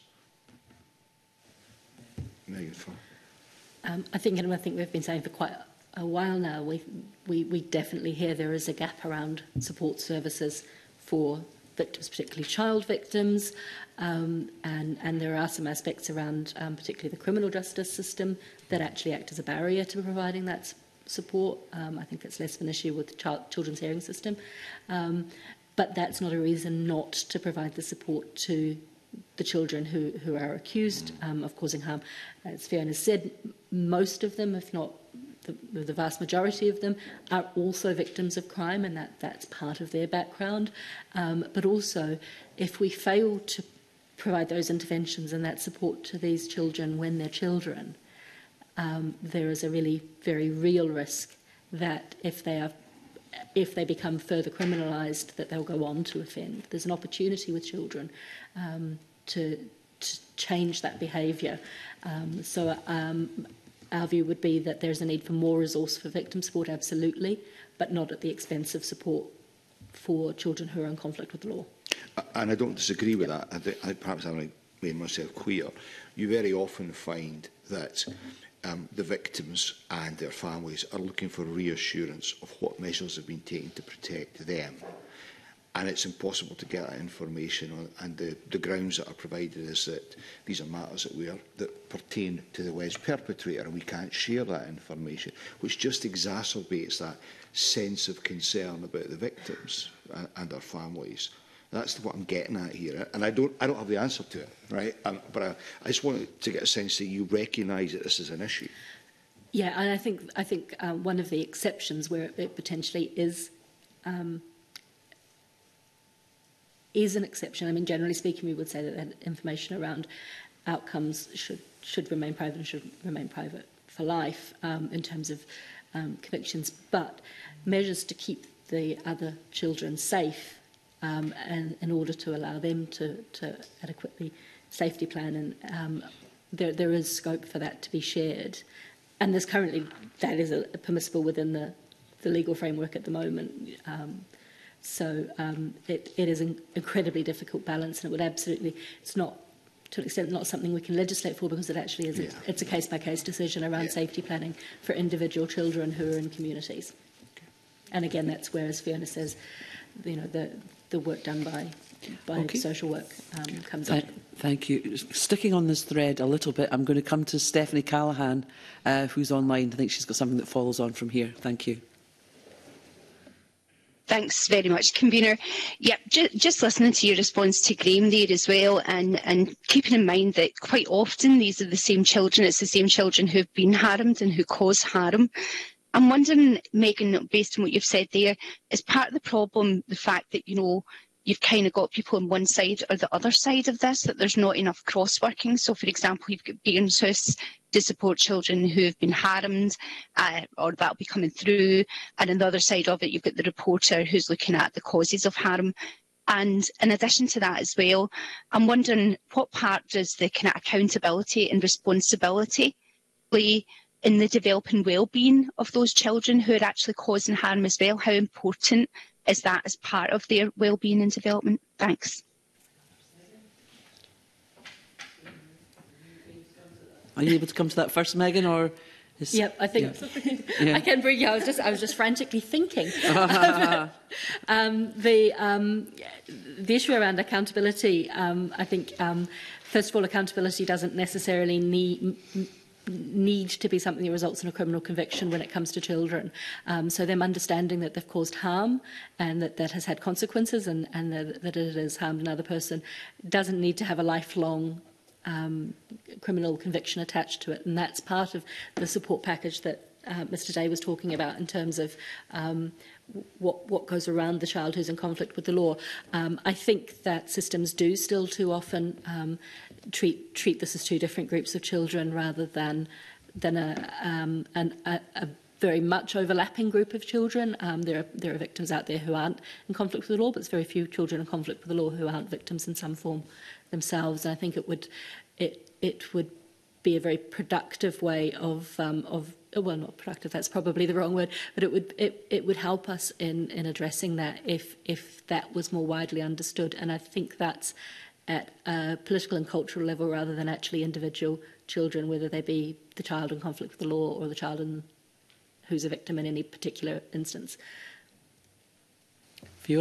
Megan Farr. Um, I think, and I think we've been saying for quite a while now, we, we, we definitely hear there is a gap around support services for victims, particularly child victims, um, and, and there are some aspects around um, particularly the criminal justice system that actually act as a barrier to providing that support. Um, I think it's less of an issue with the child, children's hearing system, um, but that's not a reason not to provide the support to the children who, who are accused um, of causing harm. As Fiona said, most of them, if not the, the vast majority of them, are also victims of crime, and that, that's part of their background. Um, but also, if we fail to provide those interventions and that support to these children when they're children, um, there is a really very real risk that if they are if they become further criminalised, that they'll go on to offend. There's an opportunity with children um, to, to change that behaviour. Um, so um, our view would be that there's a need for more resource for victim support, absolutely, but not at the expense of support for children who are in conflict with the law. And I don't disagree with that. I think, I, perhaps I made myself clear. You very often find that Um, the victims and their families are looking for reassurance of what measures have been taken to protect them. And it's impossible to get that information on, and the, the grounds that are provided is that these are matters that, we are, that pertain to the alleged perpetrator, and we can't share that information, which just exacerbates that sense of concern about the victims and, and their families. That's what I'm getting at here, and I don't, I don't have the answer to it, right? Um, but I, I just want to get a sense that you recognise that this is an issue. Yeah, and I think I think uh, one of the exceptions where it potentially is um, is an exception. I mean, generally speaking, we would say that, that information around outcomes should should remain private and should remain private for life um, in terms of um, convictions, but measures to keep the other children safe. Um, and in order to allow them to, to adequately safety plan, and um, there, there is scope for that to be shared. And there's currently, that is a, a permissible within the, the legal framework at the moment. Um, so um, it, it is an incredibly difficult balance, and it would absolutely, it's not, to an extent, not something we can legislate for, because it actually is, yeah. a, it's a case-by-case decision around yeah. safety planning for individual children who are in communities. Okay. And again, that's where, as Fiona says, you know, the the work done by, by okay. social work um, comes Th in. Thank you. Sticking on this thread a little bit, I'm going to come to Stephanie Callaghan, uh, who's online. I think she's got something that follows on from here. Thank you. Thanks very much, Convener. Yep, ju just listening to your response to Graham there as well, and, and keeping in mind that quite often these are the same children, it's the same children who've been harmed and who cause harm. I'm wondering, Megan, based on what you've said there, is part of the problem the fact that, you know, you've kind of got people on one side or the other side of this, that there's not enough cross-working? So, for example, you've got Bairns House to support children who have been harmed, uh, or that'll be coming through, and on the other side of it, you've got the reporter who's looking at the causes of harm. And in addition to that as well, I'm wondering what part does the kind of accountability and responsibility play in the developing well-being of those children who are actually causing harm as well? How important is that as part of their well-being and development? Thanks. Are you able to come to that first, Megan, or? Is, yep, I think yeah. Yeah. I can bring you. I was just, I was just frantically thinking. um, the um, the issue around accountability. Um, I think um, first of all, accountability doesn't necessarily need. need to be something that results in a criminal conviction when it comes to children. Um, so them understanding that they've caused harm and that that has had consequences, and, and that, that it has harmed another person, doesn't need to have a lifelong um, criminal conviction attached to it. And that's part of the support package that uh, Mr Day was talking about in terms of um, what, what goes around the child who's in conflict with the law. Um, I think that systems do still too often um, treat treat this as two different groups of children rather than than a, um, an, a, a very much overlapping group of children. Um, there are there are victims out there who aren't in conflict with the law, but there's very few children in conflict with the law who aren't victims in some form themselves. And I think it would it it would be a very productive way of um, of well, not productive, that's probably the wrong word, but it would it, it would help us in in addressing that if if that was more widely understood. And I think that's at a political and cultural level rather than actually individual children, whether they be the child in conflict with the law or the child in, who's a victim in any particular instance. Fiona?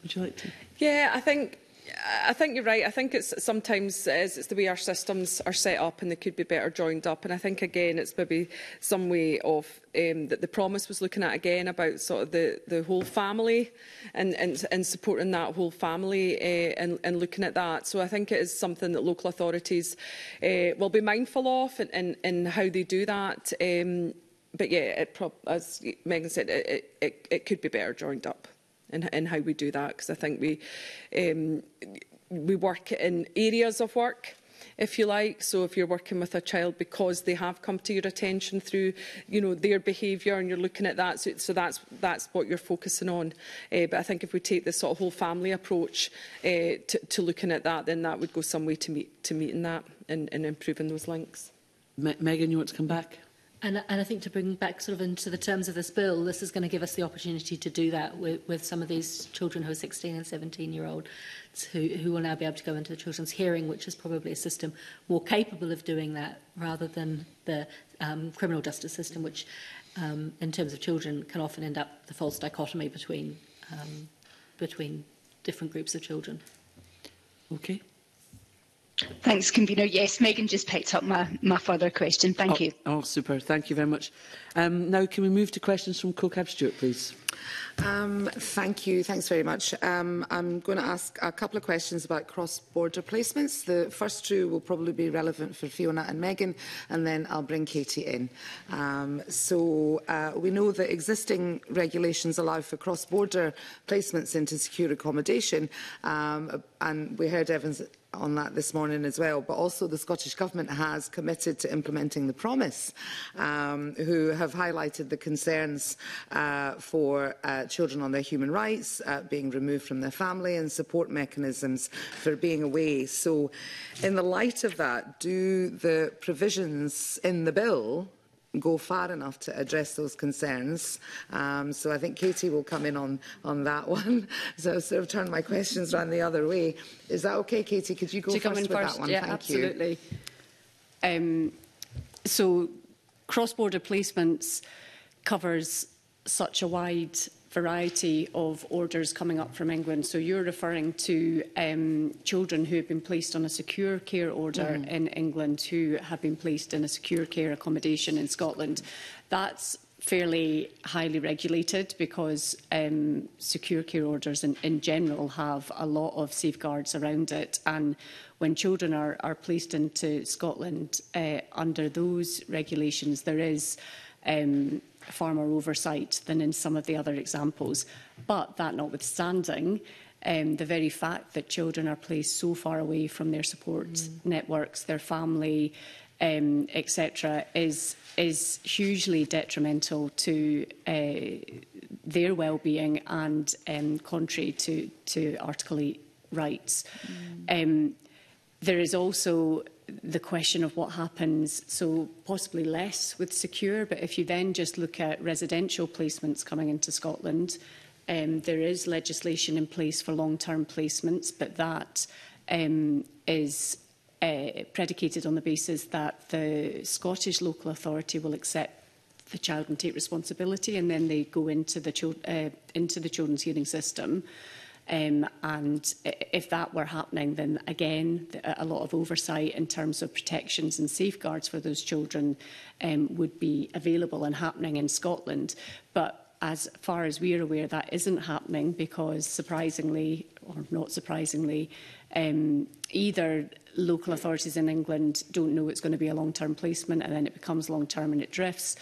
Would you like to? Yeah, I think I think you're right. I think it's sometimes it's, it's the way our systems are set up, and they could be better joined up. And I think again, it's maybe some way of um, that the promise was looking at again about sort of the the whole family and and, and supporting that whole family uh, and, and looking at that. So I think it is something that local authorities uh, will be mindful of in, in, in how they do that. Um, but yeah, it pro as Megan said, it, it, it could be better joined up in, in how we do that, because I think we um, we work in areas of work, if you like. So if you're working with a child because they have come to your attention through, you know, their behaviour, and you're looking at that, so, so that's that's what you're focusing on. Uh, but I think if we take this sort of whole family approach uh, to, to looking at that, then that would go some way to meet to meeting that and, and improving those links. Me Megan, you want to come back? And, and I think to bring back sort of into the terms of this bill, this is going to give us the opportunity to do that with, with some of these children who are sixteen and seventeen year old who, who will now be able to go into the children's hearing, which is probably a system more capable of doing that rather than the um, criminal justice system, which um, in terms of children can often end up the false dichotomy between, um, between different groups of children. Okay. Thanks, Convener. Yes, Megan just picked up my, my further question. Thank oh, you. Oh, super. Thank you very much. Um, now, can we move to questions from CoCab Stewart, please? Um, thank you. Thanks very much. Um, I'm going to ask a couple of questions about cross-border placements. The first two will probably be relevant for Fiona and Megan, and then I'll bring Katie in. Um, so uh, we know that existing regulations allow for cross-border placements into secure accommodation, um, and we heard Evans on that this morning as well, but also the Scottish Government has committed to implementing the promise, um, who have highlighted the concerns uh, for uh, children on their human rights, uh, being removed from their family, and support mechanisms for being away. So in the light of that, do the provisions in the bill go far enough to address those concerns? Um, so I think Katie will come in on, on that one. So I've sort of turned my questions around the other way. Is that okay, Katie? Could you go to first come in with first? that one? Yeah, Thank absolutely. you. Um, so cross-border placements covers such a wide variety of orders coming up from England. So you're referring to um, children who have been placed on a secure care order mm. in England who have been placed in a secure care accommodation in Scotland. That's fairly highly regulated because um, secure care orders in, in general have a lot of safeguards around it. And when children are, are placed into Scotland uh, under those regulations, there is um, far more oversight than in some of the other examples. But that notwithstanding, um, the very fact that children are placed so far away from their support mm. networks, their family, um, et cetera, is, is hugely detrimental to uh, their well-being and um, contrary to, to Article eight rights. Mm. Um, there is also the question of what happens, so possibly less with secure, but if you then just look at residential placements coming into Scotland, um, there is legislation in place for long-term placements, but that um, is uh, predicated on the basis that the Scottish local authority will accept the child and take responsibility, and then they go into the, uh, into the children's hearing system. Um, and if that were happening, then again, a lot of oversight in terms of protections and safeguards for those children um, would be available and happening in Scotland. But as far as we're aware, that isn't happening because, surprisingly, or not surprisingly, um, either local authorities in England don't know it's going to be a long-term placement and then it becomes long-term and it drifts,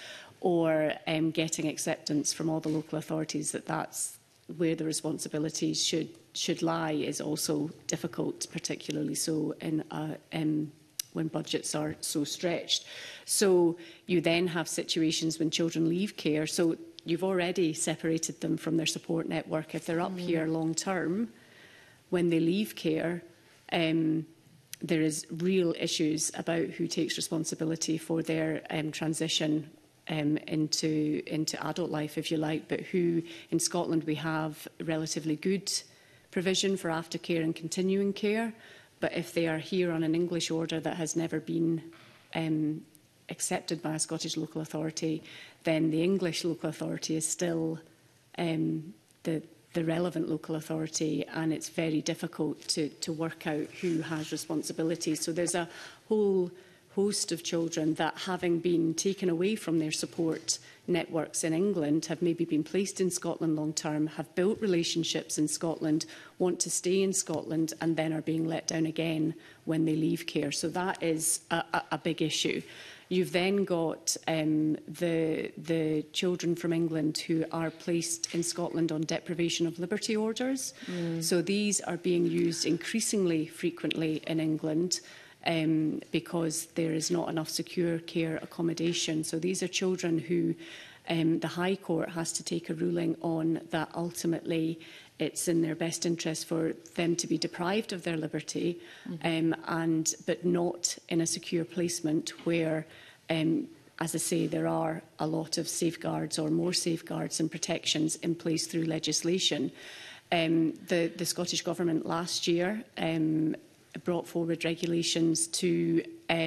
or um, getting acceptance from all the local authorities that that's where the responsibilities should should lie is also difficult, particularly so in uh, um, when budgets are so stretched. So you then have situations when children leave care. So you've already separated them from their support network. If they're up mm. here long term, when they leave care, um, there is real issues about who takes responsibility for their um, transition Um, into, into adult life, if you like, but who in Scotland we have relatively good provision for aftercare and continuing care. But if they are here on an English order that has never been um, accepted by a Scottish local authority, then the English local authority is still um, the, the relevant local authority, and it's very difficult to, to work out who has responsibility. So there's a whole host of children that, having been taken away from their support networks in England, have maybe been placed in Scotland long term, have built relationships in Scotland, want to stay in Scotland, and then are being let down again when they leave care. So that is a, a, a big issue. You've then got um, the, the children from England who are placed in Scotland on deprivation of liberty orders. Mm. So these are being used increasingly frequently in England um, because there is not enough secure care accommodation. So these are children who um, the High Court has to take a ruling on that ultimately it's in their best interest for them to be deprived of their liberty, mm-hmm. um, and but not in a secure placement where, um, as I say, there are a lot of safeguards or more safeguards and protections in place through legislation. Um, the, the Scottish Government last year um, brought forward regulations to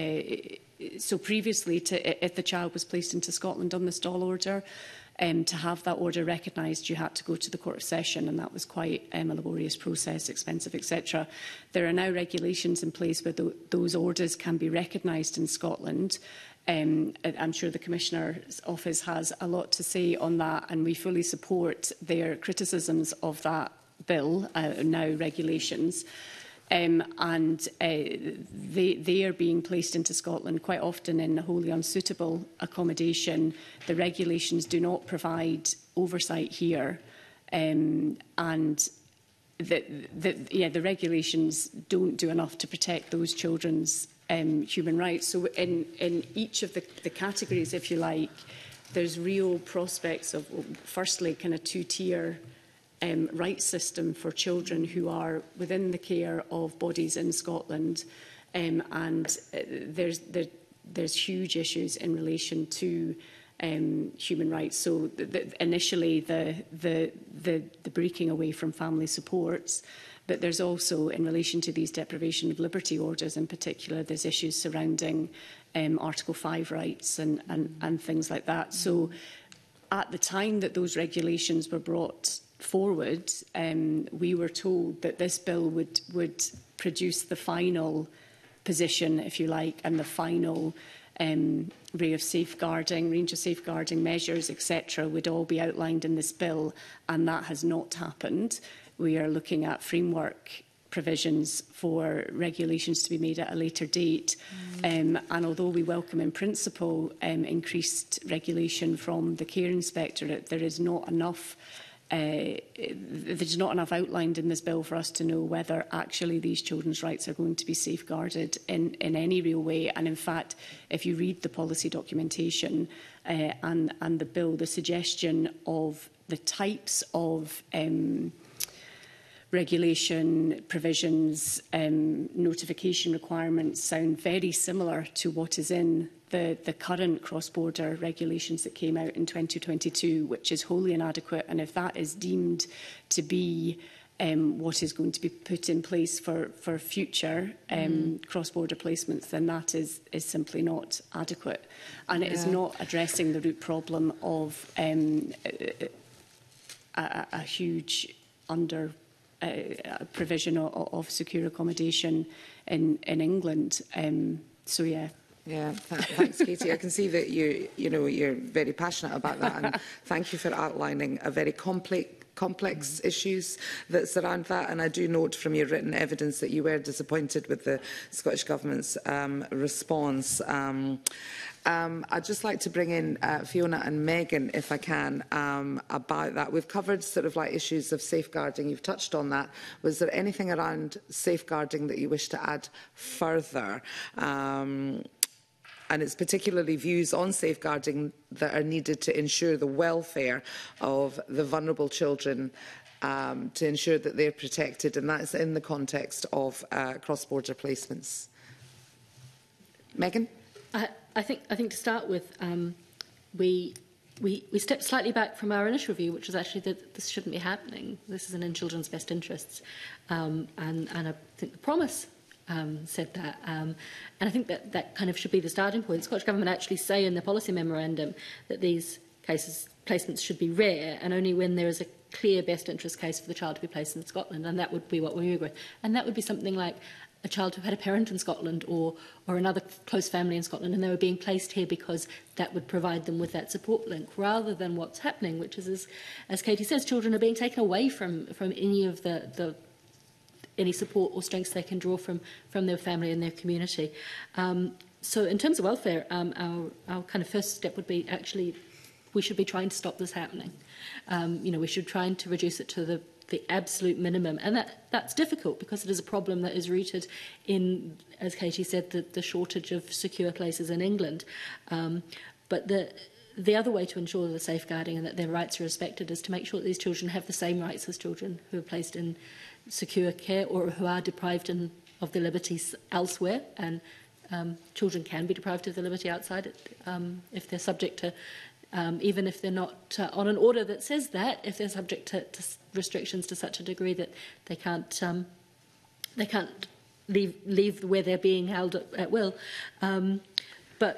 uh, so previously to, if the child was placed into Scotland on the stall order, Um, to have that order recognised, you had to go to the Court of Session, and that was quite um, a laborious process, expensive, et cetera. There are now regulations in place where th those orders can be recognised in Scotland. Um, I'm sure the Commissioner's Office has a lot to say on that, and we fully support their criticisms of that bill, uh, now regulations. Um, and uh, they, they are being placed into Scotland quite often in wholly unsuitable accommodation. The regulations do not provide oversight here, um, and the, the, yeah, the regulations don't do enough to protect those children's um, human rights. So in, in each of the, the categories, if you like, there's real prospects of, firstly, kind of two-tier Um, rights system for children who are within the care of bodies in Scotland, um, and uh, there's there, there's huge issues in relation to um, human rights. So the, the, initially the, the the the breaking away from family supports, but there's also, in relation to these deprivation of liberty orders in particular, there's issues surrounding um, Article five rights and, and and things like that. So at the time that those regulations were brought forward, um, we were told that this bill would, would produce the final position, if you like, and the final um, array of safeguarding, range of safeguarding measures, et cetera, would all be outlined in this bill, and that has not happened. We are looking at framework provisions for regulations to be made at a later date. Mm. Um, and although we welcome in principle um, increased regulation from the Care Inspectorate, there is not enough Uh, there's not enough outlined in this bill for us to know whether actually these children's rights are going to be safeguarded in, in any real way. And in fact, if you read the policy documentation uh, and, and the bill, the suggestion of the types of um, regulation provisions, um, notification requirements sound very similar to what is in The, the current cross-border regulations that came out in twenty twenty-two, which is wholly inadequate. And if that is deemed to be um, what is going to be put in place for, for future um, mm. cross-border placements, then that is, is simply not adequate. And it yeah. is not addressing the root problem of um, a, a, a huge under uh, provision of, of secure accommodation in, in England. Um, so, yeah. Yeah, th thanks, Katie. I can see that you, you know, you're very passionate about that, and thank you for outlining a very complex, complex issues that surround that. And I do note from your written evidence that you were disappointed with the Scottish Government's um, response. Um, Um, I'd just like to bring in uh, Fiona and Megan, if I can, um, about that. We've covered sort of like issues of safeguarding. You've touched on that. Was there anything around safeguarding that you wish to add further? Um, and it's particularly views on safeguarding that are needed to ensure the welfare of the vulnerable children, um, to ensure that they're protected, and that's in the context of uh, cross-border placements. Megan? I, I think I think to start with, um, we we we stepped slightly back from our initial view, which was actually that this shouldn't be happening. This isn't in children's best interests, um, and and I think the promise um, said that, um, and I think that that kind of should be the starting point. The Scottish Government actually say in the policy memorandum that these cases placements should be rare, and only when there is a clear best interest case for the child to be placed in Scotland, and that would be what we agree. And that would be something like a child who had a parent in Scotland or, or another close family in Scotland, and they were being placed here because that would provide them with that support link, rather than what's happening, which is, as, as Katie says, children are being taken away from, from any of the, the any support or strengths they can draw from, from their family and their community. Um, so in terms of welfare, um, our, our kind of first step would be actually we should be trying to stop this happening. Um, you know, we should try to reduce it to the the absolute minimum. And that, that's difficult because it is a problem that is rooted in, as Katie said, the, the shortage of secure places in England. Um, but the, the other way to ensure the safeguarding and that their rights are respected is to make sure that these children have the same rights as children who are placed in secure care or who are deprived in, of their liberties elsewhere. And um, children can be deprived of their liberty outside it, um, if they're subject to Um, even if they're not uh, on an order that says that, if they're subject to, to restrictions to such a degree that they can't, um, they can't leave, leave where they're being held at, at will. Um, but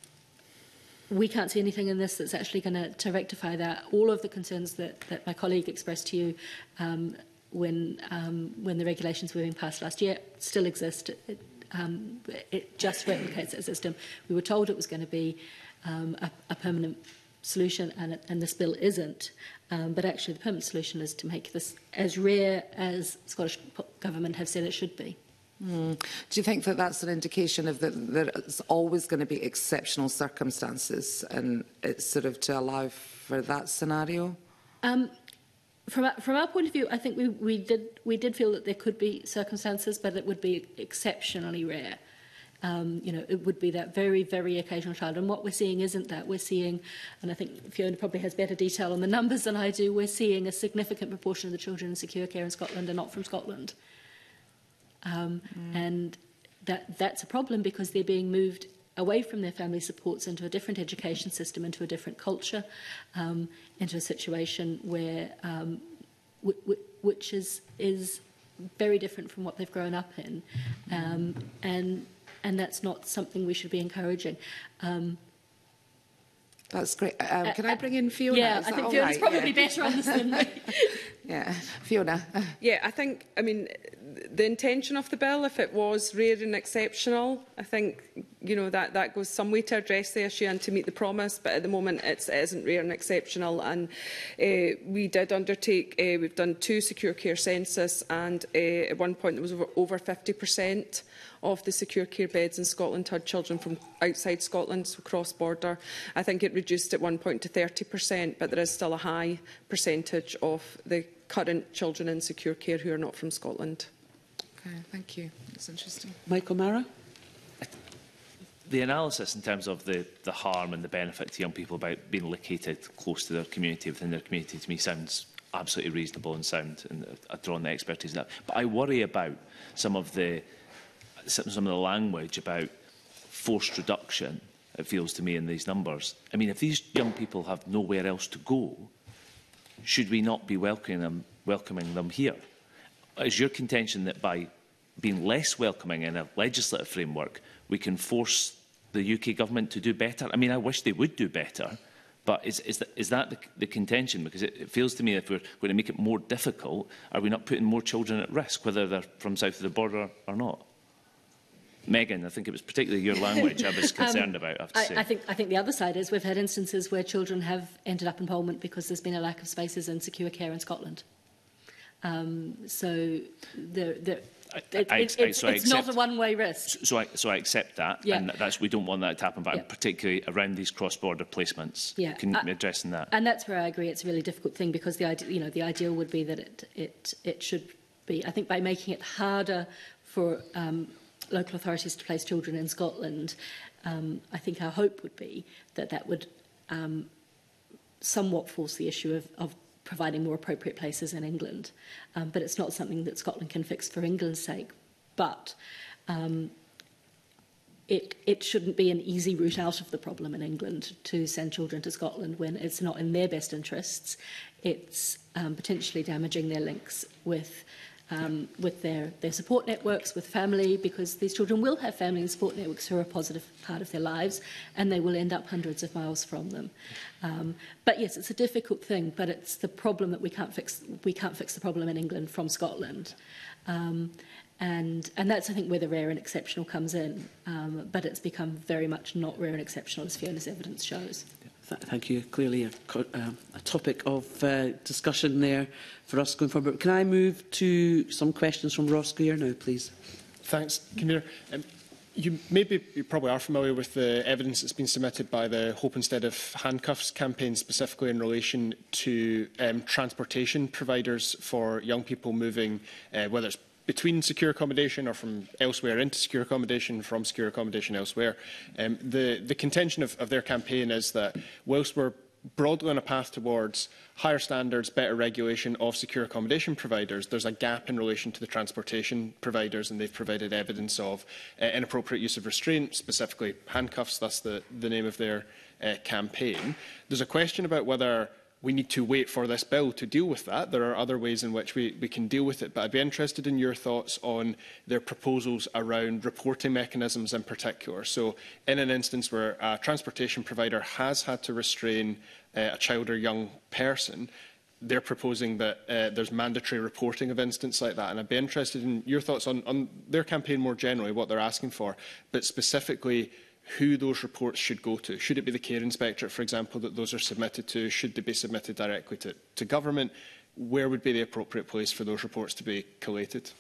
we can't see anything in this that's actually going to to rectify that. All of the concerns that, that my colleague expressed to you um, when, um, when the regulations were being passed last year still exist. It, um, it just replicates that system. We were told it was going to be um, a, a permanent solution, and, and this bill isn't. Um, but actually the permanent solution is to make this as rare as Scottish Government have said it should be. Mm. Do you think that that's an indication of that there's always going to be exceptional circumstances, and it's sort of to allow for that scenario? Um, from, our, from our point of view, I think we, we, did, we did feel that there could be circumstances, but it would be exceptionally rare. Um, you know, it would be that very, very occasional child. And what we're seeing isn't that. We're seeing, and I think Fiona probably has better detail on the numbers than I do, we're seeing a significant proportion of the children in secure care in Scotland are not from Scotland. Um, mm. And that, that's a problem because they're being moved away from their family supports into a different education system, into a different culture, um, into a situation where, um, w w which is, is very different from what they've grown up in. Um, and And that's not something we should be encouraging. Um, That's great. Um, can uh, I bring in Fiona? Yeah, Is I that think all Fiona's right? probably yeah. better on this than me. Yeah, Fiona. Yeah, I think, I mean, the intention of the bill, if it was rare and exceptional, I think, you know, that, that goes some way to address the issue and to meet the promise, but at the moment it's, it isn't rare and exceptional. And uh, we did undertake, uh, we've done two secure care census, and uh, at one point there was over, over fifty percent of the secure care beds in Scotland had children from outside Scotland, so cross-border. I think it reduced at one point to thirty percent, but there is still a high percentage of the current children in secure care who are not from Scotland. Okay, thank you. That's interesting. Michael Mara? The analysis in terms of the, the harm and the benefit to young people about being located close to their community, within their community, to me sounds absolutely reasonable and sound, and I've drawn the expertise in that. But I worry about some of the some of the language about forced reduction, it feels to me, in these numbers. I mean, if these young people have nowhere else to go, should we not be welcoming them, welcoming them here? Is your contention that by being less welcoming in a legislative framework, we can force the U K government to do better? I mean, I wish they would do better, but is, is that, is that the, the contention? Because it, it feels to me if we're going to make it more difficult, are we not putting more children at risk, whether they're from south of the border or not? Megan, I think it was particularly your language I was concerned um, about, I have to I, say. I think, I think the other side is we've had instances where children have ended up in Parliament because there's been a lack of spaces in secure care in Scotland. Um, so there, there, I, it, I, it, I, it's, so I it's accept, not a one-way risk. So I, so I accept that, Yeah. and that's, we don't want that to happen, but Yeah. I'm particularly around these cross-border placements. Yeah. Can I, you address that? And that's where I agree it's a really difficult thing, because the idea, you know, the ideal would be that it, it, it should be, I think, by making it harder for um, local authorities to place children in Scotland, um, I think our hope would be that that would um, somewhat force the issue of, of providing more appropriate places in England. Um, but it's not something that Scotland can fix for England's sake. But um, it, it shouldn't be an easy route out of the problem in England to send children to Scotland when it's not in their best interests. It's um, potentially damaging their links with um, with their, their support networks, with family, because these children will have family and support networks who are a positive part of their lives, and they will end up hundreds of miles from them. Um, but yes, it's a difficult thing, but it's the problem that we can't fix. We can't fix the problem in England from Scotland. Um, And, and that's, I think, where the rare and exceptional comes in. Um, but it's become very much not rare and exceptional, as Fiona's evidence shows. Th Thank you. Clearly a, um, a topic of uh, discussion there for us going forward. Can I move to some questions from Ross Greer now, please? Thanks, Convener. Um, you maybe you probably are familiar with the evidence that's been submitted by the Hope Instead of Handcuffs campaign, specifically in relation to um, transportation providers for young people moving, uh, whether it's between secure accommodation or from elsewhere into secure accommodation, from secure accommodation elsewhere. Um, the, the contention of, of their campaign is that whilst we're broadly on a path towards higher standards, better regulation of secure accommodation providers, there's a gap in relation to the transportation providers, and they've provided evidence of uh, inappropriate use of restraint, specifically handcuffs. That's the, the name of their uh, campaign. There's a question about whether we need to wait for this bill to deal with that. There are other ways in which we, we can deal with it, but I'd be interested in your thoughts on their proposals around reporting mechanisms in particular. So in an instance where a transportation provider has had to restrain uh, a child or young person, they're proposing that uh, there's mandatory reporting of incidents like that. And I'd be interested in your thoughts on, on their campaign more generally, what they're asking for, but specifically who those reports should go to. Should it be the care inspectorate, for example, that those are submitted to? Should they be submitted directly to, to government? Where would be the appropriate place for those reports to be collated?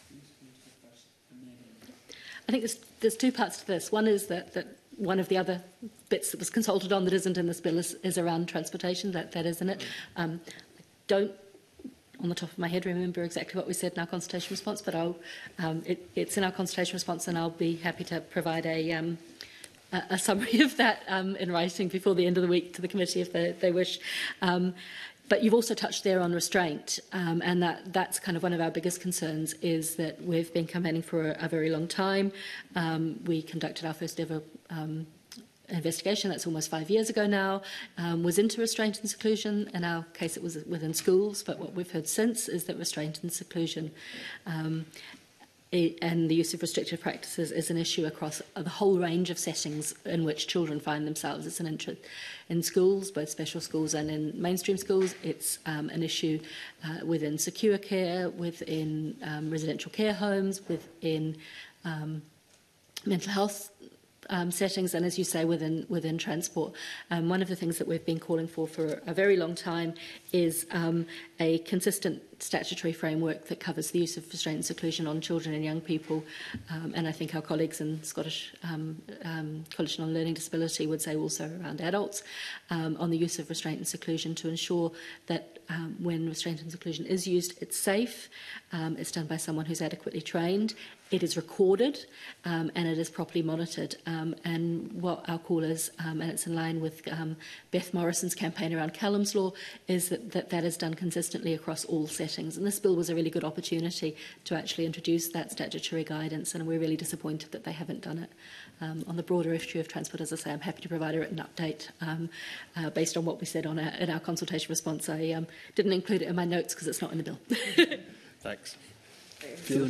I think there's, there's two parts to this. One is that, that one of the other bits that was consulted on that isn't in this bill is, is around transportation. That, that is in it. Um, I don't, on the top of my head, remember exactly what we said in our consultation response, but I'll, um, it, it's in our consultation response, and I'll be happy to provide a... Um, a summary of that um, in writing before the end of the week to the committee if they, they wish. Um, but you've also touched there on restraint, um, and that, that's kind of one of our biggest concerns, is that we've been campaigning for a, a very long time. Um, we conducted our first ever um, investigation, that's almost five years ago now, um, was into restraint and seclusion. In our case, it was within schools, but what we've heard since is that restraint and seclusion um, and the use of restrictive practices is an issue across the whole range of settings in which children find themselves. It's an interest in schools, both special schools and in mainstream schools. It's um, an issue uh, within secure care, within um, residential care homes, within um, mental health Um, settings, and as you say, within within transport. Um, one of the things that we've been calling for for a very long time is um, a consistent statutory framework that covers the use of restraint and seclusion on children and young people. Um, and I think our colleagues in Scottish um, um, Coalition on Learning Disability would say also around adults, um, on the use of restraint and seclusion to ensure that um, when restraint and seclusion is used, it's safe, um, it's done by someone who's adequately trained, it is recorded, um, and it is properly monitored. Um, and what our call is, um, and it's in line with um, Beth Morrison's campaign around Callum's Law, is that, that that is done consistently across all settings. And this bill was a really good opportunity to actually introduce that statutory guidance, and we're really disappointed that they haven't done it. Um, on the broader issue of transport, as I say, I'm happy to provide a written update um, uh, based on what we said on our, in our consultation response. I um, didn't include it in my notes because it's not in the bill. Thanks. Fiona.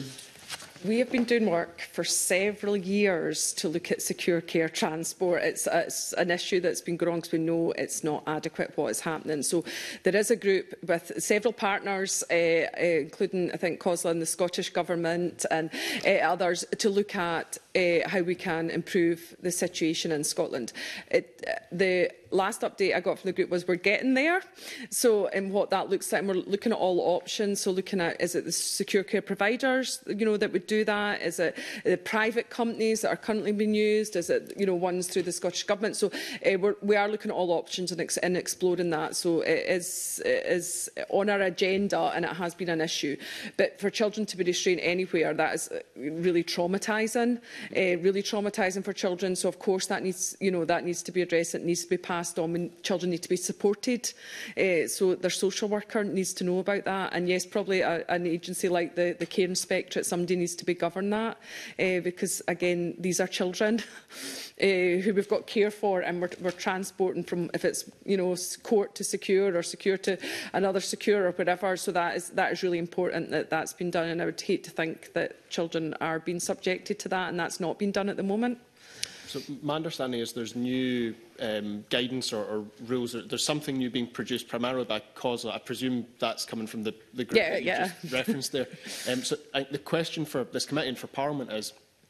We have been doing work for several years to look at secure care transport. It's, it's an issue that's been growing because we know it's not adequate what is happening. So there is a group with several partners, uh, uh, including, I think, COSLA and the Scottish Government and uh, others, to look at uh, how we can improve the situation in Scotland. It, uh, the last update I got from the group was we're getting there. So, and what that looks like, and we're looking at all options. So, looking at, is it the secure care providers, you know, that would do that? Is it the private companies that are currently being used? Is it, you know, ones through the Scottish Government? So, uh, we're, we are looking at all options and, ex and exploring that. So, it is, it is on our agenda, and it has been an issue. But for children to be restrained anywhere, that is really traumatising. uh, really traumatising for children. So of course that needs, you know, that needs to be addressed. It needs to be passed on. And children need to be supported. Uh, so their social worker needs to know about that. And yes, probably a, an agency like the, the Care Inspectorate, somebody needs to be govern that, uh, because again, these are children uh, who we've got care for, and we're, we're transporting from, if it's, you know, court to secure or secure to another secure or whatever. So that is that is really important that that's been done, and I would hate to think that children are being subjected to that, and that's not been done at the moment. So my understanding is there's new um, guidance or, or rules. Or there's something new being produced primarily by COSLA. I presume that's coming from the, the group yeah, that you yeah. just referenced there. Um, so I, the question for this committee and for Parliament is,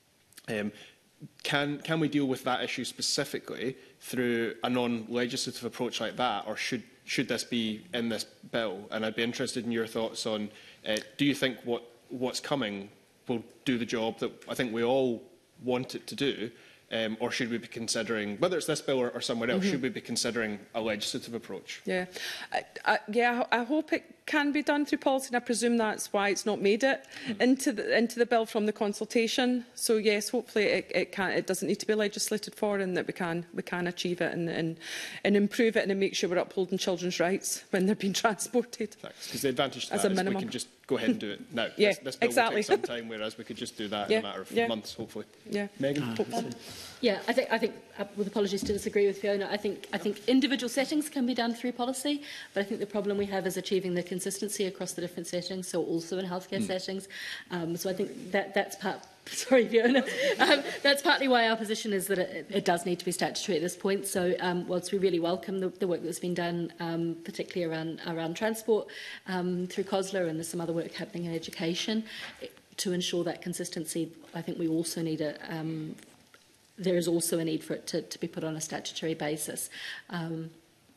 um, can, can we deal with that issue specifically through a non-legislative approach like that, or should, should this be in this bill? And I'd be interested in your thoughts on, uh, do you think what, what's coming will do the job that I think we all want it to do? Um, or should we be considering, whether it's this bill or, or somewhere else, mm-hmm. should we be considering a legislative approach? Yeah, I, I, yeah, I hope it can be done through policy, and I presume that's why it's not made it mm-hmm. into the into the bill from the consultation. So yes, hopefully it, it can. It doesn't need to be legislated for, and that we can we can achieve it and and, and improve it and make sure we're upholding children's rights when they're being transported. Because the advantage to As that a is minimum. we can just go ahead and do it now. yeah, this, this bill exactly. will take some time, whereas we could just do that yeah, in a matter of yeah. months, hopefully. Yeah, Megan. Uh, Yeah, I think, I think uh, with apologies to disagree with Fiona, I think, I think individual settings can be done through policy, but I think the problem we have is achieving the consistency across the different settings, so also in healthcare mm. settings. Um, so I think that that's part. Sorry, Fiona. Um, that's partly why our position is that it, it does need to be statutory at this point. So, um, whilst we really welcome the, the work that's been done, um, particularly around around transport um, through COSLA, and there's some other work happening in education to ensure that consistency, I think we also need a. Um, there is also a need for it to, to be put on a statutory basis. Um,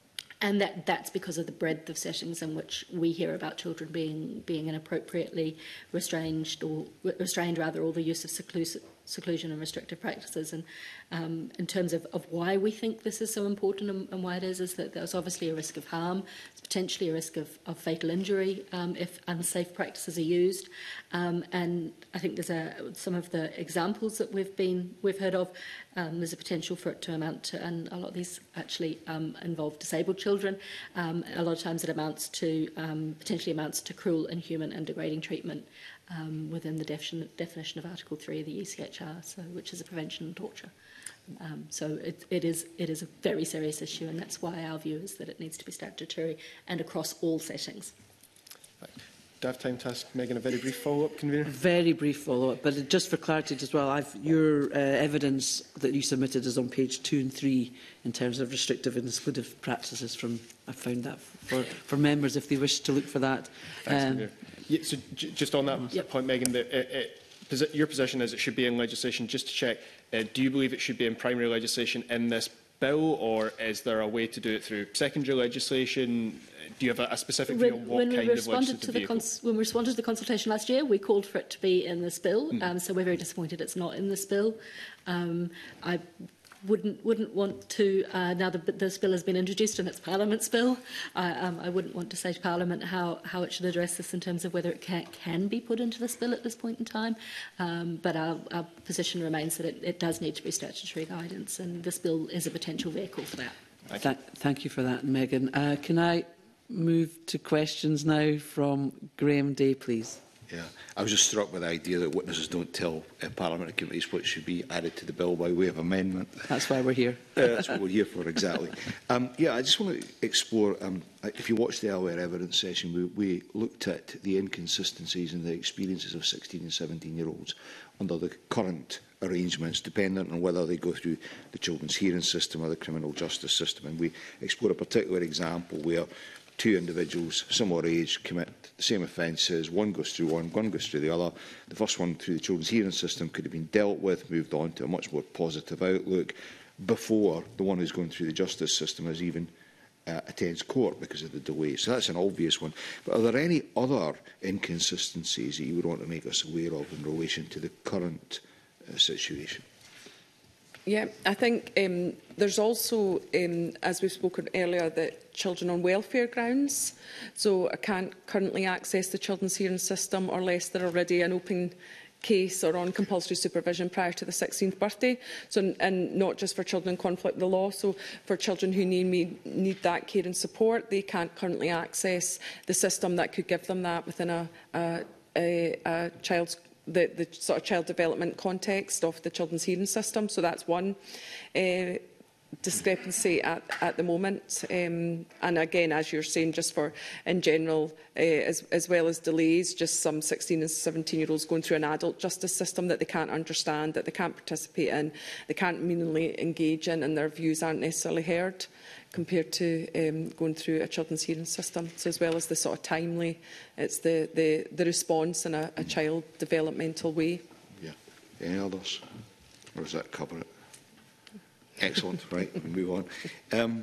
And that, that's because of the breadth of settings in which we hear about children being being inappropriately restrained or restrained rather, or the use of seclusion, seclusion and restrictive practices. And um, in terms of, of why we think this is so important and, and why it is, is that there's obviously a risk of harm, there's potentially a risk of, of fatal injury um, if unsafe practices are used. Um, and I think there's a, some of the examples that we've been we've heard of. Um, there's a potential for it to amount to, and a lot of these actually um, involve disabled children. Um, a lot of times it amounts to, um, potentially amounts to cruel, inhuman and degrading treatment um, within the definition, definition of Article three of the E C H R, so, which is a prevention of torture. Um, so it, it, is, it is a very serious issue, and that's why our view is that it needs to be statutory and across all settings. Right. Do I have time to ask Megan a very brief follow-up, Convener? Very brief follow-up, but just for clarity as well, I've, your uh, evidence that you submitted is on page two and three in terms of restrictive and exclusive practices. From I found that for, for members if they wish to look for that. Thanks, um, yeah, so j just on that yep. point, Megan, the, it, it, posi your position is it should be in legislation. Just to check, uh, do you believe it should be in primary legislation in this bill, or is there a way to do it through secondary legislation? Do you have a, a specific view on what when kind we of legislative to the vehicle? cons when we responded to the consultation last year, we called for it to be in this bill. Mm. Um, so we're very disappointed it's not in this bill. Um, I wouldn't wouldn't want to uh, now that this bill has been introduced and it's Parliament's bill. Uh, um, I wouldn't want to say to Parliament how how it should address this in terms of whether it can, can be put into this bill at this point in time. Um, but our, our position remains that it, it does need to be statutory guidance, and this bill is a potential vehicle for that. Thank you, Th thank you for that, Megan. Uh, can I move to questions now from Graham Day, please? Yeah, I was just struck by the idea that witnesses don't tell uh, parliamentary committees what should be added to the bill by way of amendment. That's why we're here. uh, that's what we're here for, exactly. Um, yeah, I just want to explore, um, if you watched the earlier evidence session, we, we looked at the inconsistencies in the experiences of sixteen and seventeen-year-olds under the current arrangements, dependent on whether they go through the children's hearing system or the criminal justice system. And we explored a particular example where two individuals, similar age, commit the same offences. One goes through one, one goes through the other. The first one, through the children's hearing system, could have been dealt with, moved on to a much more positive outlook before the one who's going through the justice system has even uh, attends court because of the delay. So that's an obvious one. But are there any other inconsistencies that you would want to make us aware of in relation to the current uh, situation? Yeah, I think um, there's also, um, as we've spoken earlier, that children on welfare grounds, so I can't currently access the children's hearing system unless they're already an open case or on compulsory supervision prior to the sixteenth birthday. So, and not just for children in conflict with the law. So for children who need, need that care and support, they can't currently access the system that could give them that within a, a, a, a child's the, the sort of child development context of the children's hearing system. So that's one uh, discrepancy at, at the moment. Um, and again, as you're saying, just for in general, uh, as, as well as delays, just some sixteen and seventeen year olds going through an adult justice system that they can't understand, that they can't participate in, they can't meaningfully engage in, and their views aren't necessarily heard, compared to um, going through a children's hearing system. So as well as the sort of timely, it's the, the, the response in a, a child developmental way. Yeah. Any others? Or does that cover it? Excellent. Right, we move on. Um,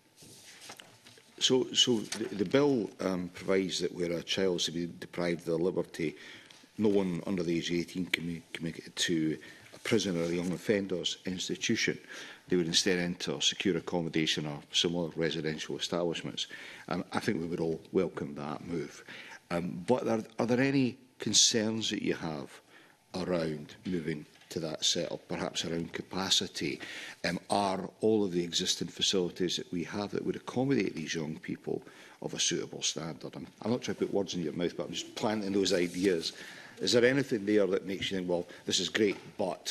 so, so the, the bill um, provides that where a child is to be deprived of their liberty, no one under the age of eighteen can be committed to a prison or a young offenders institution. They would instead enter secure accommodation or similar residential establishments. Um, I think we would all welcome that move. Um, but are, are there any concerns that you have around moving to that setup, perhaps around capacity? Um, are all of the existing facilities that we have that would accommodate these young people of a suitable standard? I'm, I'm not trying to put words in your mouth, but I'm just planting those ideas. Is there anything there that makes you think, well, this is great, but...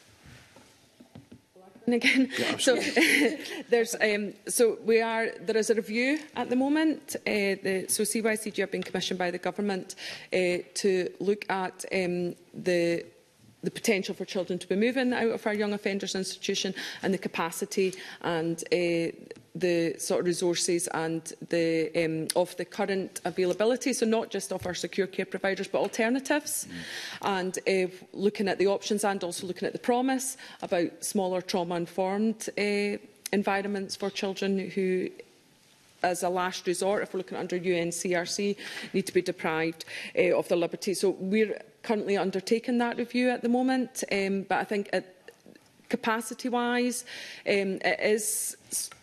And again, yeah, so there's um, so we are there is a review at the moment. Uh, the, so C Y C G have been commissioned by the government uh, to look at um, the the potential for children to be moving out of our young offenders institution, and the capacity and uh, the sort of resources and the um, of the current availability. So not just of our secure care providers, but alternatives. Mm. And uh, looking at the options, and also looking at the promise about smaller trauma-informed uh, environments for children who, as a last resort, if we're looking under U N C R C, need to be deprived uh, of their liberty. So we're currently undertaking that review at the moment, um, but I think uh, capacity-wise, um, it is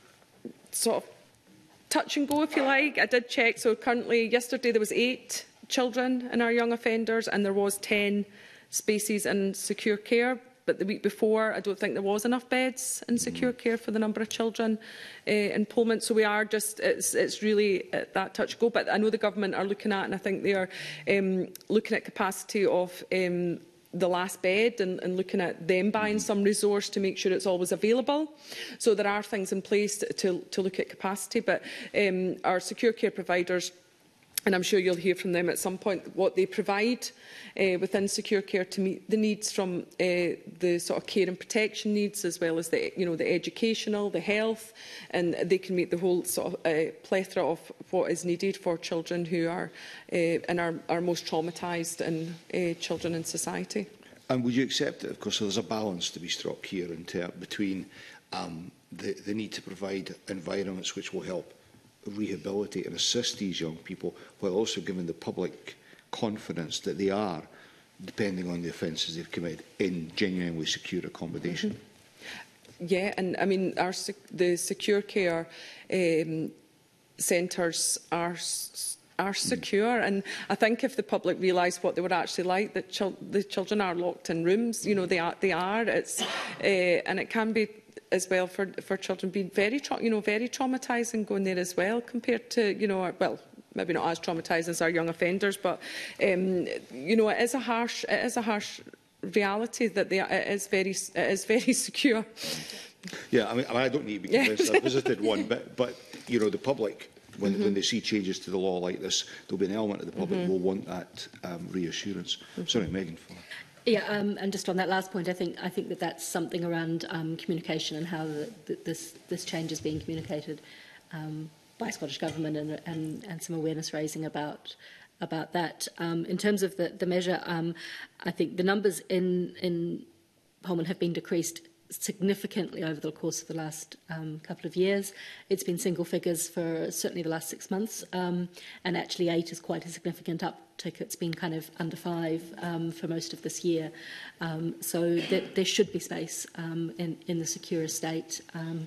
sort of touch and go, if you like. I did check, so currently, yesterday there was eight children in our young offenders, and there was ten spaces in secure care. But the week before, I don't think there was enough beds in secure care for the number of children uh, in Pullman. So we are just, it's, it's really at that touch go. But I know the government are looking at, and I think they are um, looking at capacity of um, the last bed, and, and looking at them buying some resource to make sure it's always available. So there are things in place to, to, to look at capacity. But um, our secure care providers, and I'm sure you'll hear from them at some point, what they provide uh, within secure care to meet the needs from uh, the sort of care and protection needs, as well as the, you know, the educational, the health, and they can meet the whole sort of uh, plethora of what is needed for children who are uh, and are, are most traumatised and uh, children in society. And would you accept that, of course, there's a balance to be struck here in ter between um, the, the need to provide environments which will help rehabilitate and assist these young people, while also giving the public confidence that they are, depending on the offences they've committed, in genuinely secure accommodation? Mm-hmm. Yeah, and I mean, our, the secure care um, centres are are secure, mm. and I think if the public realised what they were actually like, that chil the children are locked in rooms. You know, they are. They are. It's uh, and it can be, as well, for for children being very, tra you know, very traumatising going there as well, compared to, you know, our, well, maybe not as traumatising as our young offenders, but um, you know, it is a harsh, it is a harsh reality that they are, it is very, it is very secure. Yeah, I mean, I, mean, I don't need to be convinced. I've visited one, but but you know, the public, when mm-hmm. when they see changes to the law like this, there'll be an element of the public mm-hmm. will want that um, reassurance. Mm-hmm. Sorry, Megan. For Yeah, um, and just on that last point, I think I think that that's something around um, communication and how the, the, this this change is being communicated um, by Scottish Government, and, and, and some awareness raising about about that. Um, in terms of the, the measure, um, I think the numbers in in Pullman have been decreased significantly over the course of the last um, couple of years. It's been single figures for certainly the last six months, um, and actually eight is quite a significant uptick. It's been kind of under five um, for most of this year. Um, so th there should be space um, in, in the secure estate um,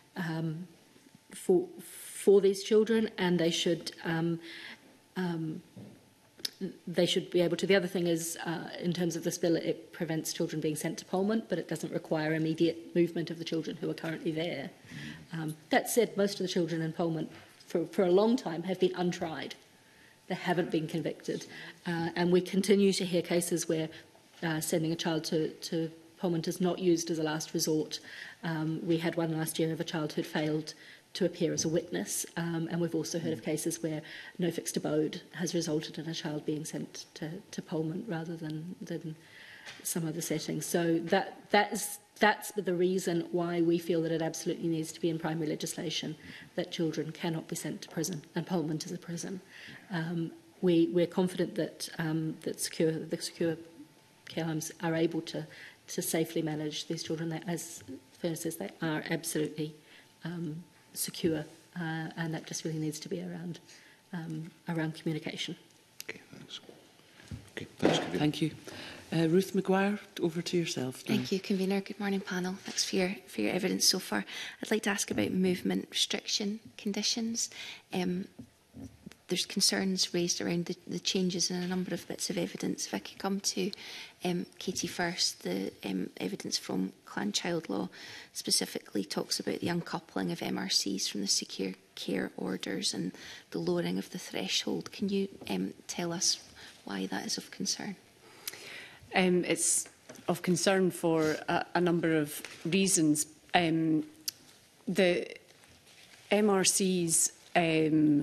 um, for, for these children, and they should um, um, they should be able to. The other thing is, uh, in terms of this bill, it prevents children being sent to Polmont, but it doesn't require immediate movement of the children who are currently there. Um, that said, most of the children in Polmont for, for a long time have been untried. They haven't been convicted. Uh, and we continue to hear cases where uh, sending a child to, to Polmont is not used as a last resort. Um, we had one last year of a child who had failed to appear as a witness, um, and we've also heard of cases where no fixed abode has resulted in a child being sent to, to Polmont rather than, than some other settings. So that, that is, that's the reason why we feel that it absolutely needs to be in primary legislation, that children cannot be sent to prison, and Polmont is a prison. Um, we, we're confident that, um, that secure, the secure care homes are able to, to safely manage these children. They, as Fiona says, they are absolutely um, secure, uh, and that just really needs to be around um, around communication. Okay, thanks. Okay, thanks, Thank you. Uh, Ruth Maguire, over to yourself now. Thank you, Convener. Good morning, panel. Thanks for your, for your evidence so far. I'd like to ask about movement restriction conditions. Um, there's concerns raised around the, the changes in a number of bits of evidence. If I could come to um, Katie first, the um, evidence from Clan Child Law specifically talks about the uncoupling of M R Cs from the secure care orders and the lowering of the threshold. Can you um, tell us why that is of concern? Um, it's of concern for a, a number of reasons. Um, the M R Cs, um,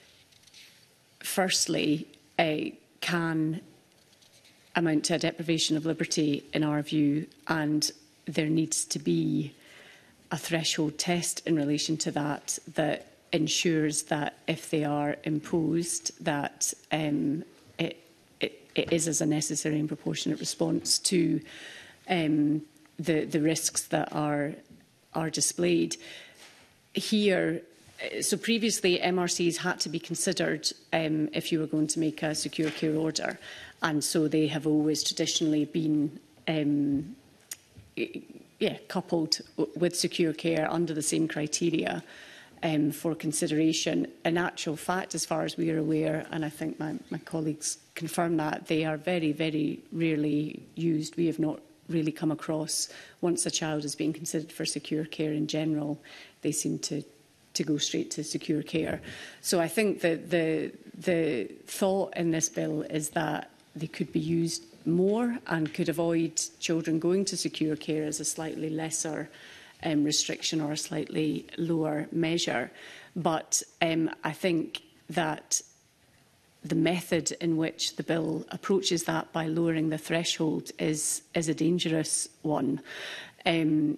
firstly, uh, can amount to a deprivation of liberty in our view, and there needs to be a threshold test in relation to that that ensures that if they are imposed, that um, it, it, it is as a necessary and proportionate response to um, the, the risks that are, are displayed. Here, so previously M R Cs had to be considered um, if you were going to make a secure care order, and so they have always traditionally been um, yeah, coupled with secure care under the same criteria um, for consideration. In actual fact, as far as we are aware, and I think my, my colleagues confirm that, they are very, very rarely used. We have not really come across, once a child is being considered for secure care in general, they seem to to go straight to secure care. So I think that the, the thought in this bill is that they could be used more and could avoid children going to secure care as a slightly lesser um, restriction or a slightly lower measure. But um, I think that the method in which the bill approaches that by lowering the threshold is, is a dangerous one, um,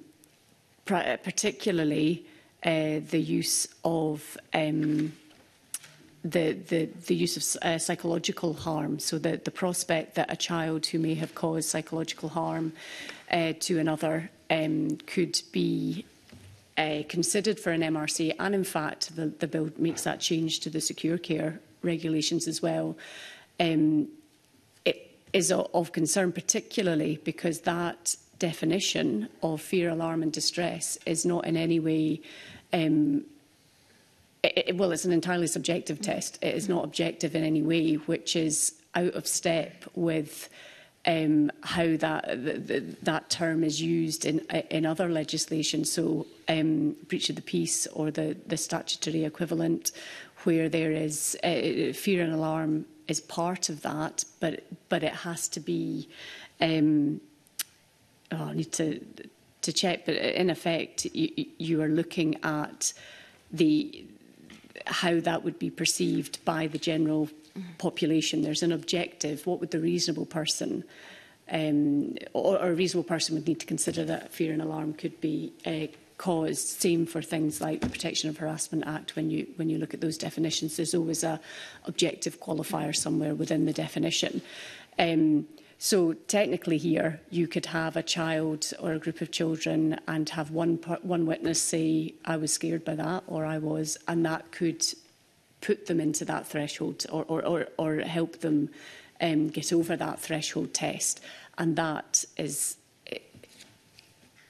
particularly Uh, the use of um, the, the, the use of uh, psychological harm, so that the prospect that a child who may have caused psychological harm uh, to another um, could be uh, considered for an M R C, and in fact the, the bill makes that change to the secure care regulations as well. Um, it is of concern, particularly because that definition of fear, alarm and distress is not in any way, um, it, it, well, it's an entirely subjective test. It is not objective in any way, which is out of step with um, how that, the, the, that term is used in, in other legislation. So um, breach of the peace or the, the statutory equivalent, where there is uh, fear and alarm is part of that, but, but it has to be um, Oh, I need to, to check, but in effect, you, you are looking at the, how that would be perceived by the general population. There's an objective. What would the reasonable person, um, or, or a reasonable person would need to consider that fear and alarm could be uh, caused. Same for things like the Protection of Harassment Act. When you, when you look at those definitions, there's always a objective qualifier somewhere within the definition. Um, So technically here, you could have a child or a group of children and have one, one witness say, I was scared by that, or I was, and that could put them into that threshold or, or, or, or help them um, get over that threshold test. And that is,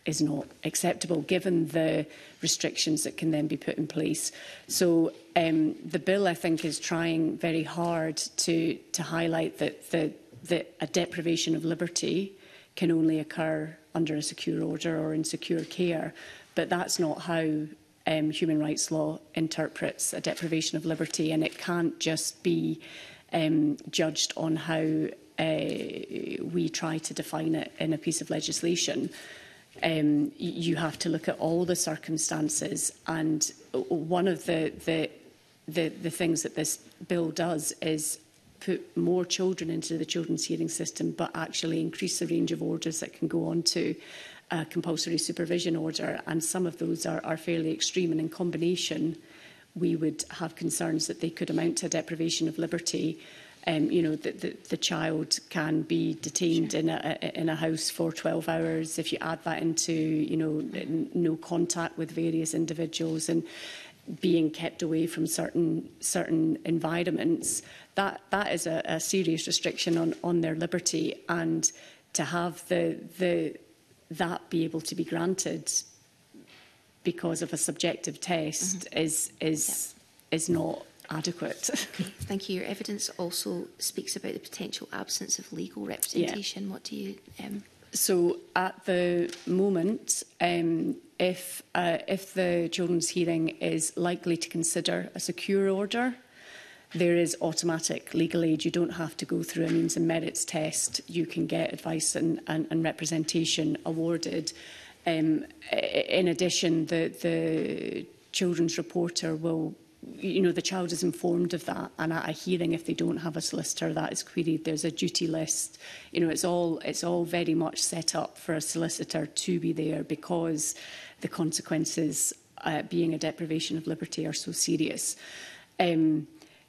is not acceptable, given the restrictions that can then be put in place. So um, the bill, I think, is trying very hard to, to highlight that, the, that a deprivation of liberty can only occur under a secure order or in secure care. But that's not how um, human rights law interprets a deprivation of liberty, and it can't just be um, judged on how uh, we try to define it in a piece of legislation. Um, you have to look at all the circumstances, and one of the, the, the, the things that this bill does is put more children into the children's hearing system, but actually increase the range of orders that can go on to a compulsory supervision order, and some of those are, are fairly extreme, and in combination we would have concerns that they could amount to a deprivation of liberty. Um, you know, the, the, the child can be detained in a, in a house for twelve hours. If you add that into, you know, no contact with various individuals and being kept away from certain certain environments, that that is a, a serious restriction on on their liberty. And to have the the that be able to be granted because of a subjective test mm-hmm. is is yeah. is not adequate. Okay, thank you. Your evidence also speaks about the potential absence of legal representation. Yeah. What do you... Um... So at the moment, um, if, uh, if the children's hearing is likely to consider a secure order, there is automatic legal aid. You don't have to go through a means and merits test. You can get advice and, and, and representation awarded. Um, in addition, the, the children's reporter will you know, the child is informed of that, and at a hearing, if they don't have a solicitor, that is queried. There's a duty list. You know, it's all it's all very much set up for a solicitor to be there because the consequences, uh, being a deprivation of liberty, are so serious. Um,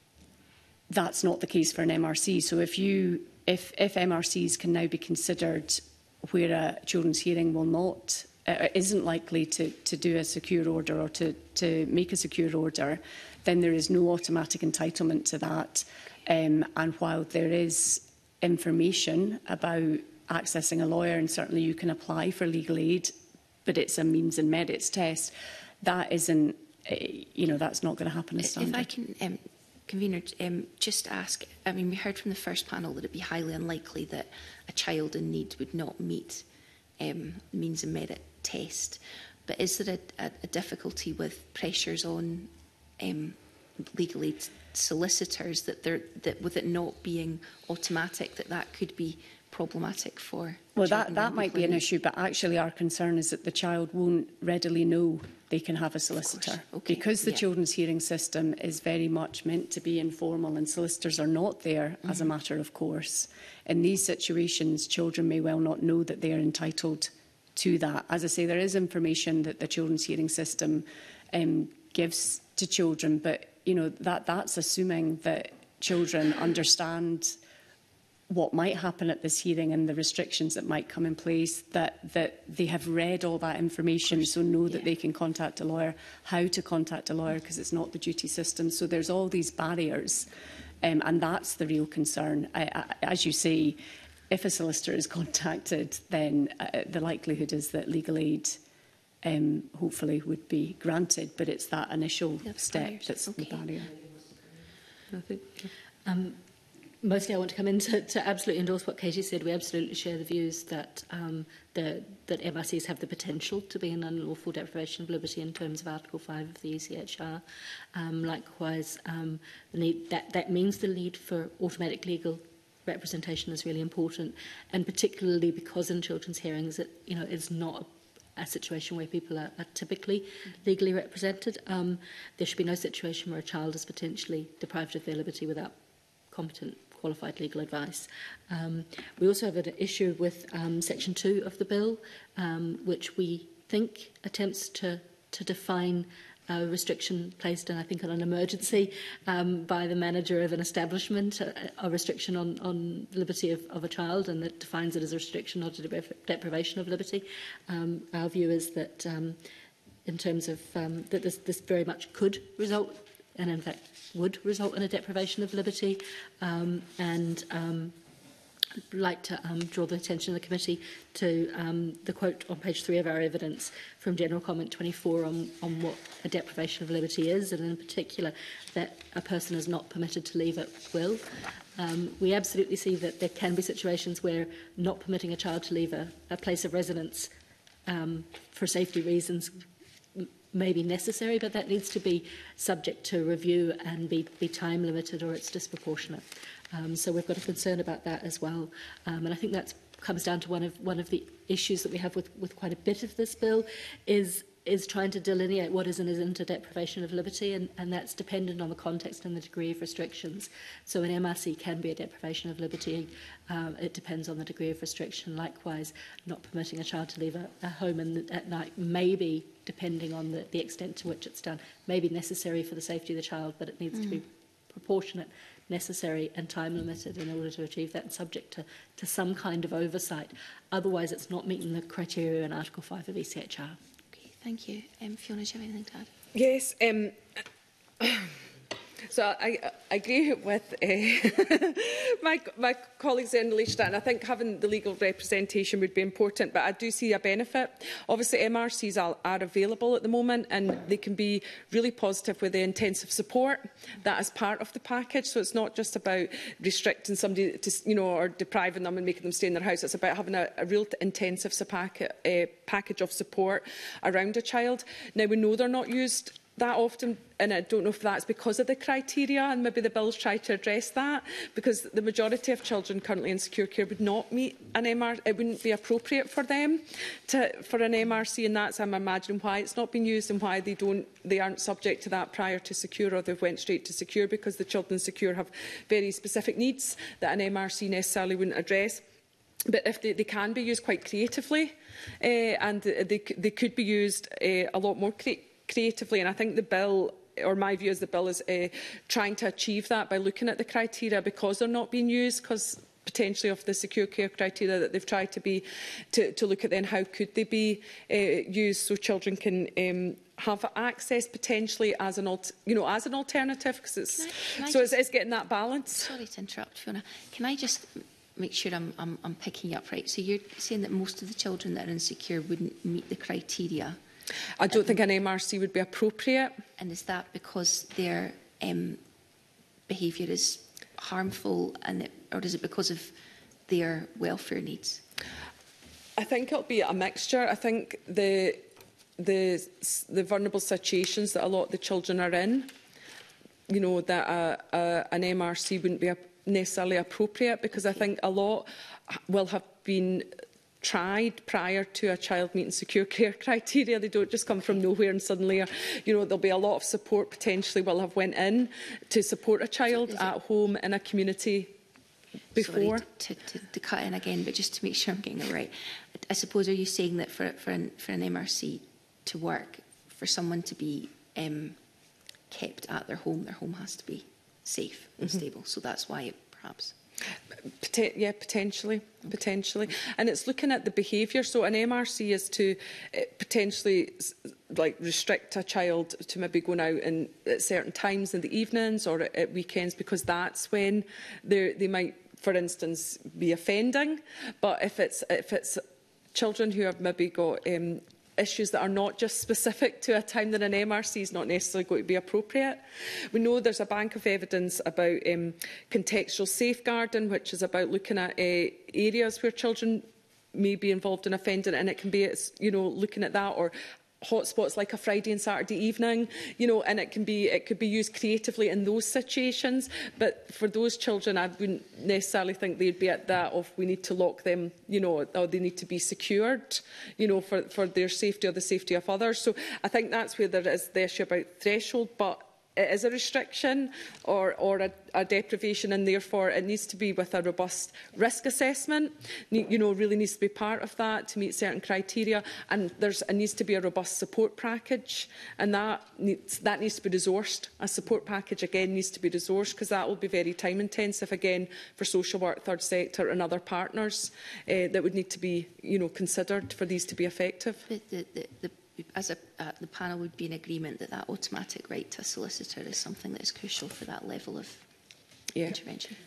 that's not the case for an M R C. So if you if if M R Cs can now be considered where a children's hearing will not Uh, isn't likely to, to do a secure order or to, to make a secure order, then there is no automatic entitlement to that. Um, and while there is information about accessing a lawyer, and certainly you can apply for legal aid, but it's a means and merits test, that isn't, uh, you know, that's not going to happen as standard. If I can, um, Convener, um, just ask, I mean, we heard from the first panel that it would be highly unlikely that a child in need would not meet um, means and merit test, but is there a, a, a difficulty with pressures on um, legal aid solicitors that there that with it not being automatic, that that could be problematic for? Well, that that might be an issue, but actually our concern is that the child won't readily know they can have a solicitor okay. because the yeah. children's hearing system is very much meant to be informal, and solicitors are not there mm-hmm. as a matter of course. In these situations, children may well not know that they are entitled to that. As I say, there is information that the children's hearing system um, gives to children, but you know that that's assuming that children understand what might happen at this hearing and the restrictions that might come in place, that that they have read all that information, so know that yeah. they can contact a lawyer, how to contact a lawyer, because it's not the duty system. So there's all these barriers, um, and that's the real concern. I, I, as you say, if a solicitor is contacted, then uh, the likelihood is that legal aid um, hopefully would be granted, but it's that initial that's step barriers. that's okay. the barrier. I think, um, mostly I want to come in to, to absolutely endorse what Katie said. We absolutely share the views that, um, the, that M R Cs have the potential to be an unlawful deprivation of liberty in terms of Article five of the E C H R. Um, likewise, um, the need, that, that means the need for automatic legal representation is really important, and particularly because in children's hearings it you know it's not a, a situation where people are, are typically legally represented. Um, there should be no situation where a child is potentially deprived of their liberty without competent qualified legal advice. Um, we also have an issue with um, section two of the bill, um, which we think attempts to to define a restriction placed, and I think on an emergency um, by the manager of an establishment, a, a restriction on, on liberty of, of a child, and that defines it as a restriction, not a depri deprivation of liberty. Um, our view is that, um, in terms of um, that, this, this very much could result, and in fact would result in a deprivation of liberty, um, and um, I'd like to um, draw the attention of the committee to um, the quote on page three of our evidence from General Comment twenty-four on, on what a deprivation of liberty is, and in particular that a person is not permitted to leave at will. Um, we absolutely see that there can be situations where not permitting a child to leave a, a place of residence um, for safety reasons may be necessary, but that needs to be subject to review and be, be time limited, or it's disproportionate. Um, so we've got a concern about that as well. Um, and I think that comes down to one of, one of the issues that we have with, with quite a bit of this bill is, is trying to delineate what is and isn't a deprivation of liberty, and, and that's dependent on the context and the degree of restrictions. So an M R C can be a deprivation of liberty. Um, it depends on the degree of restriction. Likewise, not permitting a child to leave a, a home in the, at night may be, depending on the, the extent to which it's done, may be necessary for the safety of the child, but it needs mm. to be proportionate, necessary and time limited in order to achieve that, and subject to, to some kind of oversight. Otherwise, it's not meeting the criteria in Article five of E C H R. Okay, thank you. Um, Fiona, do you have anything to add? Yes. Um, So I, I agree with uh, my, my colleagues in relation to that, and I think having the legal representation would be important, but I do see a benefit. Obviously, M R Cs are, are available at the moment, and they can be really positive with the intensive support that is part of the package. So it's not just about restricting somebody to, you know, or depriving them and making them stay in their house. It's about having a, a real intensive packet, uh, package of support around a child. Now, we know they're not used that often, and I don't know if that's because of the criteria, and maybe the bills try to address that, because the majority of children currently in secure care would not meet an M R C. It wouldn't be appropriate for them to, for an M R C, and that's, I'm imagining, why it's not been used and why they don't, they aren't subject to that prior to secure, or they've went straight to secure, because the children in secure have very specific needs that an M R C necessarily wouldn't address. But if they, they can be used quite creatively, uh, and they, they could be used uh, a lot more creatively. creatively, and I think the bill, or my view is the bill is uh, trying to achieve that by looking at the criteria, because they're not being used, because potentially of the secure care criteria that they've tried to be to, to look at, then how could they be uh, used so children can um, have access potentially as an alt you know as an alternative, because it's can I, can I so just, it's, it's getting that balance. Sorry to interrupt, Fiona. Can I just make sure I'm, I'm, I'm picking up right? So you're saying that most of the children that are insecure wouldn't meet the criteria. I don't um, think an M R C would be appropriate. And is that because their um, behaviour is harmful, and it, or is it because of their welfare needs? I think it'll be a mixture. I think the the the vulnerable situations that a lot of the children are in, you know, that a, a, an M R C wouldn't be necessarily appropriate, because I think a lot will have been tried prior to a child meeting secure care criteria. They don't just come from nowhere and suddenly, you know, there'll be a lot of support potentially will have went in to support a child so at home in a community before. Sorry to, to, to cut in again, but just to make sure I'm getting it right. I suppose, are you saying that for, for, an, for an M R C to work, for someone to be um, kept at their home, their home has to be safe and mm-hmm. stable. So that's why it perhaps... Pot yeah, potentially, okay. potentially, and it's looking at the behaviour. So an M R C is to uh, potentially like restrict a child to maybe going out in, at certain times in the evenings or at, at weekends, because that's when they might, for instance, be offending. But if it's if it's children who have maybe got um, issues that are not just specific to a time, that an M R C is not necessarily going to be appropriate. We know there's a bank of evidence about um, contextual safeguarding, which is about looking at uh, areas where children may be involved in offending, and it can be, you know, looking at that, or hotspots like a Friday and Saturday evening, you know, and it can be it could be used creatively in those situations. But for those children, I wouldn't necessarily think they'd be at that of we need to lock them, you know, or they need to be secured, you know, for for their safety or the safety of others. So I think that's where there is the issue about threshold, but it is a restriction or, or a, a deprivation, and therefore it needs to be with a robust risk assessment. You know, really needs to be part of that to meet certain criteria, and there's it needs to be a robust support package, and that needs that needs to be resourced. A support package again needs to be resourced, because that will be very time intensive again for social work, third sector, and other partners uh, that would need to be, you know, considered for these to be effective. The, the, the, the As a, uh, the panel would be in agreement that that automatic right to a solicitor is something that is crucial for that level of yeah. intervention. Okay.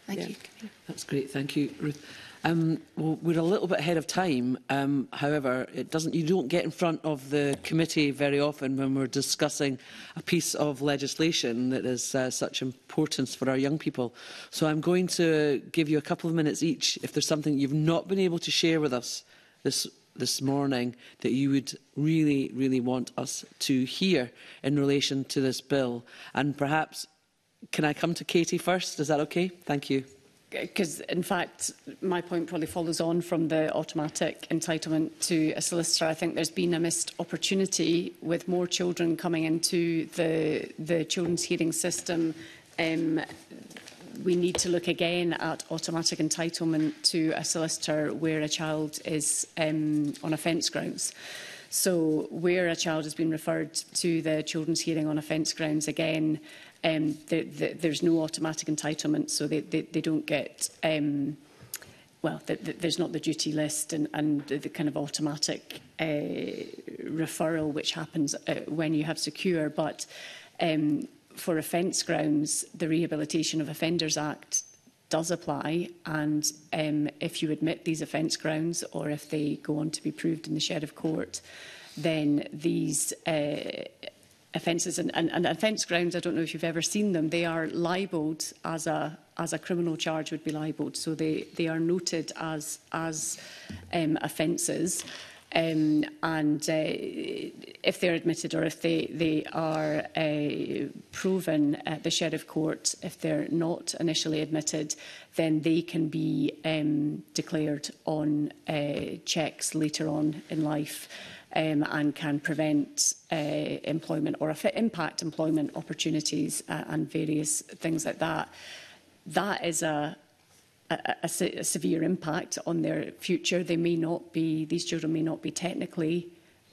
Thank yeah. you. That's great. Thank you, Ruth. Um, well, we're a little bit ahead of time. Um, however, it doesn't, you don't get in front of the committee very often when we're discussing a piece of legislation that is uh, such importance for our young people. So I'm going to give you a couple of minutes each if there's something you've not been able to share with us this this morning that you would really, really want us to hear in relation to this bill. And perhaps, can I come to Katie first? Is that okay? Thank you. Because, in fact, my point probably follows on from the automatic entitlement to a solicitor. I think there's been a missed opportunity with more children coming into the, the children's hearing system. Um, we need to look again at automatic entitlement to a solicitor where a child is um, on offence grounds. So where a child has been referred to the children's hearing on offence grounds, again, um, the, the, there's no automatic entitlement, so they, they, they don't get, um, well, the, the, there's not the duty list and, and the, the kind of automatic uh, referral which happens uh, when you have secure. But um, for offence grounds, the Rehabilitation of Offenders Act does apply, and um, if you admit these offence grounds or if they go on to be proved in the Sheriff Court, then these uh, offences and, and, and offence grounds, I don't know if you've ever seen them, they are libelled as a as a criminal charge would be libelled. So they, they are noted as, as um, offences. Um, and uh, if they're admitted or if they, they are uh, proven at the Sheriff Court, if they're not initially admitted, then they can be um, declared on uh, checks later on in life um, and can prevent uh, employment or impact employment opportunities uh, and various things like that. That is a A, a, a severe impact on their future. They may not be, these children may not be technically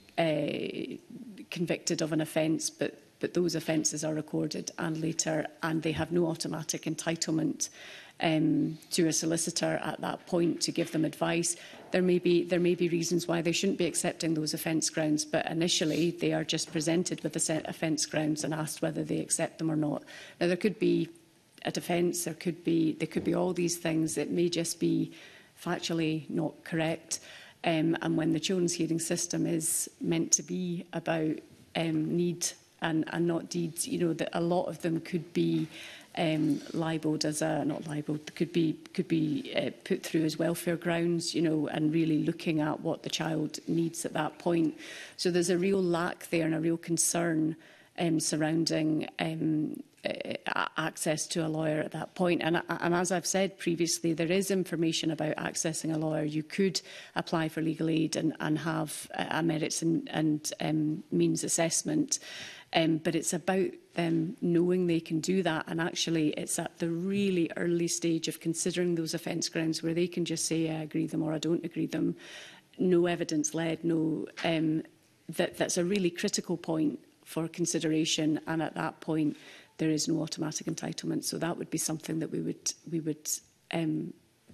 uh, convicted of an offence, but, but those offences are recorded and later, and they have no automatic entitlement um, to a solicitor at that point to give them advice. There may be, there may be reasons why they shouldn't be accepting those offence grounds, but initially they are just presented with the offence grounds and asked whether they accept them or not. Now, there could be a defence, there could be there could be all these things that may just be factually not correct. Um, and when the children's hearing system is meant to be about um, need and, and not deeds, you know, that a lot of them could be um, libelled as a not libelled, could be could be uh, put through as welfare grounds, you know, and really looking at what the child needs at that point. So there's a real lack there and a real concern um, surrounding Um, Uh, access to a lawyer at that point. And, and as I've said previously, there is information about accessing a lawyer. You could apply for legal aid and, and have a, a merits and, and um, means assessment, um, but it's about them knowing they can do that. And actually, it's at the really early stage of considering those offence grounds where they can just say, yeah, I agree them or I don't agree them. No evidence-led, no. Um, that, that's a really critical point for consideration. And at that point, there is no automatic entitlement. So that would be something that we would we would um,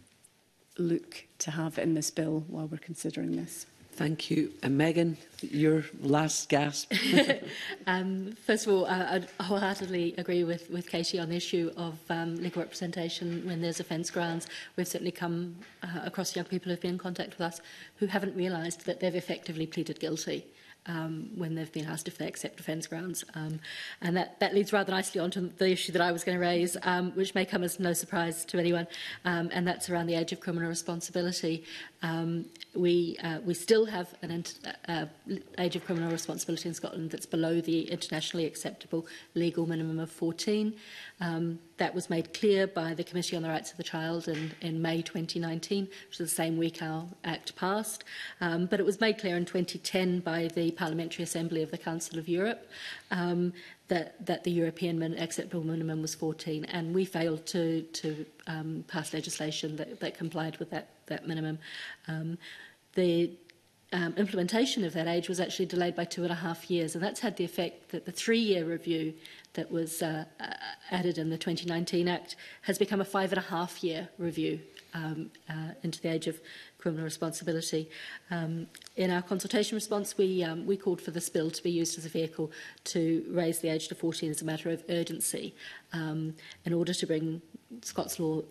look to have in this bill while we're considering this. Thank you. And Megan, your last gasp. um, first of all, I, I wholeheartedly agree with, with Katie on the issue of um, legal representation when there's offence grounds. We've certainly come uh, across young people who've been in contact with us who haven't realised that they've effectively pleaded guilty Um, when they've been asked if they accept offence grounds. Um, and that, that leads rather nicely on to the issue that I was going to raise, um, which may come as no surprise to anyone, um, and that's around the age of criminal responsibility. Um, we, uh, we still have an uh, age of criminal responsibility in Scotland that's below the internationally acceptable legal minimum of fourteen. Um, that was made clear by the Committee on the Rights of the Child in, in May twenty nineteen, which is the same week our Act passed. Um, but it was made clear in twenty ten by the Parliamentary Assembly of the Council of Europe um, that, that the European min acceptable minimum was fourteen, and we failed to, to um, pass legislation that, that complied with that, that minimum. Um, the Um, implementation of that age was actually delayed by two and a half years, and that's had the effect that the three-year review that was uh, uh, added in the twenty nineteen Act has become a five and a half year review um, uh, into the age of criminal responsibility. Um, in our consultation response, we, um, we called for this bill to be used as a vehicle to raise the age to fourteen as a matter of urgency um, in order to bring Scots law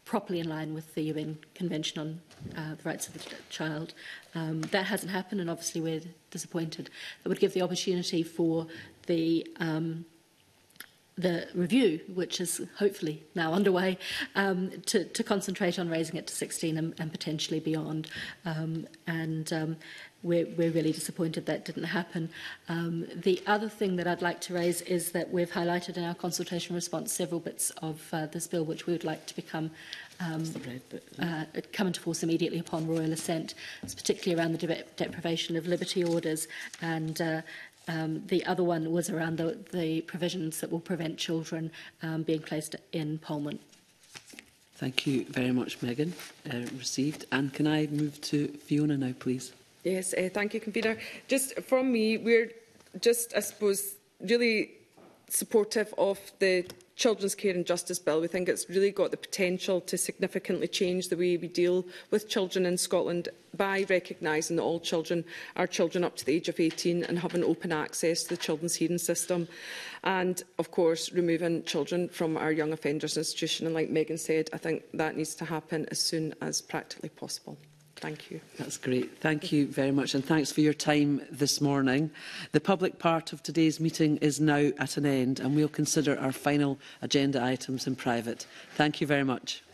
properly in line with the U N Convention on uh, the Rights of the Child. Um, that hasn't happened, and obviously we're disappointed. That would give the opportunity for the um, the review, which is hopefully now underway, um, to, to concentrate on raising it to sixteen and, and potentially beyond. Um, and um, we're, we're really disappointed that didn't happen. Um, the other thing that I'd like to raise is that we've highlighted in our consultation response several bits of uh, this bill which we would like to become um, uh, come into force immediately upon royal assent. It's particularly around the de deprivation of liberty orders, and uh, Um, the other one was around the, the provisions that will prevent children um, being placed in Parliament. Thank you very much, Megan. Uh, received. And can I move to Fiona now, please? Yes, uh, thank you, Convener. Just from me, we're just, I suppose, really supportive of the Children's Care and Justice Bill. We think it's really got the potential to significantly change the way we deal with children in Scotland by recognising that all children are children up to the age of eighteen and having open access to the children's hearing system. And, of course, removing children from our young offenders institution. And like Megan said, I think that needs to happen as soon as practically possible. Thank you. That's great. Thank you very much, and thanks for your time this morning. The public part of today's meeting is now at an end, and we'll consider our final agenda items in private. Thank you very much.